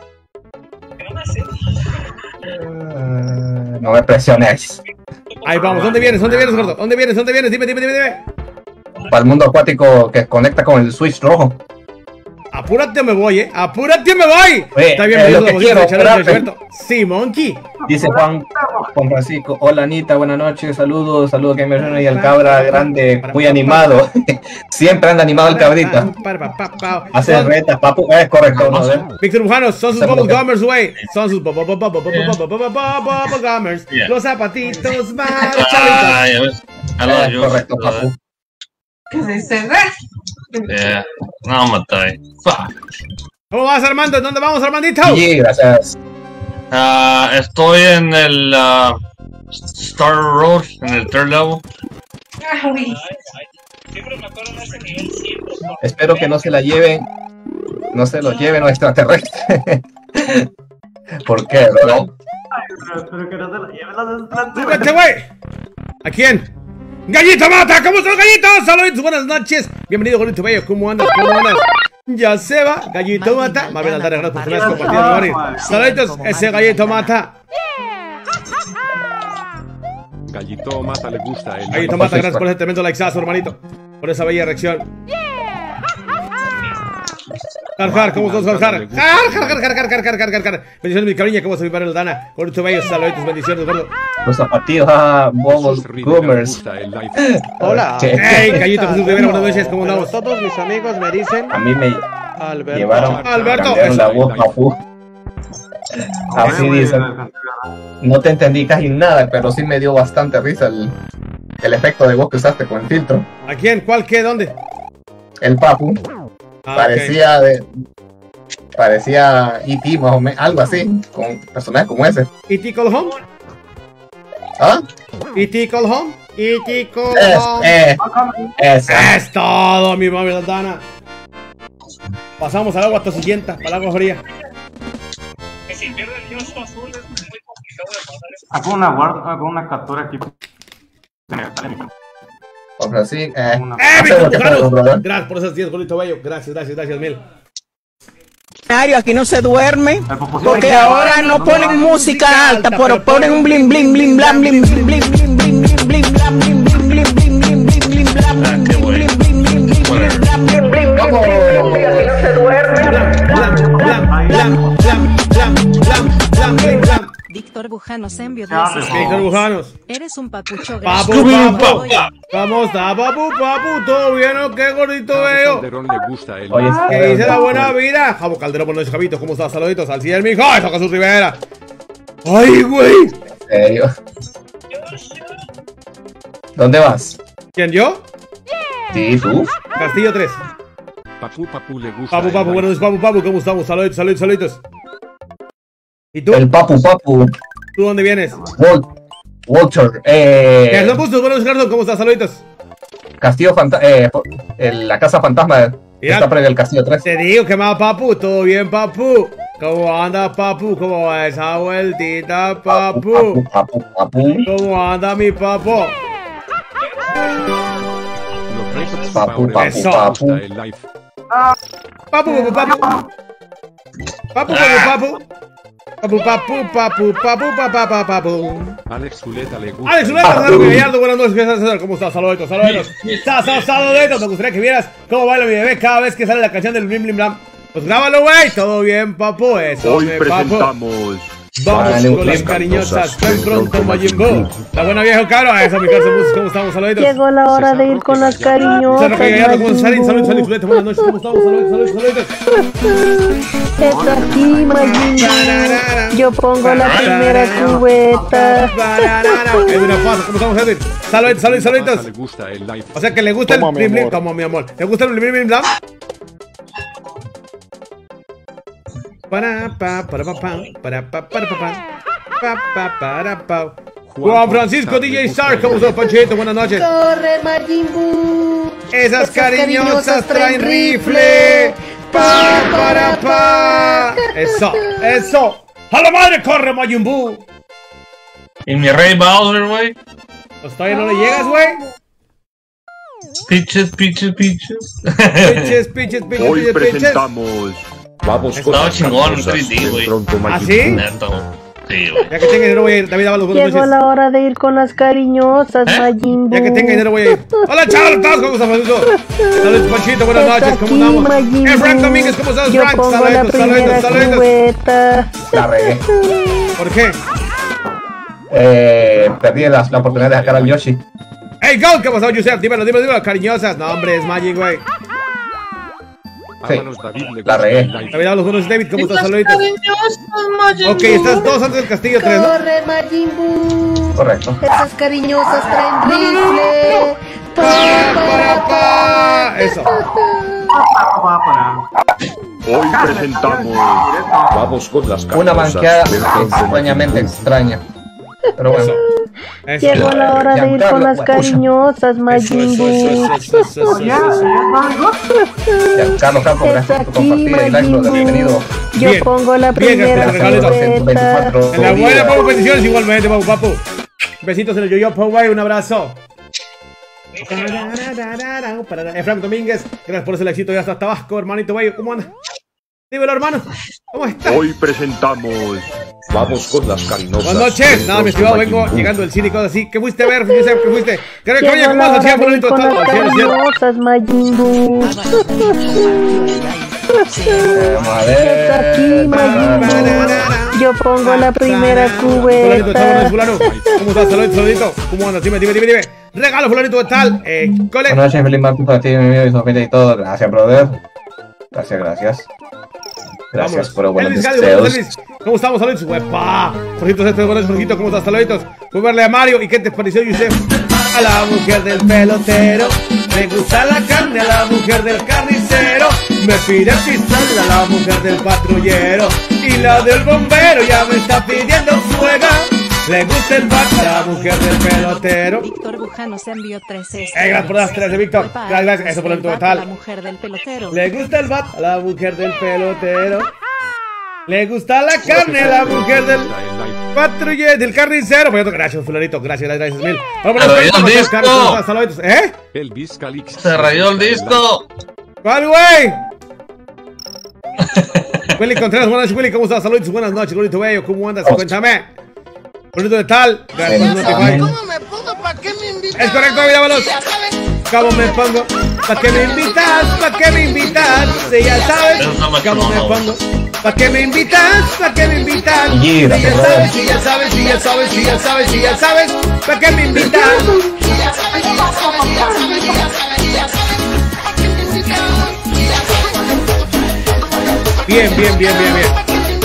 no me presiones. Ahí vamos. ¿Dónde vienes? ¿Dónde vienes, gordo? ¿Dónde vienes? ¿Dónde vienes? Dime, dime, dime, dime. Para el mundo acuático que conecta con el switch rojo. Apúrate o me voy, eh. Apúrate o me voy. Oye, Está bien, eh, me lo hizo que la quiero, bolsita de Charlie espérate. Alberto. Sí, Monkey. Dice Juan, Juan Francisco, hola Anita, buenas noches, saludos, saludos que me reúnen y al cabra grande, muy animado. Siempre anda animado el cabrita. Hace retas, papu, es correcto, ¿no? ¿Ver? Víctor Bujanos, son sus bubble gummers, güey. Son sus bubble gummers. Los zapatitos más chavitos. Correcto, papu. ¿Qué se dice? Yeah. No, maté. Fuck. ¿Cómo vas, Armando? ¿Dónde vamos, Armandito? Sí, gracias. Ah, estoy en el uh, Star Road, en el third level. Espero que no se la lleven, no se lo lleven los extraterrestres. ¿Por qué, bro? Espero que no se la lleven los extraterrestres. ¡Súbete, güey! ¿A quién? ¡Gallito Mata! ¿Cómo están, gallitos? Saludos, buenas noches. Bienvenido, Gordito Bello. ¿Cómo andas? ¿Cómo andas? Ya se va, Gallito Mata. Marvin Aldara, gracias por tener compartido, Mari. Saludos, ese Gallito Mata. Gallito Mata le gusta el Gallito Mata, gracias por ese tremendo likeazo, hermanito. Por esa bella reacción. Jar, ¿cómo estás, Jar? Jar, jar, jar, jar, jar, jar, jar, jar, jar. Bendiciones, mi cariña, ¿cómo se mi padre Aldana? Gordito Bello, saludos, bendiciones, gordo. Los zapatillos, ah, bobos, groomers. Hola. Hey, Gallito Jesús Rivera, buenas noches, ¿cómo andamos? Todos mis amigos me dicen A mí me Alberto. llevaron, Alberto, cambiaron la voz, papu. Así dicen. No te entendí casi nada, pero sí me dio bastante risa el, el efecto de voz que usaste con el filtro. ¿A quién? ¿Cuál? ¿Qué? ¿Dónde? El papu. Ah, parecía de... Parecía E T más o menos, algo así, con personajes como ese. ¿E T Call Home? ¿Ah? ¿E T Call Home? ¿E T Call Es, Home? eh, eso. Es todo, mi mami Aldana. Pasamos al agua tosillenta, para el agua fría. Que si pierde el yoso azul es muy complicado de pasar eso. Hago una guarda, hago una captura aquí. Se me sale mi mano. O sea, sí, eh. ¡Eh, Víctor Bujanos! Gracias por esas diez, Gordito Bello. Gracias, gracias, gracias, mil. Aquí no se duerme porque ahora no ponen música alta, pero ponen un bling bling bling blam bling bling bling bling bling bling bling blam bling bling bling bling bling bling bling blam bling bling bling bling bling blam bling bling. Vamos. Aquí no se duerme. Blam blam blam blam blam blam blam blam blam. Víctor Bujanos envió Víctor Bujanos. Eres un papucho. Papu, papu. ¿Cómo está, papu, papu? ¿Todo bien o qué, Gordito Bello? Calderón le gusta el Oye, ¿Qué dice la buena vida? Javo Calderón, buenos noches, Javito. ¿Cómo estás? Saluditos al cielo, mijo. ¡Eso, Jesús Rivera! ¡Ay, güey! ¿En serio? ¿Dónde vas? ¿Quién, yo? Sí, tú. Castillo tres. Papu, papu le gusta Papu, papu, el buenos noches, papu, papu. ¿Cómo estamos? Saluditos, saluditos, saluditos. ¿Y tú? El papu, papu. ¿Tú dónde vienes? Wal Walter. Eh. Gerson Bustos, buenos noches, Gerson. ¿Cómo estás? Saluditos. Castillo Fantasma. Eh, el- la casa fantasma. Mira. Está previo al Castillo tres. Te digo, ¿qué más, papu? ¿Todo bien, papu? ¿Cómo anda, papu? ¿Cómo va esa vueltita, papu? Papu, papu. ¿Cómo anda mi papu? Los reyes Papu, Power papu, le papu. gusta el live. Papu, papu, papu. Papu, papu, papu. Papu, papu, papu, papu, papu, papu, papu. Alex Zuleta le gusta Alex el Zuleta, live. Salud Gallardo, buenas noches, ¿qué tal? ¿Cómo estás? Saluditos, saluditos. Estás, estás, saluditos. Me gustaría que vieras cómo baila mi bebé cada vez que sale la canción del blim blim blam. Pues grábalo, güey. Todo bien, papu. Eso, Hoy me, papu. presentamos Vamos Vale, con las Uflim. cariñosas. Ven pronto, Majin Buu. La buena vieja cabra. Eso, mi casa, ¿cómo estamos? Saluditos. Llegó la hora de ir con las cariñosas. César Gallardo, ¿cómo estás? Majin Saludos, Buu. saludos, saludos. Buenas noches, ¿cómo estamos? Saludos, saludos, saludos. Está aquí, Majin Buu. Yo pongo la primera cubeta. Edwin Afaso, ¿cómo estamos, Edwin? Saludos, saludos, saludos. Le gusta el live. O sea que le gusta Toma, el mi blim blim. amor. Toma, mi amor. ¿Le gusta el blim blim blam? Para pa para pa pa para pa para pa pa pa para pa. Juan Francisco D J Star, ¿cómo estás, Panchito? Buenas noches. Corre, Majin Buu. Esas cariñosas traen rifle. Pa, para, pa. Eso, eso. ¡A la madre corre, Majin Buu! ¿Y mi rey Bowser, güey? Pues todavía no le llegas, güey. Pitches, pitches, pitches. Pitches, pitches, pitches, Hoy pitches, presentamos. Vamos con Estaba las chingón en cosas tres D, de güey. pronto, ¿Ah, Majin sí? Buu. Neta, güey. Sí, güey. Ya que tenga dinero voy a ir. David, daba los buenos Llegó noches. la hora de ir con las cariñosas, ¿Eh? Majin Buu. Ya que tenga dinero voy a ir. Hola, chavos, ¿todos cómo están? Saludos, Panchito, buenas Está noches, ¿cómo aquí, andamos? Majin Eh, Frank Buu. Domínguez, ¿cómo estás, Yo Frank? pongo la Saludos, primera saludos, saludos. cubeta. La regué. ¿Por qué? Eh, perdí la, la oportunidad de sacar al Yoshi. Hey, go, ¿qué pasó, Yusef? Dímelo, dímelo, dímelo, cariñosas. No, hombre, es Magic, güey. Sí, Ábalos David le la gusta regué. el live. David, daba los buenos, David, ¿cómo estás? Saluditos. Cariñosas, Ok, estás dos antes del castillo, tres, ¿no? Corre, Majin Buu. Correcto. Esas cariñosas traen rifle. Pa, para, pa. Eso. Va para. Hoy presentamos. Vamos con las Una cosas banqueada de pronto, extrañamente Majin Buu. extraña. Pero bueno. Eso. Eso. Llegó la hora de ir con las cariñosas, Eso, Majin eso, Buu. eso, eso, eso, eso, Ya, eso, eso. ya, very good. Ya, Carlos Campos, Es gracias por aquí, compartir el like, Majin brother. Bienvenido. Buu. Yo Bien, pongo la bien, primera gracias, regalito. cubeta. En la buena, Papu, bendiciones igualmente, Papu, Papu. Besitos en el yo-yo, Papu, bye, un abrazo. Eh, Frank Domínguez, gracias por ese éxito ya hasta Tabasco, hermanito, güey, ¿cómo anda? Dímelo, hermano, ¿cómo estás? Hoy presentamos. Vamos con las cariñosas. Buenas noches, de nada, mi pronto, estimado, Majin vengo Buu. llegando del cine y cosas así. ¿Qué fuiste a ver? ¿Qué fuiste? ¿Qué coño, Llegó cómo la vas a hora hacer, de ir bonito? con las Todo, cielo, cielo. cariñosas, Majin Buu. Vamos a Es ver. aquí, Majin Buu. Yo pongo la primera Fulanito, cubeta. chavos, fulano. ¿Cómo estás? Saludito, saludito. ¿Cómo andas? Dime, dime, dime, dime. Regalo, fulanito, ¿qué tal? Eh, cole. Buenas noches, feliz martes para ti, mi amigo y su familia y todo. Gracias, brother. Gracias, gracias. Gracias por los buenos Elvis, Gadi, buenos deseos. Elvis. ¿Cómo estamos? Saludos, huepa. Jorgitos, este buenos Jorgito, ¿cómo estás? Saluditos. Voy a verle a Mario. ¿Y qué te pareció, Yusef? A la mujer del pelotero le gusta la carne, a la mujer del carnicero me pide pistola, a la mujer del patrullero y la del bombero ya me está pidiendo fuego. Le gusta el bat a la mujer del pelotero. Víctor Bujano se envió tres Eh, gracias por las tres de Víctor. Gracias, gracias. Eso por el El bat a total. la mujer del pelotero. Le gusta el bat a la mujer del pelotero. Le gusta la carne a la mujer del patrullero, del carnicero. Pues, gracias, fulanito. Gracias, gracias, mil. Vamos, Se vamos, rayó el vamos, disco. Carlos, saluditos. ¿Eh? Elvis Calix. Se rayó el disco. ¿Cuál, güey? Willy Contreras, buenas noches, Willy. ¿Cómo estás? Saludos, buenas noches, bonito bello. ¿Cómo andas? Cuéntame. Bonito de tal. Gracias por notificar. ¿Cómo me pongo? ¿Para qué me invitas? Es correcto, David Ábalos. ¿Cómo me pongo? ¿Pa' qué me invitas? ¿Pa' qué me invitas? Si ya sabes. Eso está más ¿Cómo me chingón, pongo? ¿Pa' qué me invitas? ¿Pa' qué me invitas? Y Si gracias, ya brother. sabes, si ya sabes, si ya sabes, si ya sabes, si ya sabes. ¿Pa' qué me invitas? Bien, bien, bien, bien, bien.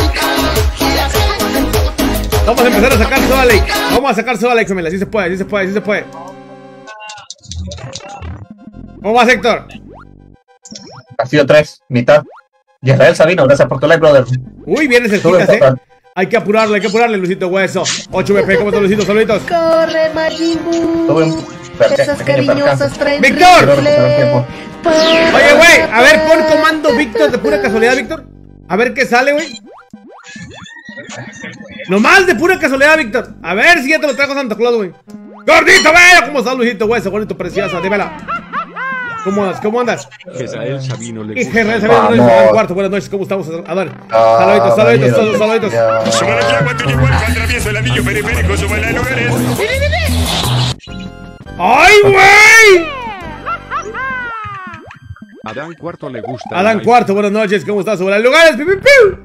Vamos a empezar a sacar Soda Lake. Vamos a sacar Soda Lake, familia. Sí se puede, sí se puede, sí se puede. ¿Cómo vas, Héctor? Castillo tres, mitad. Y Israel Sabino, gracias por tu like, brother. Uy, vienes el Sube, chicas, eh. total. Hay que apurarle, hay que apurarle, Luisito Hueso. ocho B P, ¿cómo estás, Luisito? Saluditos. Corre, Majin Buu. Tuve un perca- Esas pequeño cariñosas percance. traen ¡Víctor! Quiero recuperar el rifle. tiempo. Oye, güey, a ver, pon comando Víctor de pura casualidad, Víctor. A ver qué sale, güey. Nomás de pura casualidad, Víctor. A ver si ya te lo traigo Santa Claus, güey. Gordito, bello, ¿cómo estás, Luisito Hueso? Bonito, preciosa, dímela. ¿Cómo andas? ¿Cómo andas? Israel Sabino le Y gusta Gerard el Sabino, Vamos. buenos días, cuarto, buenas noches, ¿cómo estamos? A ver, Ah, saluditos, saluditos, caballero, saluditos, saluditos. ya. ¡Ay, güey! Adán Cuarto le gusta el Adán live. Cuarto, buenas noches, ¿cómo estás? Sobre el lugares, piu, piu, piu.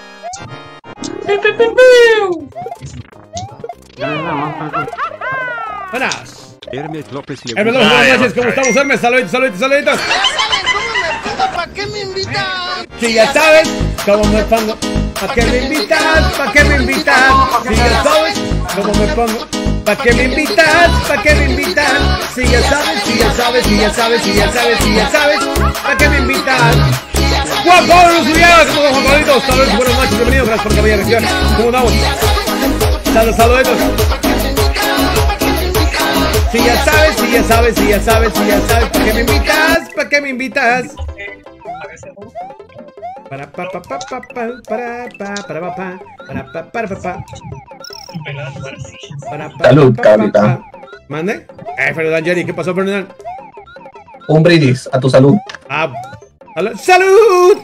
Buenas. Hermes López le Hermes gusta López, buenas Ay, noches, ¿cómo estamos, Hermes? Saluditos, saluditos, saluditos. ¿Para qué me invitas? Si ya sabes cómo me pongo, ¿pa' qué me invitas? ¿Pa' qué me invitas? Si ya sabes cómo me pongo, ¿pa' qué me invitas? ¿Pa' qué me invitas? Si ya sabes, si ya sabes, si ya sabes, si ya sabes, si ya sabes, ¿pa' qué me invitas? Juan Pablo Luciano, ¿cómo estamos, Juan Pablito? Saludos, buenas noches, bienvenidos, gracias por la bella región. ¿Cómo estamos? Saludos, saluditos. Si ya sabes, si ya sabes, si ya sabes, si ya sabes, ¿pa' qué me invitas? ¿Pa' qué me invitas? Para pa pa pa pa pa para pa para pa pa para pa para pa pa. Salud, capitán. ¿Mande? Eh, Ferdinand Jerry, ¿qué pasó, Ferdinand? Un brindis a tu salud. Ah, ¡salud!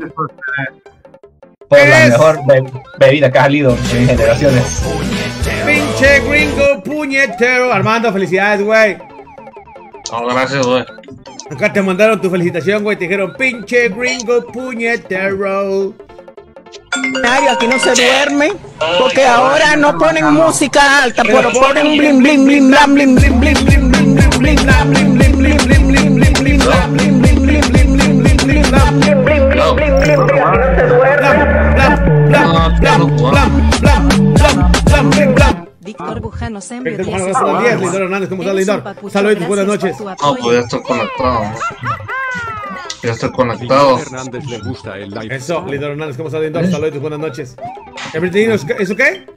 Por la mejor be bebida que has salido en generaciones. Pinche gringo puñetero. Armando, felicidades, güey. Oh, gracias, güey. Acá te mandaron tu felicitación, güey. Te dijeron, pinche gringo puñetero. Aquí no se duerme, porque ahora no ponen música alta, pero ponen bling bling bling blam bling bling bling bling bling bling bling blam bling bling bling bling bling bling bling blam bling bling bling bling bling bling bling blam bling bling bling bling bling blam no se duerme. Blam blam blam blam blam blam blam blam. Víctor Bujano se envió Víctor Bujano, buenos días. Lindor Hernández, ¿cómo estás, Lindor? Saludos, buenas noches. No, pues ya estoy conectado. Ya estoy conectado. Hernández le gusta el live. Eso, Lindor Hernández, ¿cómo estás, Lindor? Saludos, buenas noches. ¿Everything is ¿es okay?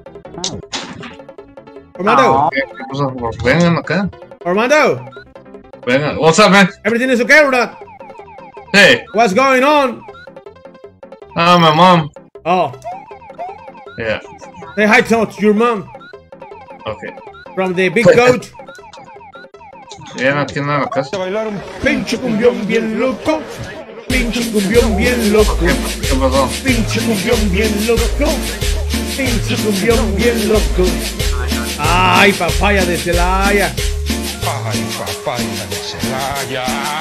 Armando. Vengan acá. Armando. Vengan. What's up, man? Everything is okay or not? Hey. What's going on? Ah, my mom. Oh. Yeah. Say hi to your mom. Okay. From the big coach. Vienen aquí en la casa. Bailar un pinche cumbión bien loco. Pinche cumbión bien loco. ¿Qué pasó? Pinche cumbión bien loco. Pinche cumbión bien loco. Ay, papaya de Celaya. Ay, papaya de Celaya.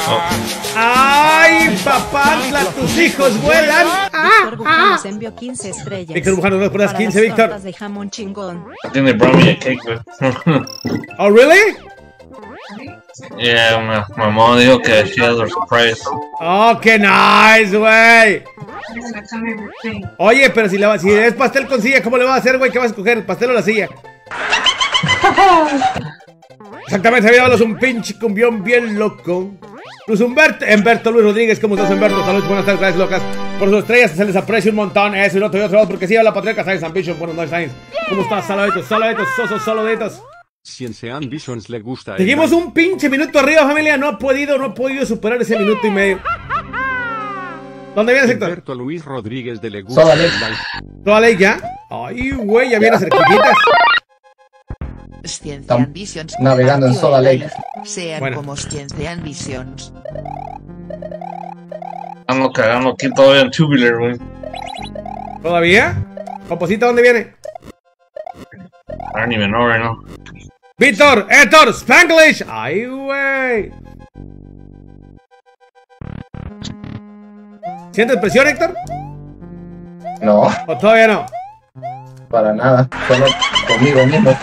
Ay, papantla, tus hijos vuelan. Víctor Bujano se envió quince estrellas. Víctor Bujano, no pones quince, Víctor. Tortas de jamón chingón. Tiene brownie and cake, güey. Oh, really? Yeah, mi mamá dijo que she has a surprise. Oh, qué nice, güey. Oye, pero si, le va, si es pastel con silla, ¿cómo le vas a hacer, güey? ¿Qué vas a escoger? ¿El pastel o la silla? Exactamente, habíamos un pinche cumbión bien loco. Luis Humberto, Humberto Luis Rodríguez, ¿cómo estás, Humberto? Saludos, buenas tardes, gracias, locas. Por sus estrellas se les aprecia un montón. Eso y otro y otro, porque sí, habla Patriarca Science Ambition. Buenos noches, Science. ¿Cómo estás? Saluditos, saluditos, sosos, saluditos. Ciencia Ambitions le gusta el Seguimos live. un pinche minuto arriba, familia. No ha podido, no ha podido superar ese minuto y medio. ¿Dónde vienes, Héctor? Humberto Luis Rodríguez de le gusta Soda el Lake. live. ¿Toda ley ya? Ay, güey, ya viene cerquititas. Ciencia Ambitions. Navegando en Soda Lake. Sean Bueno. como Ciencia Ambitions. Ando cagando aquí todavía en Tubular, güey. ¿Todavía? Composita, ¿dónde viene? I don't even know right now. Víctor, Héctor, Spanglish. Ay, güey. ¿Sientes presión, Héctor? No, ¿O todavía no? para nada. Solo conmigo mismo.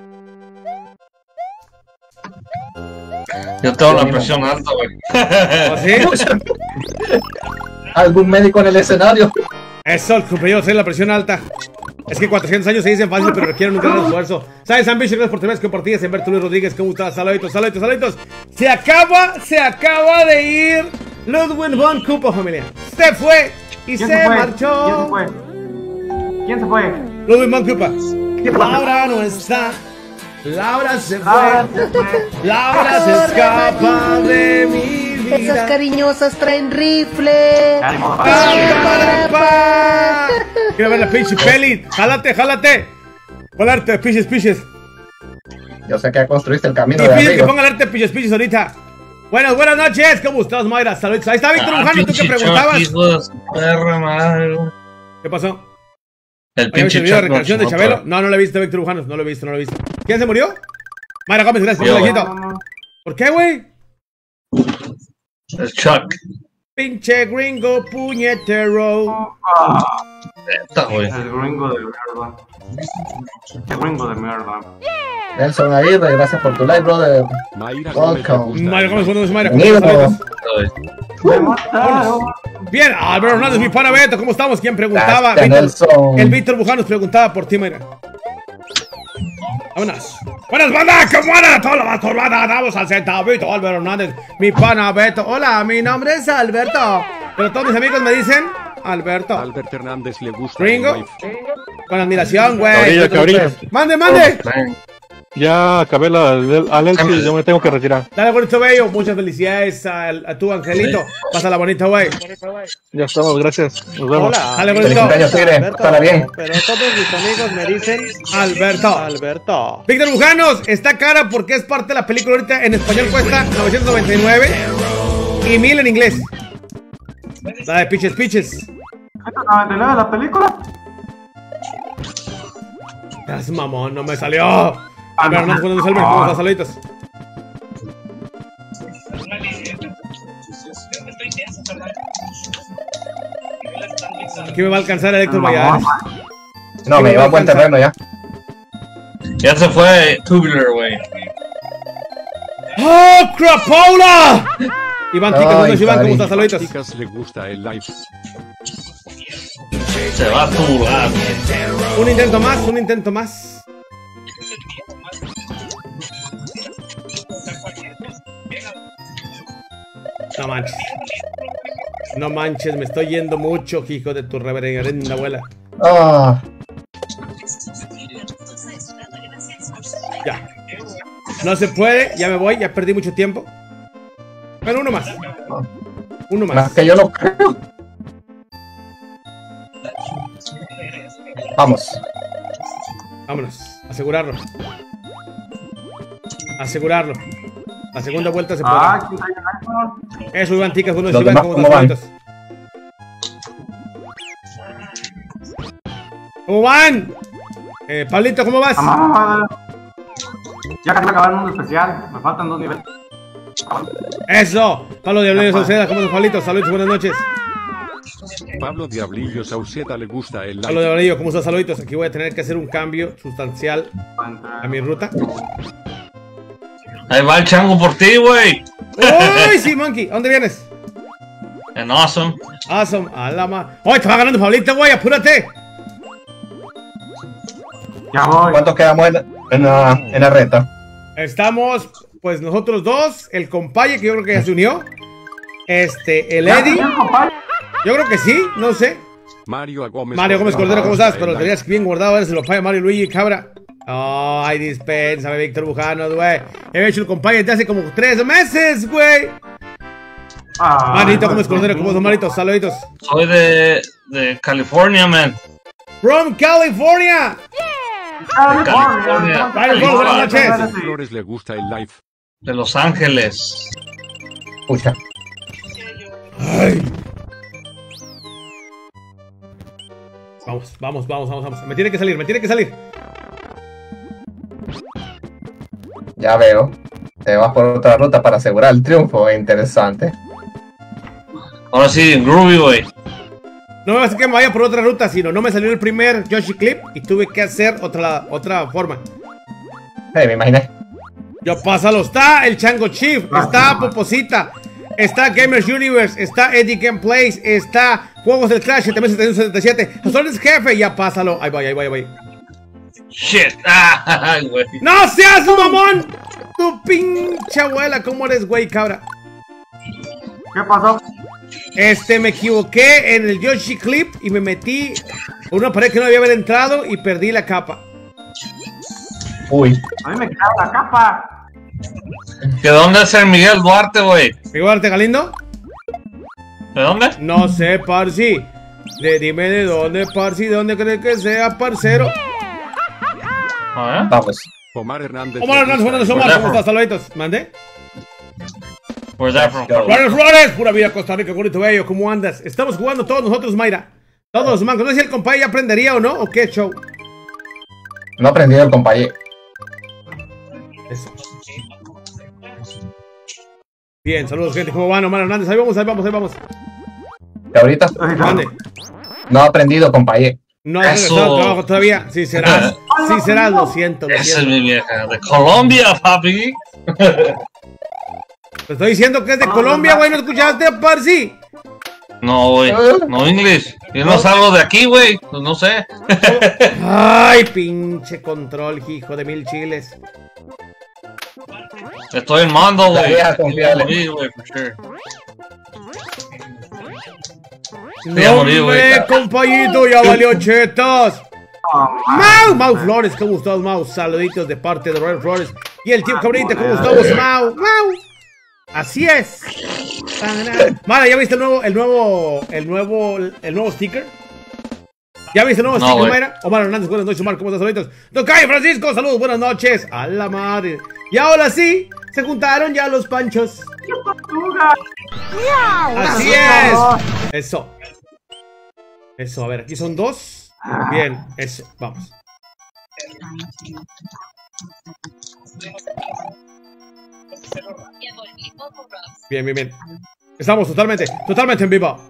Yo tengo la presión alta, güey. ¿O sí? ¿Algún médico en el escenario? Eso, el compañero, la presión alta. Es que cuatrocientos años se dicen fácil, pero requieren un gran esfuerzo. ¿Sabes, Ambition? Gracias por tener compartidas en Berto Luis Rodríguez. ¿Cómo estás? Saluditos, saluditos, saluditos. Se acaba, se acaba de ir Ludwig von Kupo, familia. Se fue y se, se fue? marchó. ¿Quién se fue? ¿Quién se fue? Ludwig von Kupo. Laura no está. Laura se fue. Laura se fue. Laura se escapa de mi vida. Esas cariñosas traen rifle. Ánimo, Pa, papá. pa, pa. Quiero ver la pinche peli. Jálate, jálate. Pon arte, piches, piches. Yo sé que construiste el camino Y de pide que arriba. ponga el arte, piches, piches ahorita. Buenas, buenas noches. ¿Cómo estás, Mayra? Saludos. Ahí está Víctor Ah, Bujano, tú que pinche preguntabas. Chucky, hijo de su perra madre, güey. ¿Qué pasó? El ¿Habías pinche el video de Chuck recreación de Norris, Chabelo? otra. No, no lo he visto, Víctor Bujano. No lo he visto, no lo he visto. ¿Quién se murió? Mayra Gómez, gracias por Yo, el güey. ojito. ¿Por qué, güey? El Chuck. Pinche gringo puñetero. Neta, güey. El gringo de mierda. El gringo de mierda. Nelson Aguirre, gracias por tu live, brother. Mayra Gómez le Welcome. gusta Mayra el Gómez, live. buenos Mayra. ¿Cómo Bienvenido. estás? Me mataron. Bien, Álvaro Hernández, mi pana Beto, ¿cómo estamos? ¿Quién preguntaba? Gracias, Víctor- Nelson. el Víctor Bujano nos preguntaba por ti, Mayra. Vámonos. Buenas bandas, ¿cómo andan? Toda la turbada, damos al centavito. Álvaro Hernández, mi pana Beto. Hola, mi nombre es Alberto. Pero todos mis amigos me dicen Alberto. Albert Hernández le gusta Gringo. el live. Con admiración, güey. Cabrilla, cabrilla. Mande, mande. Man, Ya acabé la al Elsie, yo me tengo que retirar. Dale, bonito bello. Muchas felicidades a, a tu Angelito. Pásala bonita, güey. Ya estamos, gracias. Nos vemos. Hola. Dale, bonito. Felicidades, Tigre. Pásala bien. Pero todos mis amigos me dicen Alberto. Alberto. Víctor Bujanos, está cara porque es parte de la película ahorita. En español cuesta novecientos noventa y nueve y mil en inglés. Dale, piches, piches. ¿ciento noventa y nueve la película? Es mamón, no me salió. A ver, no cuando salve, vamos a saluditos. Aquí me va a alcanzar el Héctor Valladares. No, me lleva a buen terreno ya. Ya se fue Tubular, güey. ¡Oh, Crapola! Iván Ticas, ¿dónde es Iván? ¿Cómo estás? Saluditos. Ticas le gusta el live. Se va a tubular. Un intento más, un intento más. No manches. No manches, me estoy yendo mucho, hijo de tu reverenda abuela. Ah. Ya. No se puede, ya me voy, ya perdí mucho tiempo. Pero uno más. Uno más. Más que yo no creo. Vamos. Vámonos. Asegurarlo. Asegurarlo. La segunda vuelta se puede. Ah, Eso, Iván Ticas, uno de Los Iván, demás, como ¿cómo dos van? bolitas. ¿Cómo van? Eh, Pablito, ¿cómo vas? Ya casi me acabaron un especial, me faltan dos niveles. Eso, Pablo Diablillo Sauceda, ¿cómo estás, Pablito? Saludos, buenas noches. Pablo Diablillo Sauceda le gusta el Pablo live. Diablillo, ¿cómo estás? Saluditos. Aquí voy a tener que hacer un cambio sustancial a mi ruta. Ahí va el chango por ti, güey. ¡Uy, sí, Monkey! ¿A dónde vienes? En Awesome. Awesome, a la ma... ¡Uy, te va ganando Pablito, güey! ¡Apúrate! Ya voy. ¿Cuántos quedamos en, en, la, en la reta? Estamos, pues, nosotros dos, el compaye, que yo creo que ya se unió. Este, el Eddie. Yo creo que sí, no sé. Mario Gómez Mario Gómez Cordero, ¿cómo estás? Pero lo el tenías bien guardado, eres el opaye Mario Luigi Cabra. Ay, dispénsame, Víctor Bujanos, güey. He hecho el compaye desde hace como tres meses, güey. Ah, Marito Gómez Cordero, ¿cómo estás, Marito? Saluditos. Soy de, de California, man. From California. California. Mario, buenas noches. Flores le gusta el live. De Los Ángeles. Pucha. Ay. Vamos, vamos, vamos, vamos, vamos. Me tiene que salir, me tiene que salir. Ya veo. Te vas por otra ruta para asegurar el triunfo. Interesante. Ahora sí, Groovy, güey. No me va a hacer que me vaya por otra ruta, sino no me salió el primer Yoshi Clip y tuve que hacer otra, otra forma. Hey, me imaginé. Yo pásalo, está el Chango Chief, está Poposita, está Gamers Universe, está Eddie Gameplays, está Juegos del Crash, setenta y uno setenta y siete, Razones Jefe, ya pásalo. Ahí voy, ahí voy, ahí voy. Shit. Ay, güey. ¡No seas un mamón! Tu pinche abuela, ¿cómo eres, güey, cabra? ¿Qué pasó? Este, me equivoqué en el Yoshi Clip y me metí por una pared que no debía haber entrado y perdí la capa. Uy. A mí me quedaba la capa. ¿De dónde es el Miguel Duarte, güey? ¿Miguel Duarte Galindo? ¿De dónde? No sé, Parsi. De, dime de dónde, Parsi, de dónde crees que sea, parcero. A ver. Vamos. Omar Hernández. Omar Hernández, buenas noches, Omar, ¿cómo estás? Saluditos. ¿Mande? Where's that from? Flores Flores, pura vida Costa Rica, bonito bello, ¿cómo andas? Estamos jugando todos nosotros, Mayra. Todos, man, no sé si el compadre ya aprendería o no, o qué show. No he aprendido el compañero. Eso. Bien, saludos, gente, ¿cómo van, Omar Hernández? Ahí vamos, ahí vamos, ahí vamos. ¿Y ahorita? Mande. No he aprendido, compañero. No has regresado al trabajo todavía. Sí serás, sí serás, lo siento, lo Esa es siento. mi vieja. De Colombia, papi. Te estoy diciendo que es de Colombia, güey, ¿no escuchaste, Parsi? No, güey. No English. Yo no salgo de aquí, güey. Pues no sé. Ay, pinche control, hijo de mil chiles. Estoy en mando, La güey. vieja confiable. Sí, güey, for sure. No, hombre, compañito, ya valió chetos. Mau, Mau Flores, ¿cómo estás, Mau? Saluditos de parte de Royal Flores. Y el tío Cabrita, ¿cómo estamos, Mau? Mau. Así es. Mara, ¿ya viste el nuevo, el nuevo, el nuevo, el nuevo sticker? ¿Ya viste el nuevo No, sticker, güey. Mayra? Omar Hernández, buenas noches, Omar, ¿cómo estás, saluditos? Tocayo Francisco, saludos, buenas noches. A la madre. Y ahora sí, se juntaron ya los panchos. Así es. Eso. Eso, a ver, aquí son dos. Bien, eso, vamos. Bien, bien, bien. Estamos totalmente, totalmente en vivo.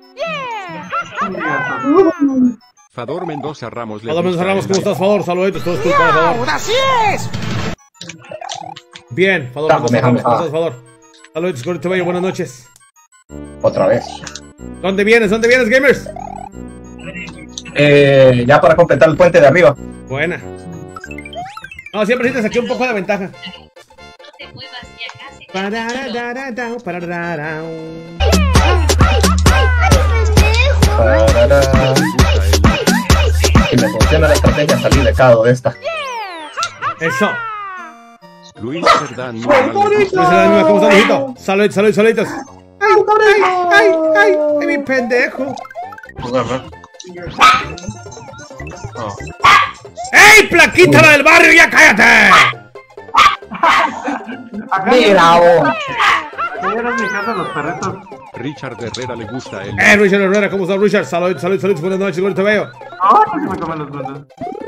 Fador Mendoza Ramos. le Fador Mendoza gusta Ramos, el ¿cómo like. estás, Fador? Saluditos, todos tus para Fador. ¡Así es! Bien, Fador Mendoza Ramos, ¿cómo estás, Fador? Saluditos, Corito Bello, buenas noches. Otra vez. ¿Dónde vienes? ¿Dónde vienes, gamers? Eh, ya para completar el puente de arriba. Buena. No, siempre sí te saqué un poco de ventaja. Pararararau, parararau. Parará. Y me funciona la estrategia salir de cada de esta. Eso. Luis Cerdán. no, no, no. Luis Cerdán, ¿cómo estás, hijito? Saluditos, saluditos, saluditos. Ay, ay, ay, ay, ay, mi pendejo. Oh. ¡Ey, plaquita la del barrio, ya cállate! Mira, vos. Señores, mi casa, los perritos. Richard Herrera le gusta el Eh, Richard Herrera, ¿cómo estás, Richard? Saluditos, saluditos, saluditos, buenas noches, Gorito Bello. No, no se me comen los duendes.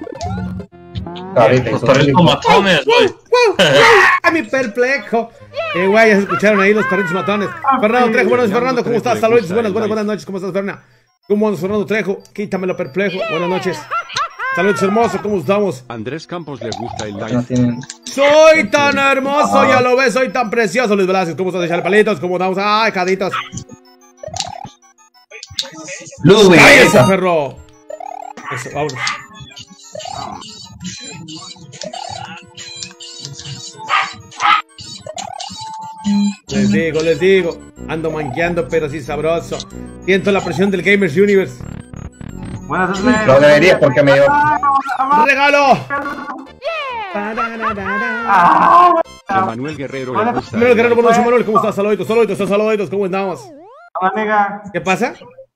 Los perritos matones, güey. A mi perplejo. Eh, güey, ya se escucharon ahí los perritos matones. Fernando Trejo, buenas noches, Fernando, ¿cómo estás? Saluditos, buenas, buenas, buenas noches, ¿cómo estás, Fernando? ¿Cómo andas, Fernando Trejo? Quítamelo perplejo, buenas noches. Saludos, hermoso, ¿cómo estamos? Andrés Campos le gusta el like. Soy tan hermoso, ya lo ves, soy tan precioso, Luis Velázquez. ¿Cómo estás, echarle palitos? ¿Cómo estamos? ¡Ay, jaditos! Ludwig. ¡Cállese, perro! Eso, vámonos. Les digo, les digo. Ando manqueando, pero sí sabroso. Siento la presión del Gamers Universe. Buenas noches. No debería porque me dio. ¡Regalo! Emanuel Guerrero le gusta Manuel el Guerrero, like. buenas noches, Manuel. ¿Cómo estás? Saluditos, saluditos, saluditos. ¿Cómo estamos? Hola, amiga. ¿Qué pasa?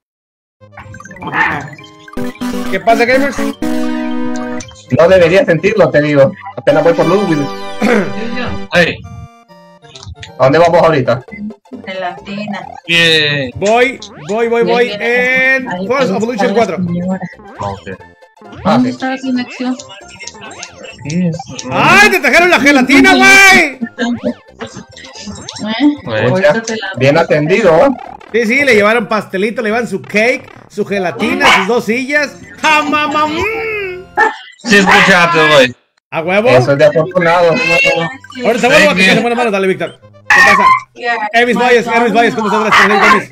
¿Qué pasa, gamers? No debería sentirlo, te digo. Apenas voy por Ludwig. Hey. ¿A dónde vamos ahorita? En la tina. Yeah. Voy, voy, voy, voy en Force of Evolution cuatro. Okay. Ah, ¿Dónde sí. está la conexión? ¡Ay, te trajeron la gelatina, güey! Pucha, bien atendido, ¿eh? Sí, sí, le llevaron pastelito, le llevan su cake, su gelatina, sus dos sillas. ¡Ja, mamá! Sí, escuchaste, güey. ¿A huevo? Eso es de afortunado. Ahorita vuelvo a que se buenas manos, dale, Víctor. ¿Qué pasa? Elvis Valles, Elvis Valles, ¿cómo estás? Gracias,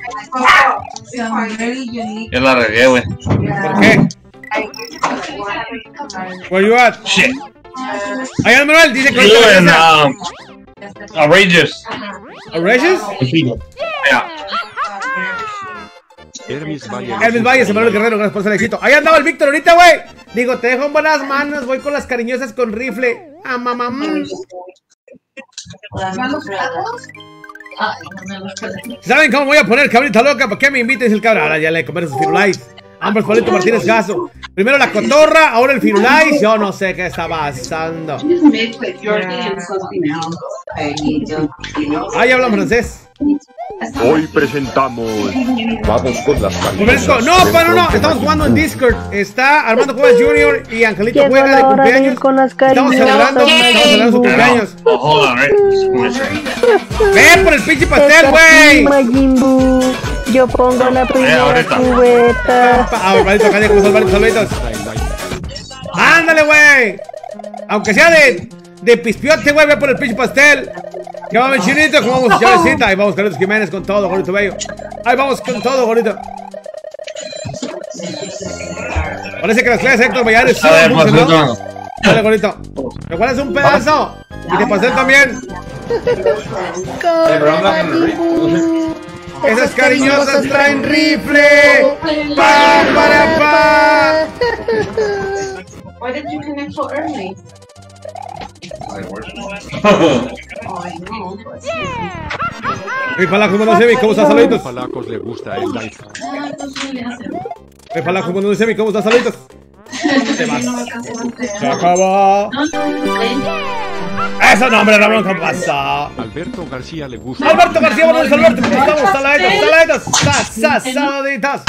Elvis. Yo la regué, güey. ¿Por qué? Where you at? Shit. Allá, Manuel, dice que You ahorita and, regresa. um, outrageous. ¿Outrageous? Yeah. Hermes Valle. Elvis Valles, Manuel Guerrero, gracias por ser éxito. Ahí andaba el Víctor ahorita, güey. Digo, te dejo en buenas manos, voy con las cariñosas con rifle. Ah, mamá. mm. ¿Saben cómo voy a poner cabrita loca? ¿Para qué me invites el cabra? Ahora ya le comer sus firulais. Ambos Paulito Martínez Gaso. Primero la cotorra, ahora el firulais. Yo no sé qué está pasando. Ahí hablan francés. Hoy presentamos. Vamos con las Momento. camisas. No, pero no, estamos jugando en Discord. Está Armando Cuevas junior y Angelito Llegó Juega de la hora de cumpleaños. ir con las Estamos celebrando, cariñosas, estamos celebrando su cumpleaños. Oh, hold on, right? Ven por el pinche pastel, güey. Majin Buu. Yo pongo la primera ahorita. cubeta. Ah, Alvarito, acá llegamos Alvarito, saluditos. Ándale, güey. Aunque sea de, de pispiote, güey, ve por el pinche pastel. Que vamos, chinito, como vamos, chavecita. Ahí vamos, Carlitos Jiménez con todo, gorito bello. Ahí vamos con todo, gorito. Parece que las clases de Héctor Vallares A ver, suben mucho, pues, ¿no? no. Dale, gorito. ¿Me cuál es un pedazo? Y de pastel también. Corre, Majin Buu. Esas cariñosas traen rifle. Pa, para, pa. Why did you connect so early? Mi Palaco, ¿cómo no sé mi? ¿Cómo estás, saluditos? Palacos le gusta el live. Mi Palaco, ¿cómo no sé mi? ¿Cómo estás, saluditos? Te vas. Se acabó. Eso no, hombre, Ramón, ¿qué pasa? Alberto García le gusta. Alberto García, buenos Alberto, ¿cómo estamos? Saladitos, saladitos, sa, sa, saladitas.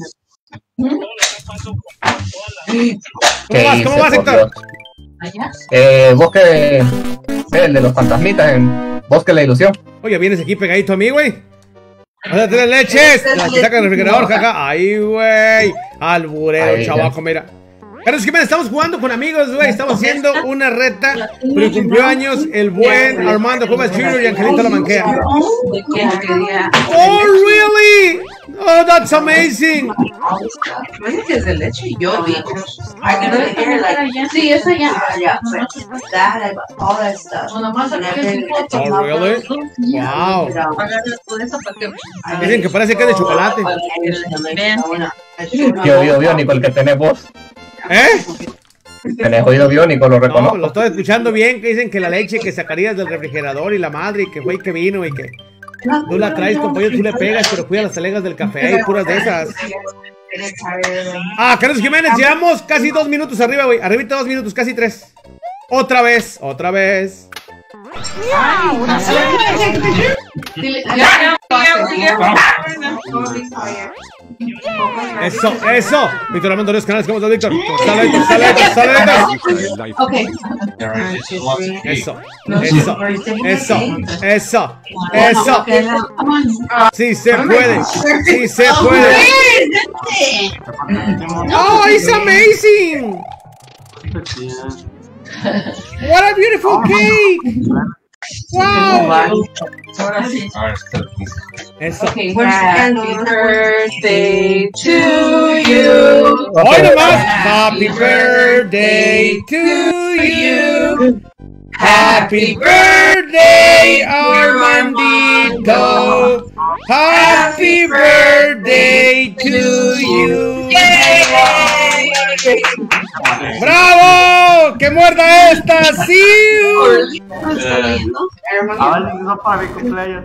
¿Cómo vas? ¿Cómo vas, Héctor? Eh, bosque, el de los fantasmitas en Bosque de la Ilusión. Oye, vienes aquí pegadito a mí, güey. ¡Vas a tener leches! Las que sacan el refrigerador, jaja. ¡Ay, güey! Alburero, chavaco, mira. Pero es que me estamos jugando con amigos, güey. Estamos haciendo una reta. Pero cumplió años el buen Armando Cuevas junior y Angelito La Manquea. ¡Oh, really! ¡Oh, that's amazing! Es de leche y yo vi. Sí, eso ya. Oh, really? Wow. Dicen que parece que es de chocolate. Yo, yo, biónico, el que tenés vos. ¿Eh? Tenés oído biónico, lo reconozco. No, lo estoy escuchando bien, que dicen que la leche que sacarías del refrigerador y la madre, y que fue y que vino y que tú la traes, compañero, tú le pegas, pero cuida las talegas del café y puras de esas. Ah, Carlos Jiménez, llevamos casi dos minutos arriba, güey. Arribita dos minutos, casi tres. Otra vez, otra vez. Eso, eso. Víctor Armando Ríos Canales, ¿cómo estás, Víctor? Saluditos, saluditos, saluditos. Ok. Eso, eso, eso, eso, eso. Sí se puede, sí se puede. Oh, it's amazing. What a beautiful cake. Wow. Eso. Okay, happy birthday to you. Hoy nomás. Happy birthday to you. Happy birthday, Armandito. Happy birthday to you. ¡Bravo! ¡Que muerda esta! ¡Sí! Ahora no para mi cumpleaños.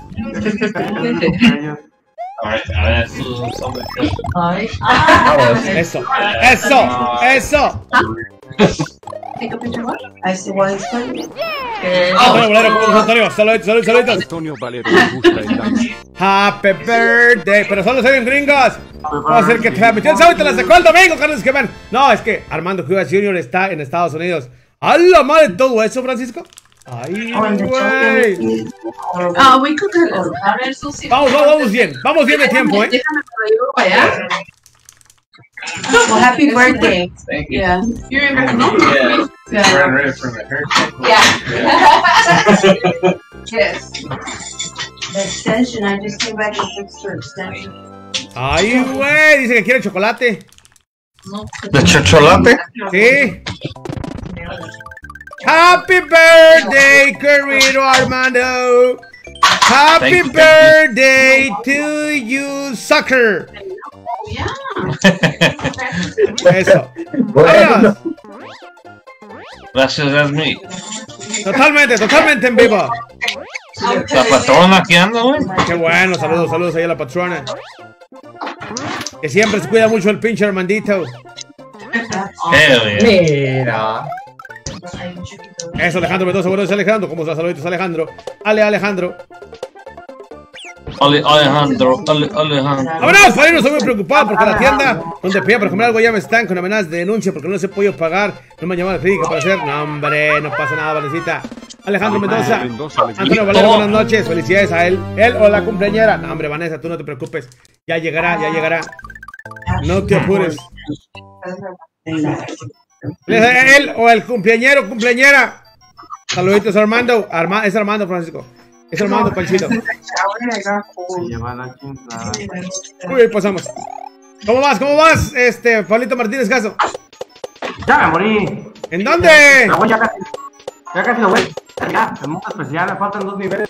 Eso, eso, eso. Take a picture what? I see why it's funny. Antonio Valero, ¿cómo estás, Antonio? Saluditos, saluditos, saluditos. Antonio Valero le gusta el live. Happy birthday. Pero solo soy en gringos. Va a ser que te la metió el sábado y te la sacó el domingo, Carlos Esquemán. No, es que Armando Cuevas junior está en Estados Unidos. ¡A la madre todo eso, Francisco! ¡Ay, güey! Ah, we could go. A ver, Susi. Vamos, vamos, vamos bien. Vamos bien de tiempo, ¿eh? Déjame que lo llevo para allá. Well, happy birthday. Thank you. Yeah. You remember? No? Yeah. Yeah. Ran ready for the haircut. Yeah. Yes. The extension, I just came back and fixed her extension. ¡Ay, güey! Dice que quiere chocolate. ¿De chocolate? Sí. Happy birthday, querido Armando. Happy birthday to you, sucker. Eso. Vámonos. Gracias, es mí. Totalmente, totalmente en vivo. La patrona aquí anda, güey. Qué bueno, saludos, saludos ahí a la patrona. Que siempre se cuida mucho el pinche Armandito. Mira. Eso, Alejandro Mendoza, buenos días, Alejandro. ¿Cómo estás? Saluditos, Alejandro. Ale, Alejandro. Ale, Alejandro, Ale, Alejandro. ¡Vámonos! Para irnos, estoy muy preocupado porque la tienda donde pedía para comer algo ya me están con amenazas de denuncia porque no les he podido pagar. No me han llamado a la clínica para hacer. No, hombre, no pasa nada, Valecita. Alejandro Mendoza. Antonio Valero, buenas noches. Felicidades a él. Él o la cumpleañera. No, hombre, Vanessa, tú no te preocupes. Ya llegará, ya llegará. No te apures. Él o el cumpleañero, cumpleañera. Saluditos, Armando. Arma es Armando, Francisco. Es Armando, Panchito. Uy, pasamos. ¿Cómo vas? ¿Cómo vas? Este, Pablito Martínez Caso. Ya me morí. ¿En dónde? Me voy ya casi. Ya casi lo voy. Ya, el mundo especial, me faltan dos niveles.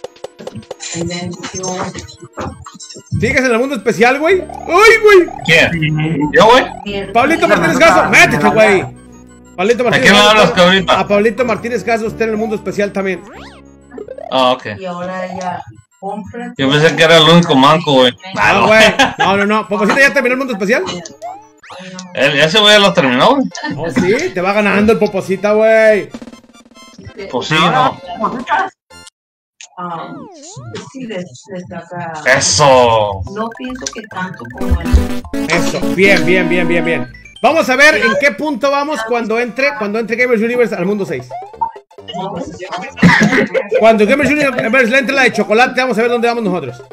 ¿Sigues en el mundo especial, güey? ¡Uy, güey! ¿Quién? ¿Yo, güey? Pablito Martínez Caso, métete, güey. Pablito ¿A Martínez quién le Caso, hablas, cabrita? a Pablito Martínez Caso, usted en el mundo especial también. Ah, ok. Y ahora ella compra. Yo pensé que era el único manco, güey. Ah, güey. No, no, no. Poposita ya terminó el mundo especial. Él, ese güey ya lo terminó, güey. Oh, sí, te va ganando el Poposita, güey. Pues sí, no. Ah, sí, les, les saca. Eso. No pienso que tanto como el. Eso, bien, bien, bien, bien, bien. Vamos a ver en qué punto vamos cuando entre, cuando entre Gamers Universe al mundo seis. Cuando Gamers Universe le entre la de chocolate, vamos a ver dónde vamos nosotros.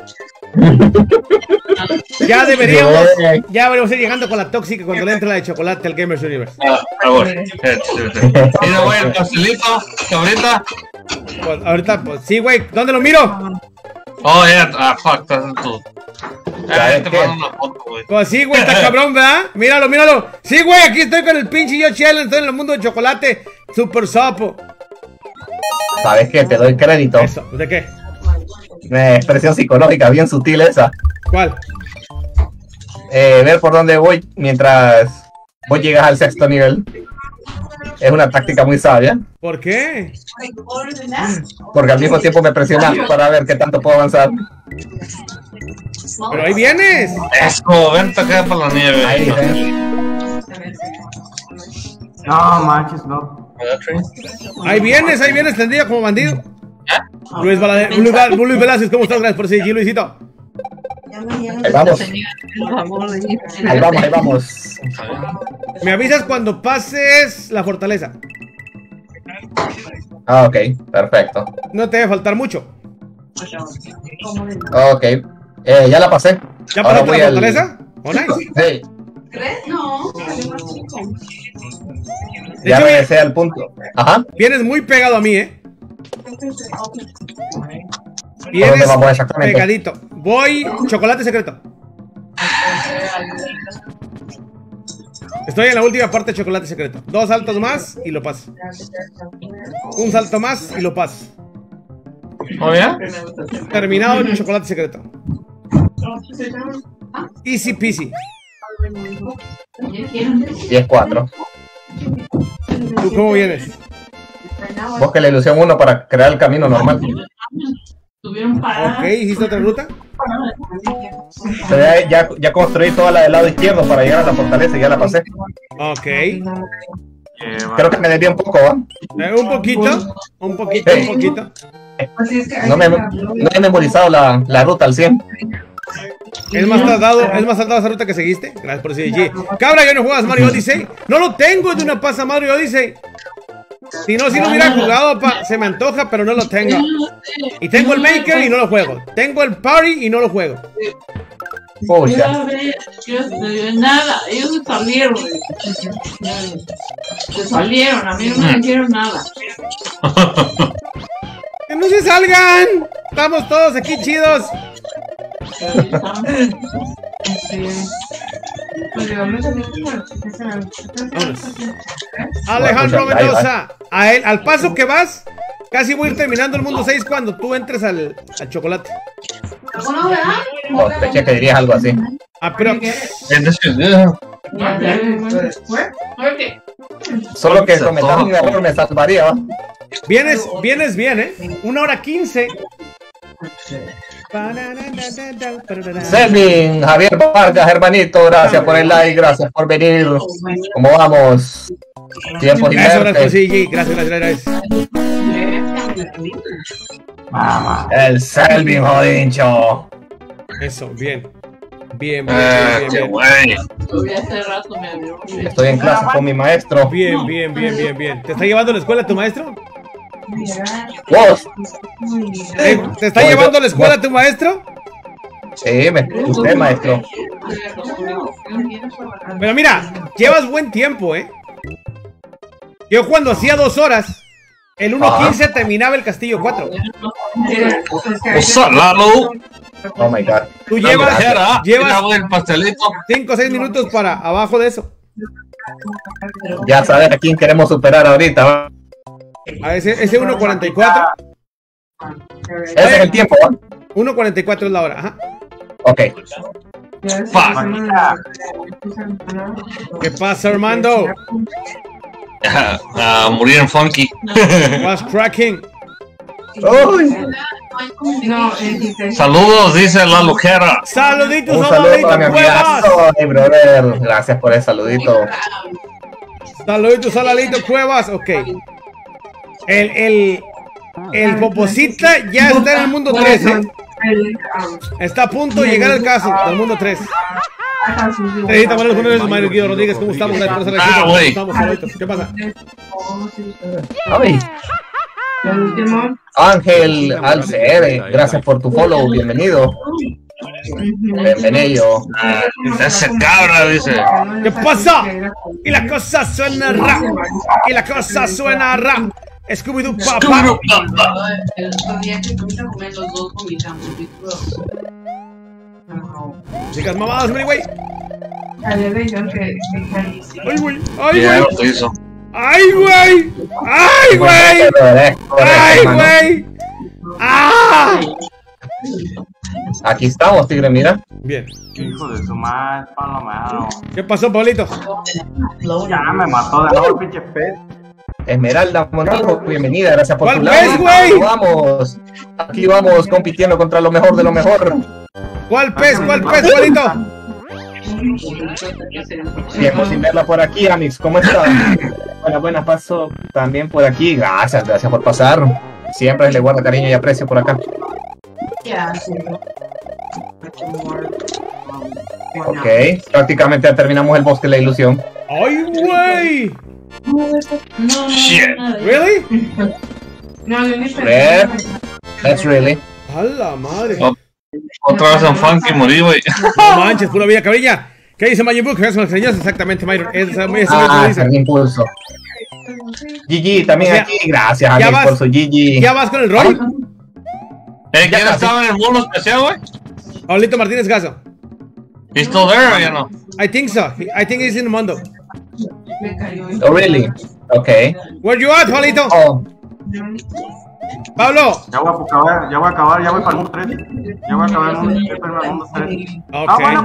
Ya deberíamos, ya deberíamos ir llegando con la tóxica cuando le entre la de chocolate al Gamers Universe. Ah, ah, bueno. Mira, güey, el pastelito, cabrita. Pues ahorita, pues sí, güey. ¿Dónde lo miro? Oh, yeah. Ah, fuck, estás en tu. Ah, te mando una foto, güey. Pues sí, güey, está cabrón, ¿verdad? Míralo, míralo. Sí, güey, aquí estoy con el pinche yo challenge, estoy en el mundo de chocolate. Super sapo. ¿Sabes qué? Te doy crédito. Eso, ¿de qué? Eh, expresión psicológica, bien sutil esa. ¿Cuál? Eh, ver por dónde voy mientras vos llegas al sexto nivel. Es una táctica muy sabia. ¿Por qué? Porque al mismo tiempo me presionas para ver qué tanto puedo avanzar. Pero ahí vienes. Eso, vente acá para la nieve. Ahí, No, manches, no. Ahí vienes, ahí vienes, tendido como bandido. Luis, Valade- Luis, Val- Luis Velázquez, ¿cómo estás? Gracias por seguir, Luisito. Ahí vamos. Ahí vamos, ahí vamos. Me avisas cuando pases la fortaleza. Ah, ok, perfecto. No te debe faltar mucho. Ok, eh, ya la pasé. ¿Ya Ahora pasaste voy la al- fortaleza? Oh, nice. Sí, ¿Crees? No. De ya hecho, regresé al punto. Ajá. vienes muy pegado a mí, ¿eh? ¿A dónde Vienes vamos exactamente? pegadito. Voy chocolate secreto. Estoy en la última parte de chocolate secreto. Dos saltos más y lo paso. Un salto más y lo paso. ¿Oh, ya? Terminado el chocolate secreto. Easy peasy. diez cuatro. ¿Tú cómo vienes? Busque la ilusión uno para crear el camino normal. Ok, ¿hiciste otra ruta? O sea, ya, ya construí toda la del lado izquierdo para llegar a la fortaleza y ya la pasé. Ok. Creo que me desvié un poco, ¿va? Eh, un poquito, un poquito, un poquito. No, me, no he memorizado la, la ruta al cien. ¿Es más tardado, es más tardado esa ruta que seguiste? Gracias por decir G. Cabra, ¿ya no juegas Mario Odyssey? No lo tengo, es de una pasa Mario Odyssey. Si no, si no hubiera jugado, pa, se me antoja, pero no lo tengo. Y tengo el Maker y no lo juego. Tengo el Party y no lo juego. Pucha. Nada, ellos se salieron. Se salieron, a mí no me dijeron nada. ¡Que no se salgan! Estamos todos aquí chidos. Alejandro Mendoza, a él, al paso que vas, casi voy a ir terminando el mundo seis cuando tú entres al, al chocolate. Oh, pensé que dirías algo así. Ah, pero... Solo que comentar un error me salvaría, ¿va? Vienes, vienes bien, ¿eh? Una hora quince. Selvin, Javier Vargas, hermanito, gracias por el like, gracias por venir. ¿Cómo vamos? Tiempo Eso, gracias, sí, sí, gracias, gracias, gracias. El Selvin, jodincho. Eso, bien. Bien, bien, Eh, bien, bien, bien. Estoy en clase con mi maestro. Bien, bien, bien, bien, bien. ¿Te está llevando a la escuela tu maestro? ¿Vos? ¿Eh? ¿Te está No, llevando yo- a la escuela tu maestro? Sí, me, usted, maestro. Pero mira, llevas buen tiempo, ¿eh? Yo cuando hacía dos horas, el uno quince terminaba el Castillo cuatro. What's up, Lalo? Oh my god. Tú llevas, Mira, llevas mira, el pastelito. cinco o seis minutos para abajo de eso. Ya sabes a quién queremos superar ahorita, ¿va? A ese, ese uno cuarenta y cuatro. Ese es el tiempo, ¿va? uno cuarenta y cuatro es la hora, ajá. Ok. ¿Qué pasa, Armando? A uh, morir en funky. What's cracking? Saludos, dice la lujera. Saluditos, un saludo para mi amigazo, hey, brother. Gracias por el saludito. Saluditos a Lalito Cuevas. Ok. El, el, el Poposita ya está en el mundo tres, ¿eh? Está a punto de llegar al caso del mundo tres. Necesita poner los nombres, Mario Guido Rodríguez. ¿Cómo estamos? Ah, güey. ¿Qué pasa? Ay. Ángel Alcere, gracias por tu follow, bienvenido. Bienvenido. Ah, ese cabra dice. ¿Qué pasa? Y la cosa suena ra. Y la cosa suena ra. Scooby-Doo papá. Chicas mamadas, mi güey. Ay, güey. Ay, güey. ¡Ay, güey! ¡Ay, güey! ¡Ay, güey! ¡Ah! Aquí estamos, tigre, mira. Bien. Hijo de su madre, palomero. ¿Qué pasó, Pablito? Ya me mató de nuevo, pinche pez. Esmeralda Monaco, bienvenida, gracias por tu like. ¿Cuál pez, güey? Vamos, aquí vamos compitiendo contra lo mejor de lo mejor. ¿Cuál pez? ¿Cuál pez, Pablito? Tiempo sin verla por aquí, Amix, ¿cómo está? Buenas, buenas, paso también por aquí. Gracias, gracias por pasar. Siempre le guarda cariño y aprecio por acá. Ok, prácticamente ya terminamos el bosque de la ilusión. ¡Ay, güey! Shit. ¿Really? Red. That's really. ¡A la madre! Oh, otra vez en funky morí, güey. No manches, pura vida cabrilla. ¿Qué dice Majin Buu? ¿Qué son las señas? Exactamente, Myron. Esa, esa ah, dice. el impulso. Gigi, también o sea, aquí. Gracias, Alex, vas, por su Gigi. ¿Ya vas con el rol? ¿Eh, ¿Quién estaba en el mundo especial, güey? Pablito Martínez Gaso. ¿He's still there or you know? I think so. I think he's in the mundo. Oh, really? Okay. Where you at, Pablito? Oh. Pablo. Ya voy a acabar, ya voy a acabar, ya voy para el mundo tres. Ya voy a acabar el mundo tres, pero el mundo tres. Ok. Ah,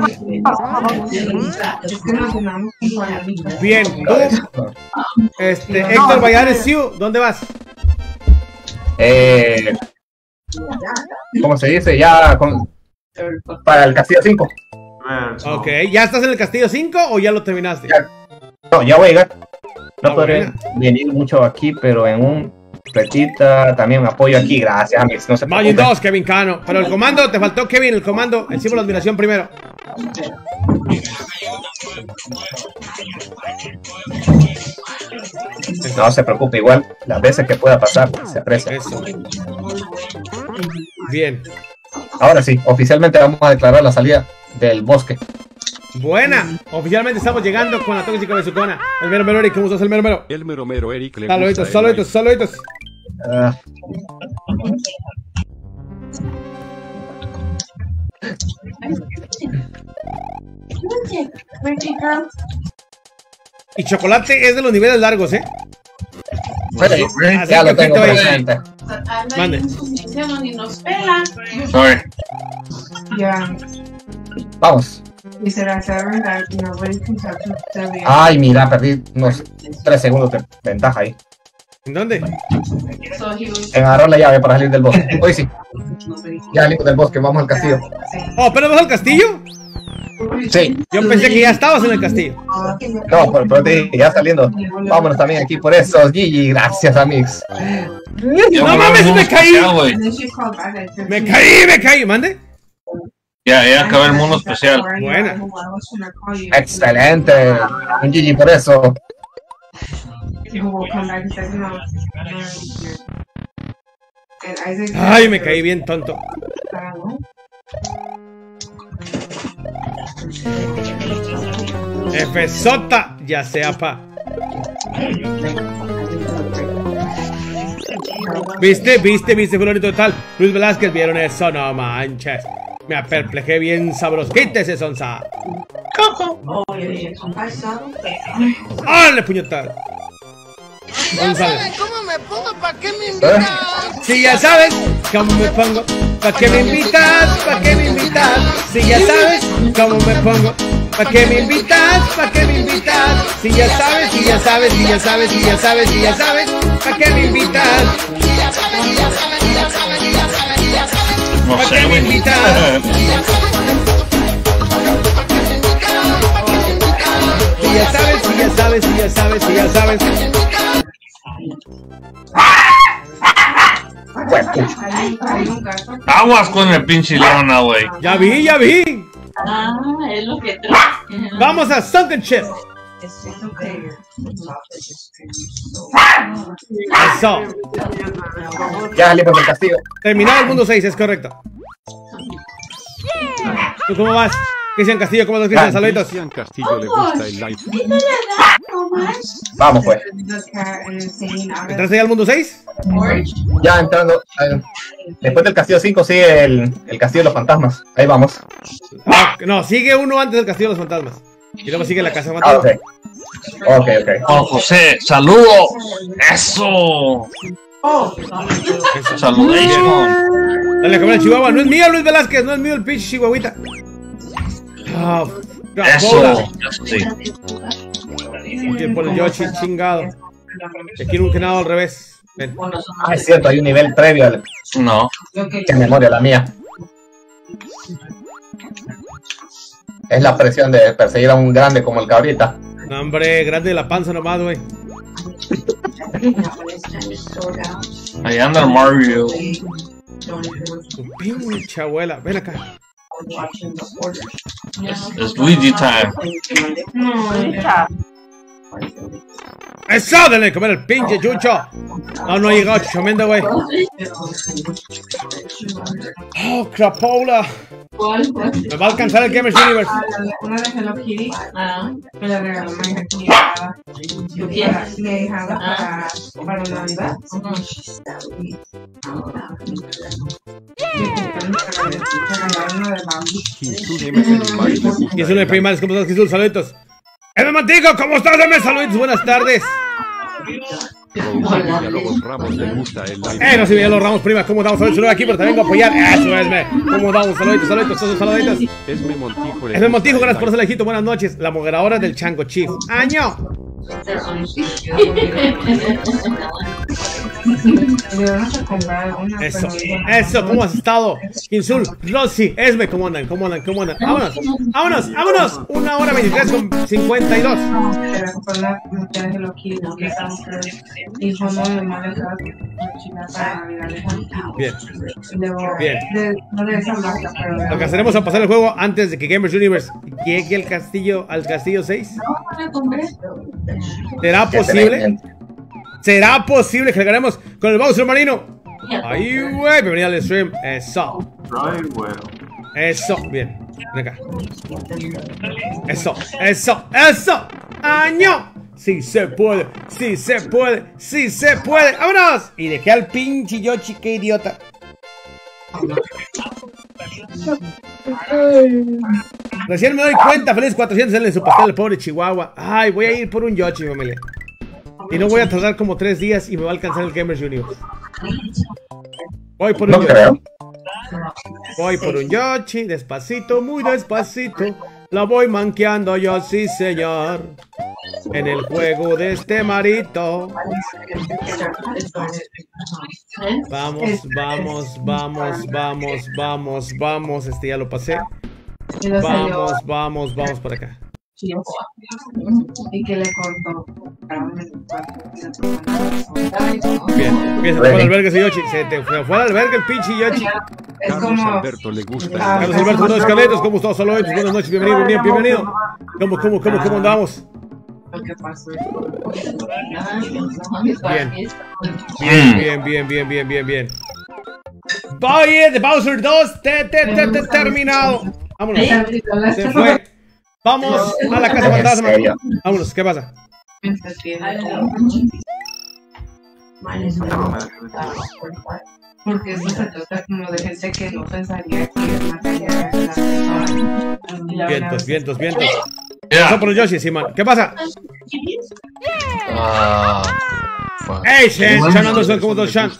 bueno, pues. Bien, tú. Este, Héctor Vallares Siu, ¿dónde vas? Eh. ¿Cómo se dice? Ya con, para el Castillo cinco. Ok, ¿ya estás en el Castillo cinco o ya lo terminaste? Ya, no, ya voy a llegar. No ah, podré bueno. venir mucho aquí, pero en un retita también me apoyo aquí. Gracias, amigos. No se Magic dos, Kevin Cano. Pero el comando, te faltó Kevin, el comando. El símbolo de admiración primero. No se preocupe, igual las veces que pueda pasar se aprecia. Eso. Bien. Ahora sí, oficialmente vamos a declarar la salida del bosque. Buena. Oficialmente estamos llegando con la tóxica besucona. El mero mero Eric, ¿cómo estás el mero mero? El mero mero Eric le Saluditos, saluditos, saluditos. Uh. Y chocolate es de los niveles largos, ¿eh? Bueno, ya lo tengo presente. Mande. Sorry. Vamos. Ay, mira, perdí unos tres segundos de ventaja ahí. ¿En dónde? En agarrar la llave para salir del bosque. Hoy sí. Ya salimos del bosque, vamos al castillo. Oh, ¿pero vas al castillo? Sí. Yo pensé que ya estabas en el castillo. No, pero, pero te dije, ya saliendo. Vámonos también aquí por eso, Gigi. Gracias, amigos. No mames, me caí. Me caí, me caí. ¿Mande? Ya, ya acabé el mundo especial. Buena. Excelente. Un Gigi por eso. Ay, me caí bien tonto. F Sota, ya sea pa. ¿Viste? ¿Viste? ¿Viste? Fulonito total. Luis Velázquez, ¿vieron eso? No manches. Me aperplejé bien sabroso. Quítese, sonsa. ¡Órale, puñetada! Ya saben cómo me pongo, ¿para qué me invitas? Si ya sabes cómo me pongo, ¿para qué me invitas? ¿Para qué me invitas? Si ya sabes cómo me pongo, ¿Pa' qué me invitas? ¿Pa' qué me invitas? Si ya sabes, si ya sabes, si ya sabes, si ya sabes, si ya sabes, ¿pa' qué me invitas? No ¿Pa' sé, qué me güey. invitas? Si ya sabes, si ya sabes, si ya sabes, si ya sabes. Aguas con el pinche Leona, güey. Ya vi, ya vi. Ah, es lo que trae. Vamos a Sunken Ship. Eso. Ya salí por el castillo. Terminado el mundo seis, es correcto. ¿Tú cómo vas? Cristian Castillo, ¿cómo vas, Cristian? Saluditos. Cristian Castillo le gusta el live. Vamos pues. ¿Entraste ya al mundo seis? Ya entrando. eh, Después del castillo cinco sigue el, el castillo de los fantasmas. Ahí vamos. Ah, no, sigue uno antes del Castillo de los Fantasmas. Y luego sigue la Casa de Ah, Fantasmas. ok. Ok, ok. Oh, José, saludo. Eso. Saludation. Dale a comer el chihuahua. No es mío, Luis Velázquez. No es mío el pinche chihuahuita. Ah, Eso. Eso sí. Que por el Yoshi, chingado. Aquí nunca nada al revés. Ven. Ah, es cierto, hay un nivel previo al. No. Qué memoria la mía. Es la presión de perseguir a un grande como el cabrita. No, hombre, grande de la panza nomás, güey. Ahí anda el Mario. Tu pinche abuela. Ven acá. Es, es Luigi time. ¡Eso! ¡Dale a comer el pinche chucho! No, no ha llegado Chuchamenda, güey. ¡Oh, crapola! Me va a alcanzar el Gamers Universe. Una de Hello Kitty. Ah. Me la regaló mi hija. ¿Tú quieres? Mi hija para, para Navidad. Y es una primales, ¿cómo estás, Jesús? Saluditos. ¡Eme Mantico! ¿Cómo estás? Dame saluditos, buenas tardes. Villalobos Ramos le gusta el live. Eh, no se veía los Ramos, prima. ¿Cómo estamos? Saluditos aquí, pero te vengo a apoyar. Eso es, me. ¿Cómo estamos? Saluditos, saluditos, todos saluditos. Esme Montijo le Esme gusta Montijo, el gracias por live. ese lejito. Buenas noches. La moderadora del Chango Chief. ¡Año! Eso, eso, ¿cómo has estado? Insul, Rosy, Esme, ¿cómo andan? ¿Cómo andan? ¿Cómo andan? ¡Vámonos! ¡Vámonos! ¡Vámonos! Una hora veintitrés con cincuenta y dos. Bien. Bien. Lo que haremos a pasar el juego antes de que Gamers Universe llegue al castillo, al castillo seis. ¿Será posible? ¿Será posible que llegaremos con el Bowser Marino? Ahí, güey, bienvenido al stream. Eso. Eso, bien. Ven acá. Eso, eso, eso. ¡Año! Sí se puede, sí se puede, sí se puede. ¡Vámonos! Y dejé al pinche Yoshi, qué idiota. Recién me doy cuenta, feliz cuatrocientos en su pastel, el pobre Chihuahua. Ay, voy a ir por un Yoshi, familia. Y no voy a tardar como tres días y me va a alcanzar el Gamers Universe. Voy por un No Yoshi. creo. Voy por un Yoshi, despacito, muy despacito. La voy manqueando yo, sí señor. En el juego de este marito. Vamos, vamos, vamos, vamos, vamos, vamos. Este ya lo pasé. Vamos, vamos, vamos por acá. Y que le cortó. Bien, bien, se te fue al albergue ese Yoshi. Se te fue, fue al albergue el pinche Yoshi. Carlos Alberto le gusta el Carlos live. Alberto, buenos escaletos, ¿cómo estás? Saludos, buenas noches, bienvenido, bien, bienvenido. ¿Cómo, cómo, cómo, cómo andamos? Bien. Bien, bien, bien, bien, bien, bien. Oye, de Bowser dos, te, te, te, te, terminado. Vámonos. Se fue. Vamos a la casa fantasma. Vámonos, ¿qué pasa? Porque eso se trata como de gente que no pensaría que es más allá de la persona. Vientos, vientos, vientos. Eso por Yoshi, sí, man. ¿Qué pasa? Ah, fuck. Hey, Shen, Shen Anderson, ¿cómo estás, Shen?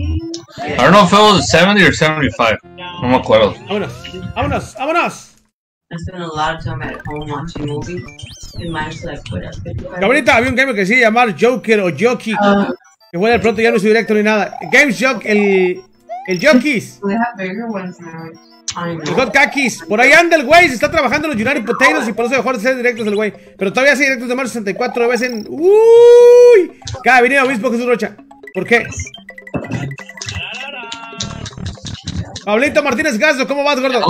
I don't know if it was seventy or seventy-five. No me acuerdo. Vámonos, vámonos, vámonos. I spend a lot of time at home watching movies. And mine's like, what else? Ahorita había un game que se llamar Joker o Jockey. Uh, que fue del pronto, ya no es directo ni nada. Games Jock, el. El Jockeys. They have bigger ones now. El Hot Kakis. Por ahí anda el güey. Se está trabajando en los United Potatoes y por eso dejó de hacer directos el güey. Pero todavía hace directos de Mario sesenta y cuatro veces en. Uy. Cada venido obispo Jesús Rocha. ¿Por qué? Pablito Martínez Gaso, ¿cómo vas, gordo?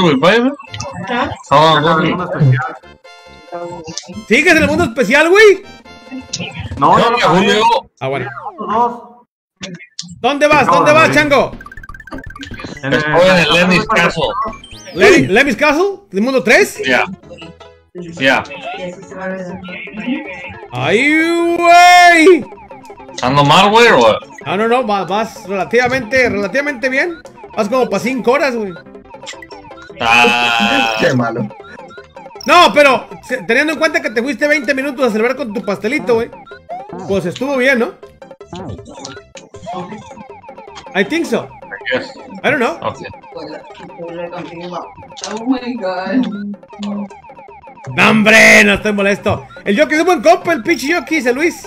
¿Sigues en el mundo especial, güey? No, no, no, no. Ah, bueno. ¿Dónde vas? ¿Dónde vas, Chango? En el, en el Lemmy's Castle. ¿Lemmy's, Lemmy's Castle? ¿De mundo tres? Ya. Ya. ¡Ay, güey! ¿Ando mal, güey, o what? Ah, no, no, vas, vas relativamente, relativamente bien. Vas como para cinco horas, güey. Ah, qué malo. No, pero teniendo en cuenta que te fuiste veinte minutos a celebrar con tu pastelito, güey. Pues estuvo bien, ¿no? I think so. Yes. I don't know. Okay. Oh my god. No, hombre, no estoy molesto. El Jockey es un buen compa, el pinche Jockey, el Luis.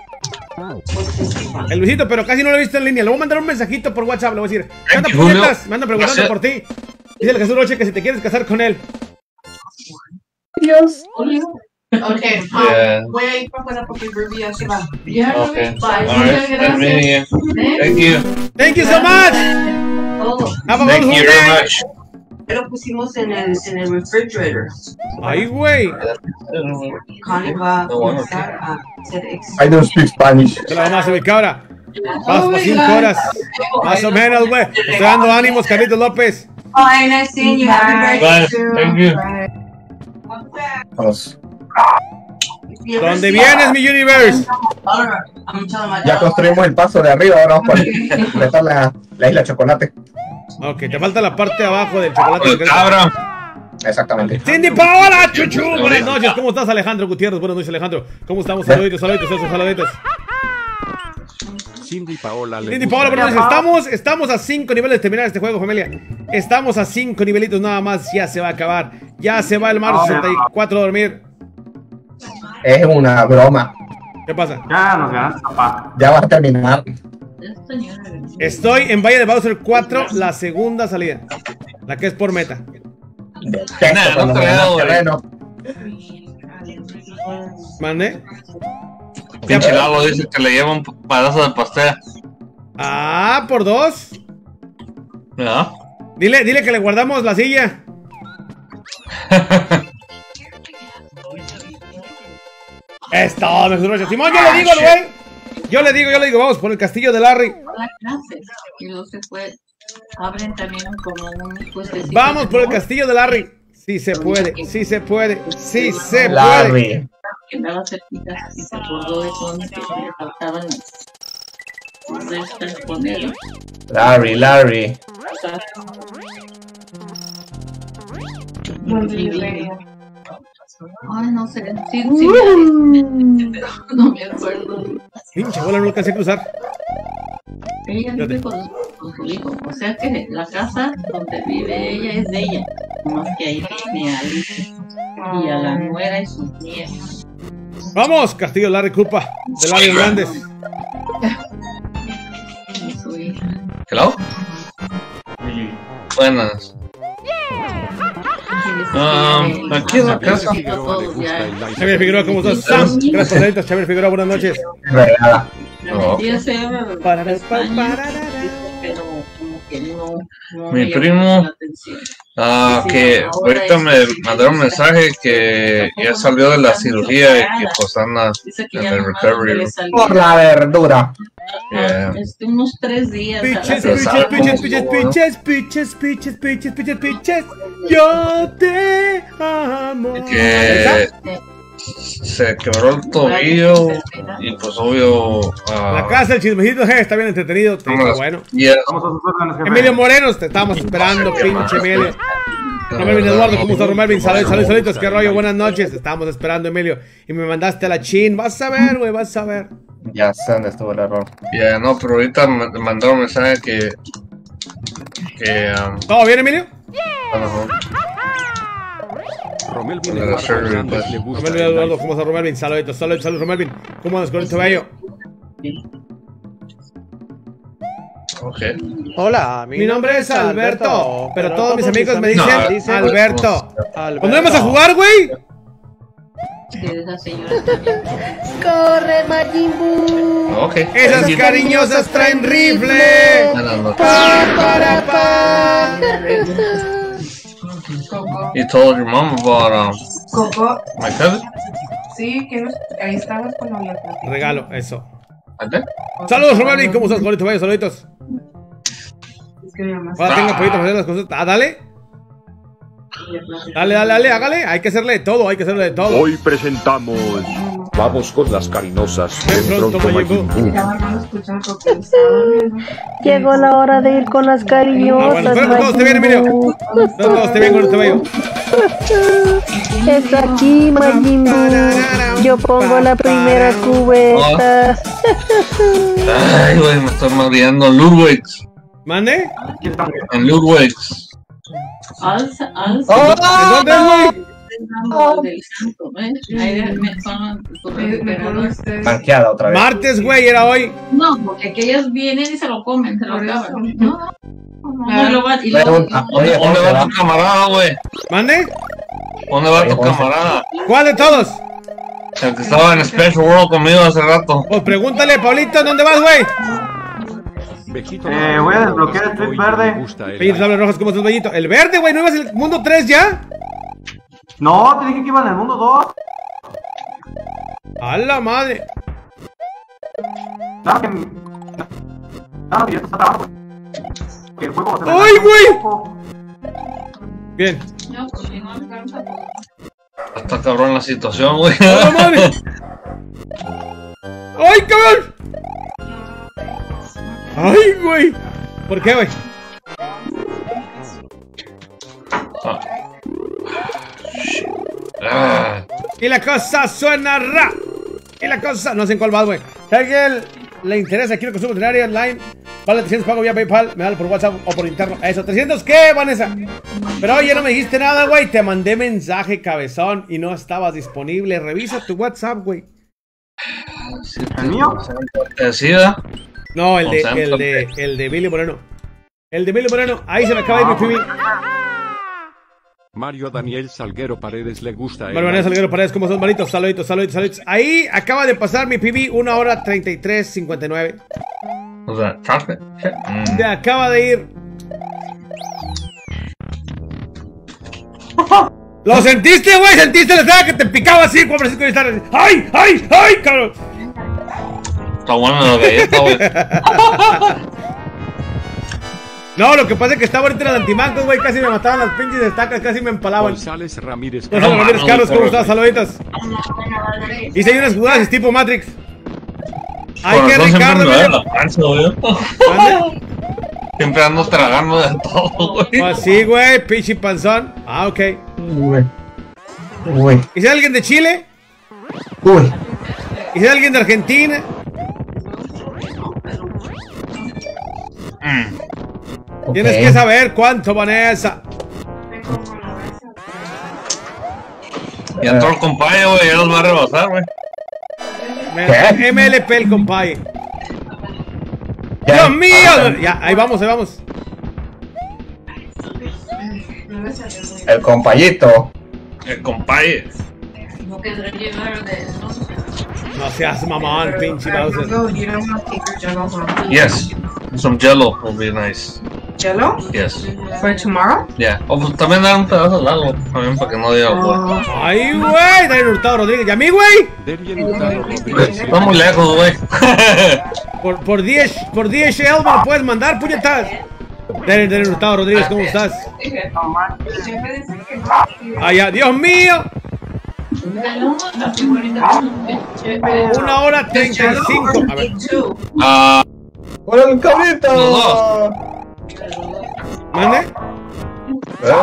El Luisito, pero casi no lo he visto en línea. Le voy a mandar un mensajito por WhatsApp. Le voy a decir: ¿qué andas puñetas? Me andan preguntando por ti. Dice el Jesús Roche que si te quieres casar con él. Dios. Okay, um, yeah. voy a ir para afuera porque Ruby ya se va. Yeah, okay. Bye. Right. Gracias. Thank you. Thank you so much. Oh. Thank you very much. Pero pusimos en el, en el refrigerator. Ay, güey. Connie va a comenzar a hacer I don't speak Spanish. Te la vamos a ubicar ahora. Vas por cinco horas. Más o menos, güey. Estoy dando ánimos, Carlitos López. Oh, nice seeing you. Happy birthday too. Thank you. Vamos. ¿Dónde vienes, mi universe? Ya construimos el paso de arriba, ahora vamos a completar la, la isla chocolate. Ok, te falta la parte de abajo del chocolate. Cabra. Exactamente. Cindy Paola, chuchu. Buenas noches, ¿cómo estás, Alejandro Gutiérrez? Buenas noches, Alejandro. ¿Cómo estamos? Saluditos, saluditos, esos saluditos. Cindy Paola, Cindy Paola, buenas noches. Estamos, estamos a cinco niveles de terminar este juego, familia. Estamos a cinco nivelitos nada más. Ya se va a acabar. Ya se va el Mario sesenta y cuatro a dormir. Es una broma. ¿Qué pasa? Ya nos ganaste, papá. Ya va a terminar. Estoy en Valle de Bowser cuatro, la segunda salida. La que es por meta. Nah, no creo, ¿Mande? Pinche Lalo dice que le lleva un pedazo de pastel. Ah, ¿por dos? ¿Ya? Dile, dile que le guardamos la silla. Esto, me juro. Simón, yo le digo, güey. Yo le digo, yo le digo, vamos por el castillo de Larry. Y luego se fue. Abren también como un puestecito. Vamos por el castillo de Larry. Sí se puede, sí se puede, sí se puede. Larry. Que andaba cerquita y se acordó de dónde que le faltaban los restos con él. Larry, Larry. Ay, no sé, sí, sí, pero no me acuerdo. Pinche bola, no alcancé a cruzar. Ella vive con, con su hijo, o sea que la casa donde vive ella es de ella, más que ahí tiene a Alicia y a la nuera y sus nietos. Vamos, castillo Larry Culpa, de Larry Hernández. Hello. Buenas. Um, aquí en la casa. Xavier Figueroa, ¿cómo estás? Sam, gracias, Adelitas. Xavier Figueroa, buenas noches. No. Mi primo, ah, que ahorita me mandaron un mensaje que ya salió de la cirugía y que pues anda en el recovery. Por la verdura. Yeah. Este, unos tres días. Piches, piches, piches, piches, piches, piches, piches, piches, piches, piches. Yo te amo. Que se quebró el tobillo y pues obvio uh, la casa, el chismecito, eh, está bien entretenido, está bueno. Yeah. Emilio Moreno, te estábamos esperando, pinche Emilio. Romelvin Eduardo, ¿cómo estás, Romelvin? Saludos, saludos, saludos, qué rollo, buenas noches. Te estábamos esperando, Emilio. Y me mandaste a la chin, vas a ver, güey, vas a ver. Ya sé dónde estuvo el error. Ya, yeah, no, pero ahorita me mandaron un mensaje que que um, ¿todo bien, Emilio? Uh -huh. Romelvin La Eduardo Sherry, Hernández pues. le gusta Romelvin el Eduardo, live. ¿cómo estás, Romelvin? Saluditos, saluditos, saludos, saludos, Romelvin. ¿Cómo andas con el cabello? Ok. Hola, Mi nombre es Alberto, pero todos mis amigos me No, dicen Alberto. Alberto. ¿Cuándo vamos a jugar, güey? Esa señora también. Corre, Majin Buu. Ok. Esas cariñosas traen rifle. No, no, no. Pa, para, pa. You told your mom about um, Coco, my cousin? sí, que nos- ahí estabas cuando la platicé. Regalo, eso. ¿Ande? Saludos, Romelvin, ¿cómo estás? Bonito, vaya, saluditos. Es que mi mamá Ahora tengo poquito para hacer las cosas. Ah, dale. Dale, dale, dale, hágale. Hay que hacerle de todo, hay que hacerle de todo. Hoy presentamos. Vamos con las carinosas. De pronto, Majin Buu. estaba no escuchando porque estaba durmiendo. Llegó la hora de ir con las Ah, cariñosas. bueno, espero que todo esté bien, Emilio. Espero que todo esté bien con este bello. Es aquí, Majin Buu. Yo pongo la primera cubeta. Ay, güey, me estoy mareando en Ludwig's. ¿Mande? En Ludwig's. Alza, alza. ¡Oh! ¿En dónde, güey? Oh. Del santo, ¿ves? Ahí me son los recuperadores. Marqueada otra vez. Martes, güey, era hoy. No, porque aquellos vienen y se lo comen, se lo Por acaban. eso. No, no, y lo van- y lo- Pregunta, oye, ¿Dónde va tu camarada, güey? ¿Mande? ¿Dónde va tu Oye, camarada? ¿Cuál de todos? El que estaba en Special World conmigo hace rato. Pues pregúntale, Pablito, ¿dónde vas, güey? Bejito Eh, voy a desbloquear el tweet hoy verde. le gusta el Bellitos live. Sables Rojas, ¿cómo estás, Bellito? El verde, güey, ¿no ibas en el mundo tres ya? No, te dije que iba en el mundo dos. ¡A la madre! Claro que mi. Claro que ya está trabajando. Que el juego se me ¡Ay, atrasó güey! un poco. Bien. No, pues si no alcanza, pues. Está cabrón la situación, güey. ¡A la madre! ¡Ay, cabrón! ¡Ay, güey! ¿Por qué, güey? Ah. Ah. Y la cosa suena ra. Y la cosa... No sé en cuál va, güey. Si a alguien le interesa, quiero que suba veterinario online. Vale trescientos, pago vía PayPal. Me da por WhatsApp o por interno. Eso, ¿trescientos qué, Vanessa? Pero oye, no me dijiste nada, güey. Te mandé mensaje, cabezón, y no estabas disponible. Revisa tu WhatsApp, güey. ¿El mío? Eh, sí, ¿verdad? No, el de, O sea, el de, el de Billy Moreno. El de Billy Moreno. Ahí se me acaba de ir mi P B. Mario Daniel Salguero Paredes le gusta el Mario live. Salguero Paredes, ¿cómo son, malitos? Saluditos, saluditos, saluditos. Ahí acaba de pasar mi P B, una hora treinta y tres cincuenta y nueve. O sea, chocolate. Mm. Te acaba de ir. ¿Lo sentiste, güey? ¿Sentiste la estrella que te picaba así, Juan Francisco? Y estar... ¡Ay, ay, ay, cabrón! Está bueno la galleta, güey. No, lo que pasa es que estaba ahorita en el antimancos, güey. Casi me mataban las pinches estacas, casi me empalaban. González Ramírez. Gonzalo Ramírez Carlos, ¿cómo estás? Saluditos. Hice ahí unas jugadas tipo Matrix. Ay, Por qué razón siempre Ricardo, me duele güey. la panza, güey. ¿Mande? Siempre ando tragando de todo, güey. Pues sí, güey, pinche panzón. Ah, ok. Uy. Uy. ¿Y si hay alguien de Chile? Uy. ¿Y si hay alguien de Argentina? Mm. Tienes Ok. que saber cuánto, Vanessa. Y entró el compadre, güey, ya los va a rebasar, güey. Me- M L P el compadre. Ya. ¡Dios mío! Ya, ahí vamos, ahí vamos. El compayito. El compadre. No querrá llevar de eso. No seas mamón, pinche Bowser. No, you don't want to take your jello home. Yes. Some jello will be nice. Jello? Yes. For tomorrow? Yeah. O pues también dar un pedazo de algo. También para que no diga, güey. Ay, güey, Darien Hurtado Rodríguez. ¿Y a mí, güey? Derien Hurtado Rodríguez. Está muy lejos, güey. Por, por diez, por diez L me lo puedes mandar, puñetas. Darien, Darien Hurtado Rodríguez, ¿cómo estás? Ay, ya, Dios mío. Una hora treinta y cinco. A ver. Ah, ¡Hola, el cabrito! los dos. ¿Mande? ¿Eh?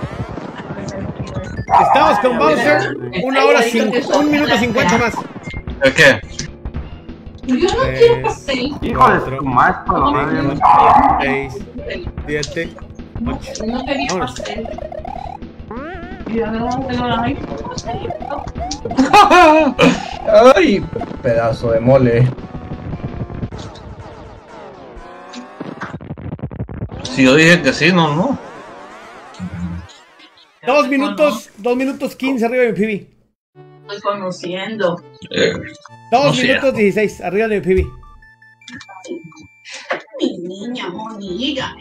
Estamos con Bowser. Una hora cinco, un minuto cincuenta más. ¿El qué? Yo no Tres, quiero pastel. Hijo de su maestro, madre. seis, siete, ocho. No quería Vámonos. pastel. Ay, pedazo de mole. Si yo dije que sí, no, no. Dos minutos, dos minutos quince arriba de mi P B. Estoy conociendo. Eh, Dos no sé. minutos dieciséis arriba de mi P B. Mi niña bonita.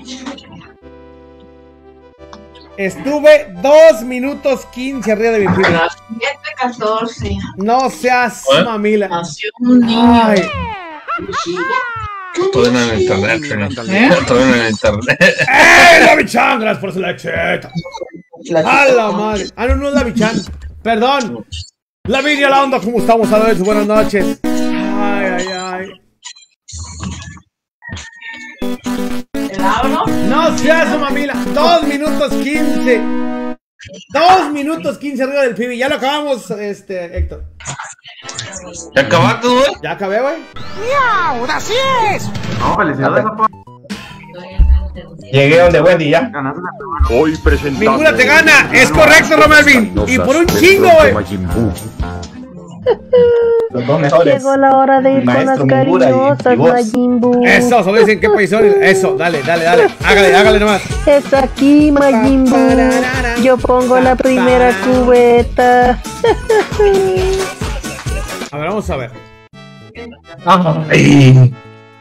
Estuve dos minutos quince arriba de mi P B. siete catorce. No seas ¿Eh? mamila. Nació un niño. Ay. Todo en el internet, ¿Eh? Todo en el internet. ¡Eh, David Chan! Gracias por su lecheta. ¡A la madre! Ah, no, no es David Chan. Perdón. Lavinia, la onda, ¿cómo estamos? A ver, buenas noches. Ay, ay, ay. ¿El abro? No seas mamila. Dos minutos quince. Dos minutos quince arriba del P B. Ya lo acabamos, este, Héctor. ¿Ya acabaste, güey? Ya acabé, güey. ¡Miau! ¡Así es! No, felicidades, papá. Llegué donde Wendy ya. Hoy presentamos. Ninguna te gana. Es correcto, Romelvin. Y por un chingo, güey. Los dos mejores. Llegó la hora de ir con las Maestro Miura y- y cariñosas, vos. Majin Buu. Eso, solo dicen qué país son. Eso, dale, dale, dale. Hágale, hágale nomás. Es aquí, Majin Buu. Yo pongo la primera cubeta. A ver, vamos a ver. Ay.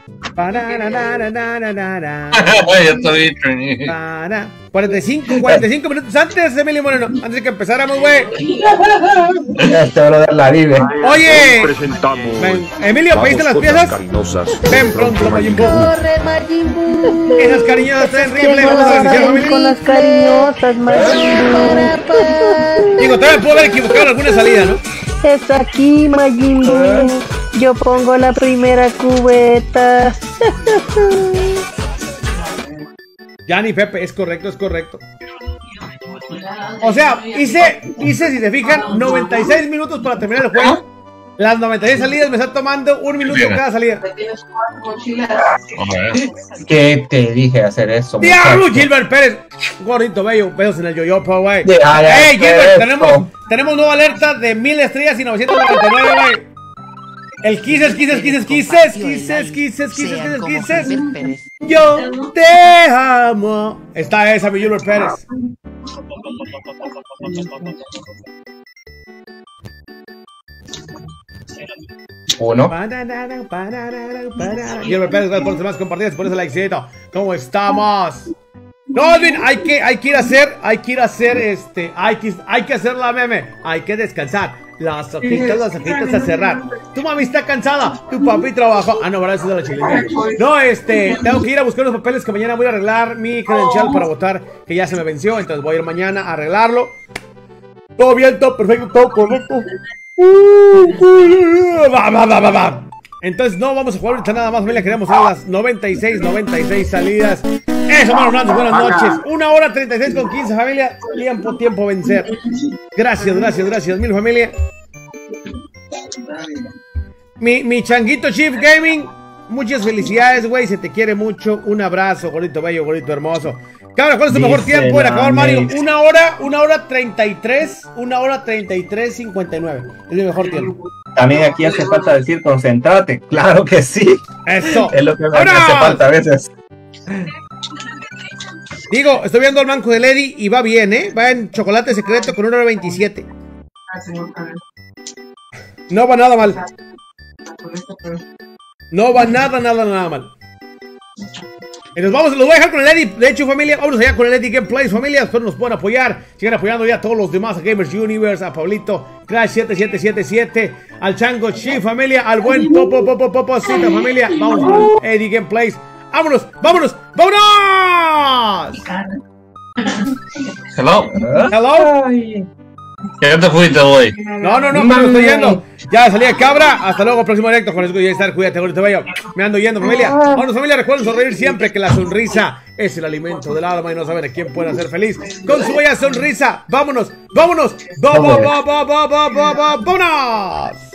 Ya estoy Trini. Para. cuarenta y cinco, cuarenta y cinco minutos antes, Emilio Moreno. Antes de que empezáramos, güey. Este brother la vive. Oye, Presentamos. ven, Emilio, Vamos ¿pediste las con piezas? cariñosas. Ven pronto, Majin Buu. Corre, Majin Buu. Esas cariñosas están terribles. Llegó Vamos a la ver si hora de ir con las cariñosas, Majin Buu. digo, todavía puedo haber equivocado en alguna salida, ¿no? Es aquí, Majin Buu. Yo pongo la primera cubeta. Yanni Pepe, es correcto, es correcto. O sea, hice, hice, si se fijan, noventa y seis minutos para terminar el juego. Las noventa y seis salidas me están tomando un minuto Bien. cada salida. ¿Qué te dije hacer eso? ¡Diablo, muchacho? Gilbert Pérez! Gordito bello, besos en el yoyopo, güey. Ya, ya, ¡Ey, ¿qué Gilbert! es Tenemos, esto? tenemos nueva alerta de mil estrellas y novecientos noventa y nueve, güey. El Kisses, Kisses, Kisses, Kisses, Kisses, Kisses, Kisses, Kisses, Kisses. Yo te amo. Está esa, mi Gilbert Pérez. Uno. Gilbert Pérez, gracias por los demás compartidas, por ese likecito. ¿Cómo estamos? No, Edwin, hay que, hay que ir a hacer, hay que ir a hacer, este, hay que, hay que hacer la meme, hay que descansar. Las hojitas, las hojitas a cerrar. Tu mami está cansada, tu papi trabajó. Ah, no, ¿verdad? Eso es de la chilena. No, este, tengo que ir a buscar los papeles que mañana voy a arreglar mi credencial para votar, que ya se me venció, entonces voy a ir mañana a arreglarlo. Todo bien, todo perfecto, todo correcto. Va, va, va, va, va. Entonces no vamos a jugar ahorita nada más, familia. Queremos hacer las noventa y seis, noventa y seis salidas. Eso, Mano Hernández, buenas noches. Una hora treinta y seis con quince, familia. Tiempo, tiempo, vencer. Gracias, gracias, gracias, mil familia. Mi, mi changuito Chief Gaming, muchas felicidades, güey. Se te quiere mucho. Un abrazo, gordito bello, gordito hermoso. Cabra, ¿cuál es tu mejor Dice tiempo en acabar, la Mario? Mex. Una hora, una hora treinta y tres, una hora treinta y tres, cincuenta y nueve. Es mi mejor tiempo. También aquí hace falta decir concéntrate. Claro que sí. Eso. Es lo que me ¡Vámonos! hace falta a veces. Digo, estoy viendo al banco de Lady y va bien, ¿eh? Va en chocolate secreto con una hora veintisiete. No va nada mal. No va nada, nada, nada mal. Y nos vamos, los voy a dejar con el Eddie. De hecho, familia, vámonos allá con el Eddie Gameplays, familia. Espero nos puedan apoyar. Sigan apoyando ya a todos los demás, a Gamers Universe, a Pablito, Crash siete siete siete siete, al Chango Chi, familia, al buen Popo, Popo, Popo, Cita, familia. Vamos con el Eddie Gameplays. Vámonos, vámonos, vámonos. Hello. Hello. Ya te fuiste, güey. No, no, no, me estoy yendo. Ya salí de cabra. Hasta luego, próximo directo. Con eso que ya estar. Cuídate, gordito bello. Me ando yendo, familia. Vámonos, familia. Recuerden sonreír siempre, que la sonrisa es el alimento del alma y no saben a quién pueden hacer feliz. Con su bella sonrisa. Vámonos, vámonos. Va, va, va, va, va, va, va, va, vámonos.